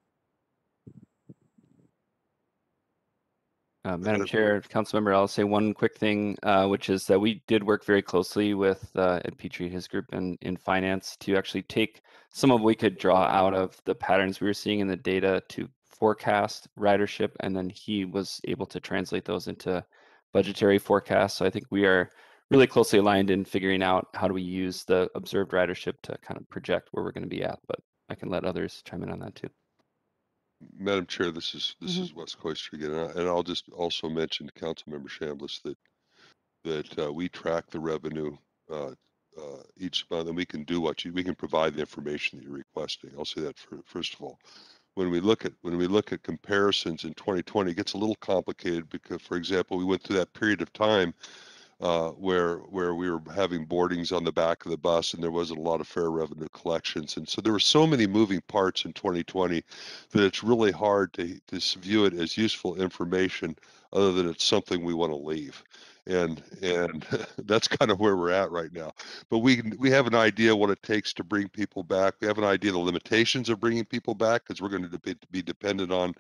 Madam Chair, Councilmember, I'll say one quick thing, which is that we did work very closely with Ed Petrie, his group in finance, to actually take some of what we could draw out of the patterns we were seeing in the data to forecast ridership, and then he was able to translate those into budgetary forecasts. So I think we are really closely aligned in figuring out how do we use the observed ridership to kind of project where we're going to be at, but I can let others chime in on that too. Madam Chair, this is Wes Koister again, and I'll just also mention to Councilmember Chambliss that we track the revenue each month, and we can do we can provide the information that you're requesting. I'll say that first of all. When we look at comparisons in 2020, it gets a little complicated because, for example, we went through that period of time where we were having boardings on the back of the bus and there wasn't a lot of fare revenue collections. And so there were so many moving parts in 2020 that it's really hard to view it as useful information other than it's something we want to leave. And that's kind of where we're at right now. But we have an idea what it takes to bring people back. We have an idea the limitations of bringing people back because we're going to be dependent on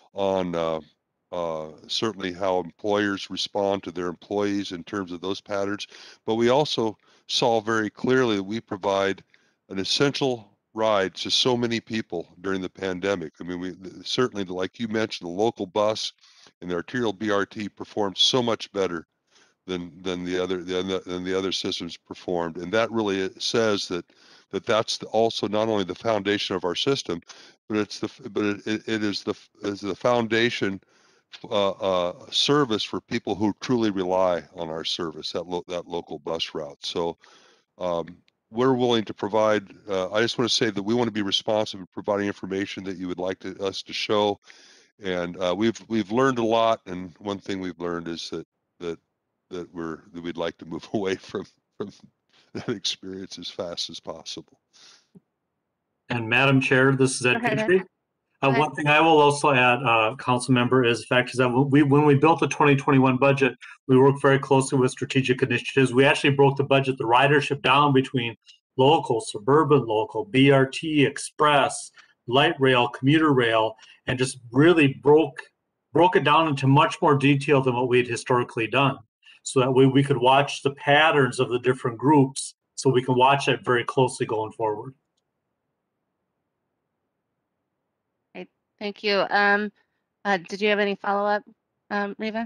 certainly how employers respond to their employees in terms of those patterns. But we also saw very clearly that we provide an essential ride to so many people during the pandemic. I mean, we certainly, like you mentioned, the local bus and the arterial BRT performed so much better than the other systems performed, and that really says that's also not only the foundation of our system, but it is the foundation service for people who truly rely on our service, that local bus route. So we're willing to provide. I just want to say that we want to be responsive in providing information that you would like us to show, and we've learned a lot. And one thing we've learned is that we'd like to move away from that experience as fast as possible. And Madam Chair, this is Ed Petrie. One thing I will also add, Council Member, is the fact is that when we built the 2021 budget, we worked very closely with strategic initiatives. We actually broke the budget, the ridership down between local, suburban, local, BRT, express, light rail, commuter rail, and just really broke it down into much more detail than what we had historically done. So that way we could watch the patterns of the different groups, so we can watch that very closely going forward. Thank you. Did you have any follow-up, Riva?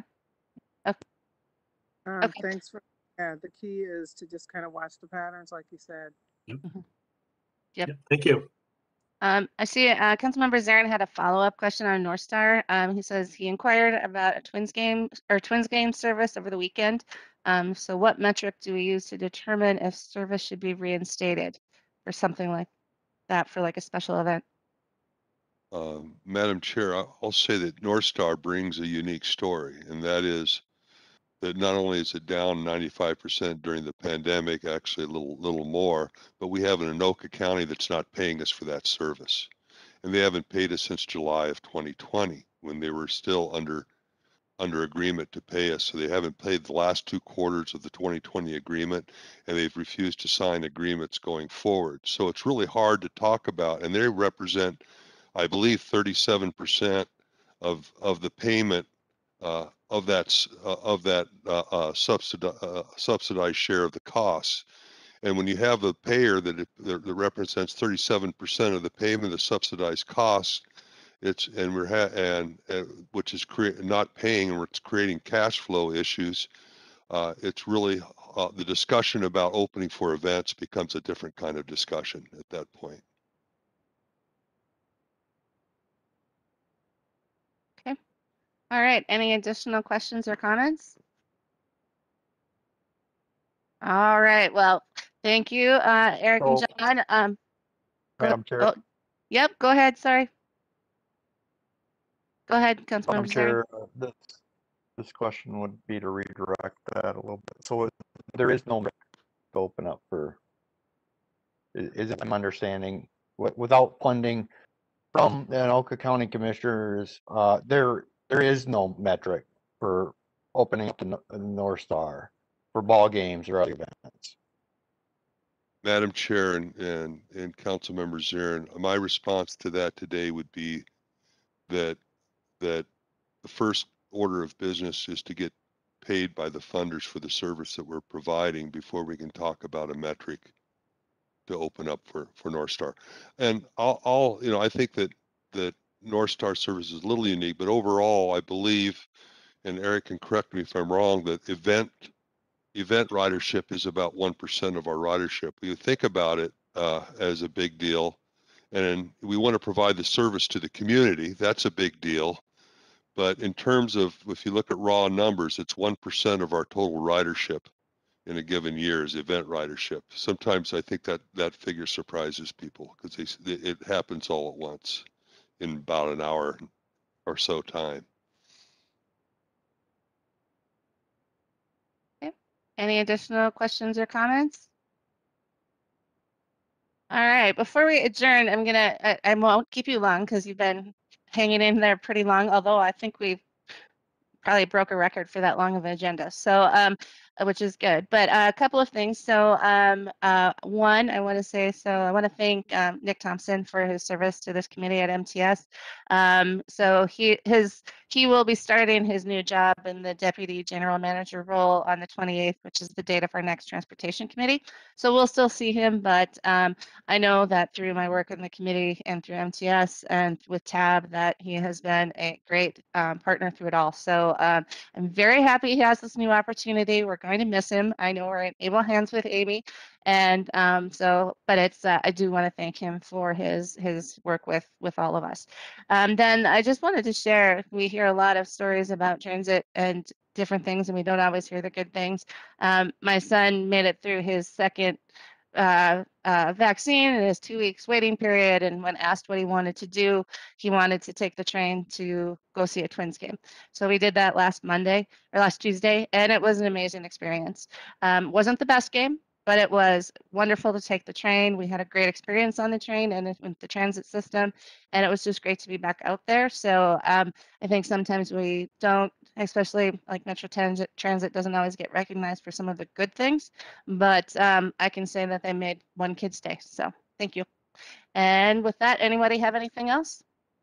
Okay. Thanks for, the key is to just kind of watch the patterns, like you said. Yep. Thank you. I see Councilmember Zarin had a follow-up question on North Star. He says he inquired about a Twins game service over the weekend. So what metric do we use to determine if service should be reinstated or something like that for like a special event? Madam Chair, I'll say that North Star brings a unique story, and that is that not only is it down 95% during the pandemic, actually a little more, but we have an Anoka County that's not paying us for that service. And they haven't paid us since July of 2020, when they were still under agreement to pay us. So they haven't paid the last 2 quarters of the 2020 agreement, and they've refused to sign agreements going forward. So it's really hard to talk about, and they represent, I believe, 37% of the payment of that subsidized share of the costs. And when you have a payer that represents 37% of the payment of subsidized costs, It's and we're which is not paying, and it's creating cash flow issues. It's really the discussion about opening for events becomes a different kind of discussion at that point. Okay. All right. Any additional questions or comments? All right. Well, thank you, Eric and So, John. Madam Chair, Oh, yep. Go ahead. Sorry. Go ahead, Councilmember Madam Zarin. Chair, this question would be to redirect that a little bit. So there is no to open up for, is it my understanding, without funding from the Anoka County Commissioners, there is no metric for opening up the North Star for ball games or other events. Madam Chair and Councilmember Zarin, my response to that today would be that the first order of business is to get paid by the funders for the service that we're providing before we can talk about a metric to open up for North Star. And I think that North Star service is a little unique, but overall, I believe, and Eric can correct me if I'm wrong, that event ridership is about 1% of our ridership. We think about it as a big deal, and we want to provide the service to the community. That's a big deal. But in terms of, if you look at raw numbers, it's 1% of our total ridership in a given year is event ridership. Sometimes I think that figure surprises people because it happens all at once in about an hour or so time. Okay. Any additional questions or comments? All right. Before we adjourn, I won't keep you long because you've been hanging in there pretty long, although I think we've probably broke a record for that long of an agenda. So, which is good. But a couple of things. So, one, I want to thank Nick Thompson for his service to this committee at MTS. So he will be starting his new job in the Deputy General Manager role on the 28th, which is the date of our next Transportation Committee. So we'll still see him, but I know that through my work in the committee and through MTS and with TAB that he has been a great partner through it all. So I'm very happy he has this new opportunity. We're going to miss him. I know we're in able hands with Amy, and but it's I do want to thank him for his work with all of us. Then I just wanted to share. We hear a lot of stories about transit and different things, and we don't always hear the good things. My son made it through his second vaccine in his 2 weeks waiting period, and when asked what he wanted to do, he wanted to take the train to go see a Twins game. So we did that last Tuesday, and it was an amazing experience. Wasn't the best game, but it was wonderful to take the train. We had a great experience on the train and with the transit system, and it was just great to be back out there. So I think sometimes we don't, especially like Metro Transit doesn't always get recognized for some of the good things, but I can say that they made one kid's day. So thank you. And with that, anybody have anything else?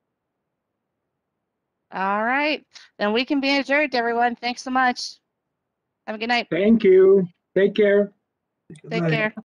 All right, then we can be adjourned, everyone. Thanks so much. Have a good night. Thank you. Take care. Take care.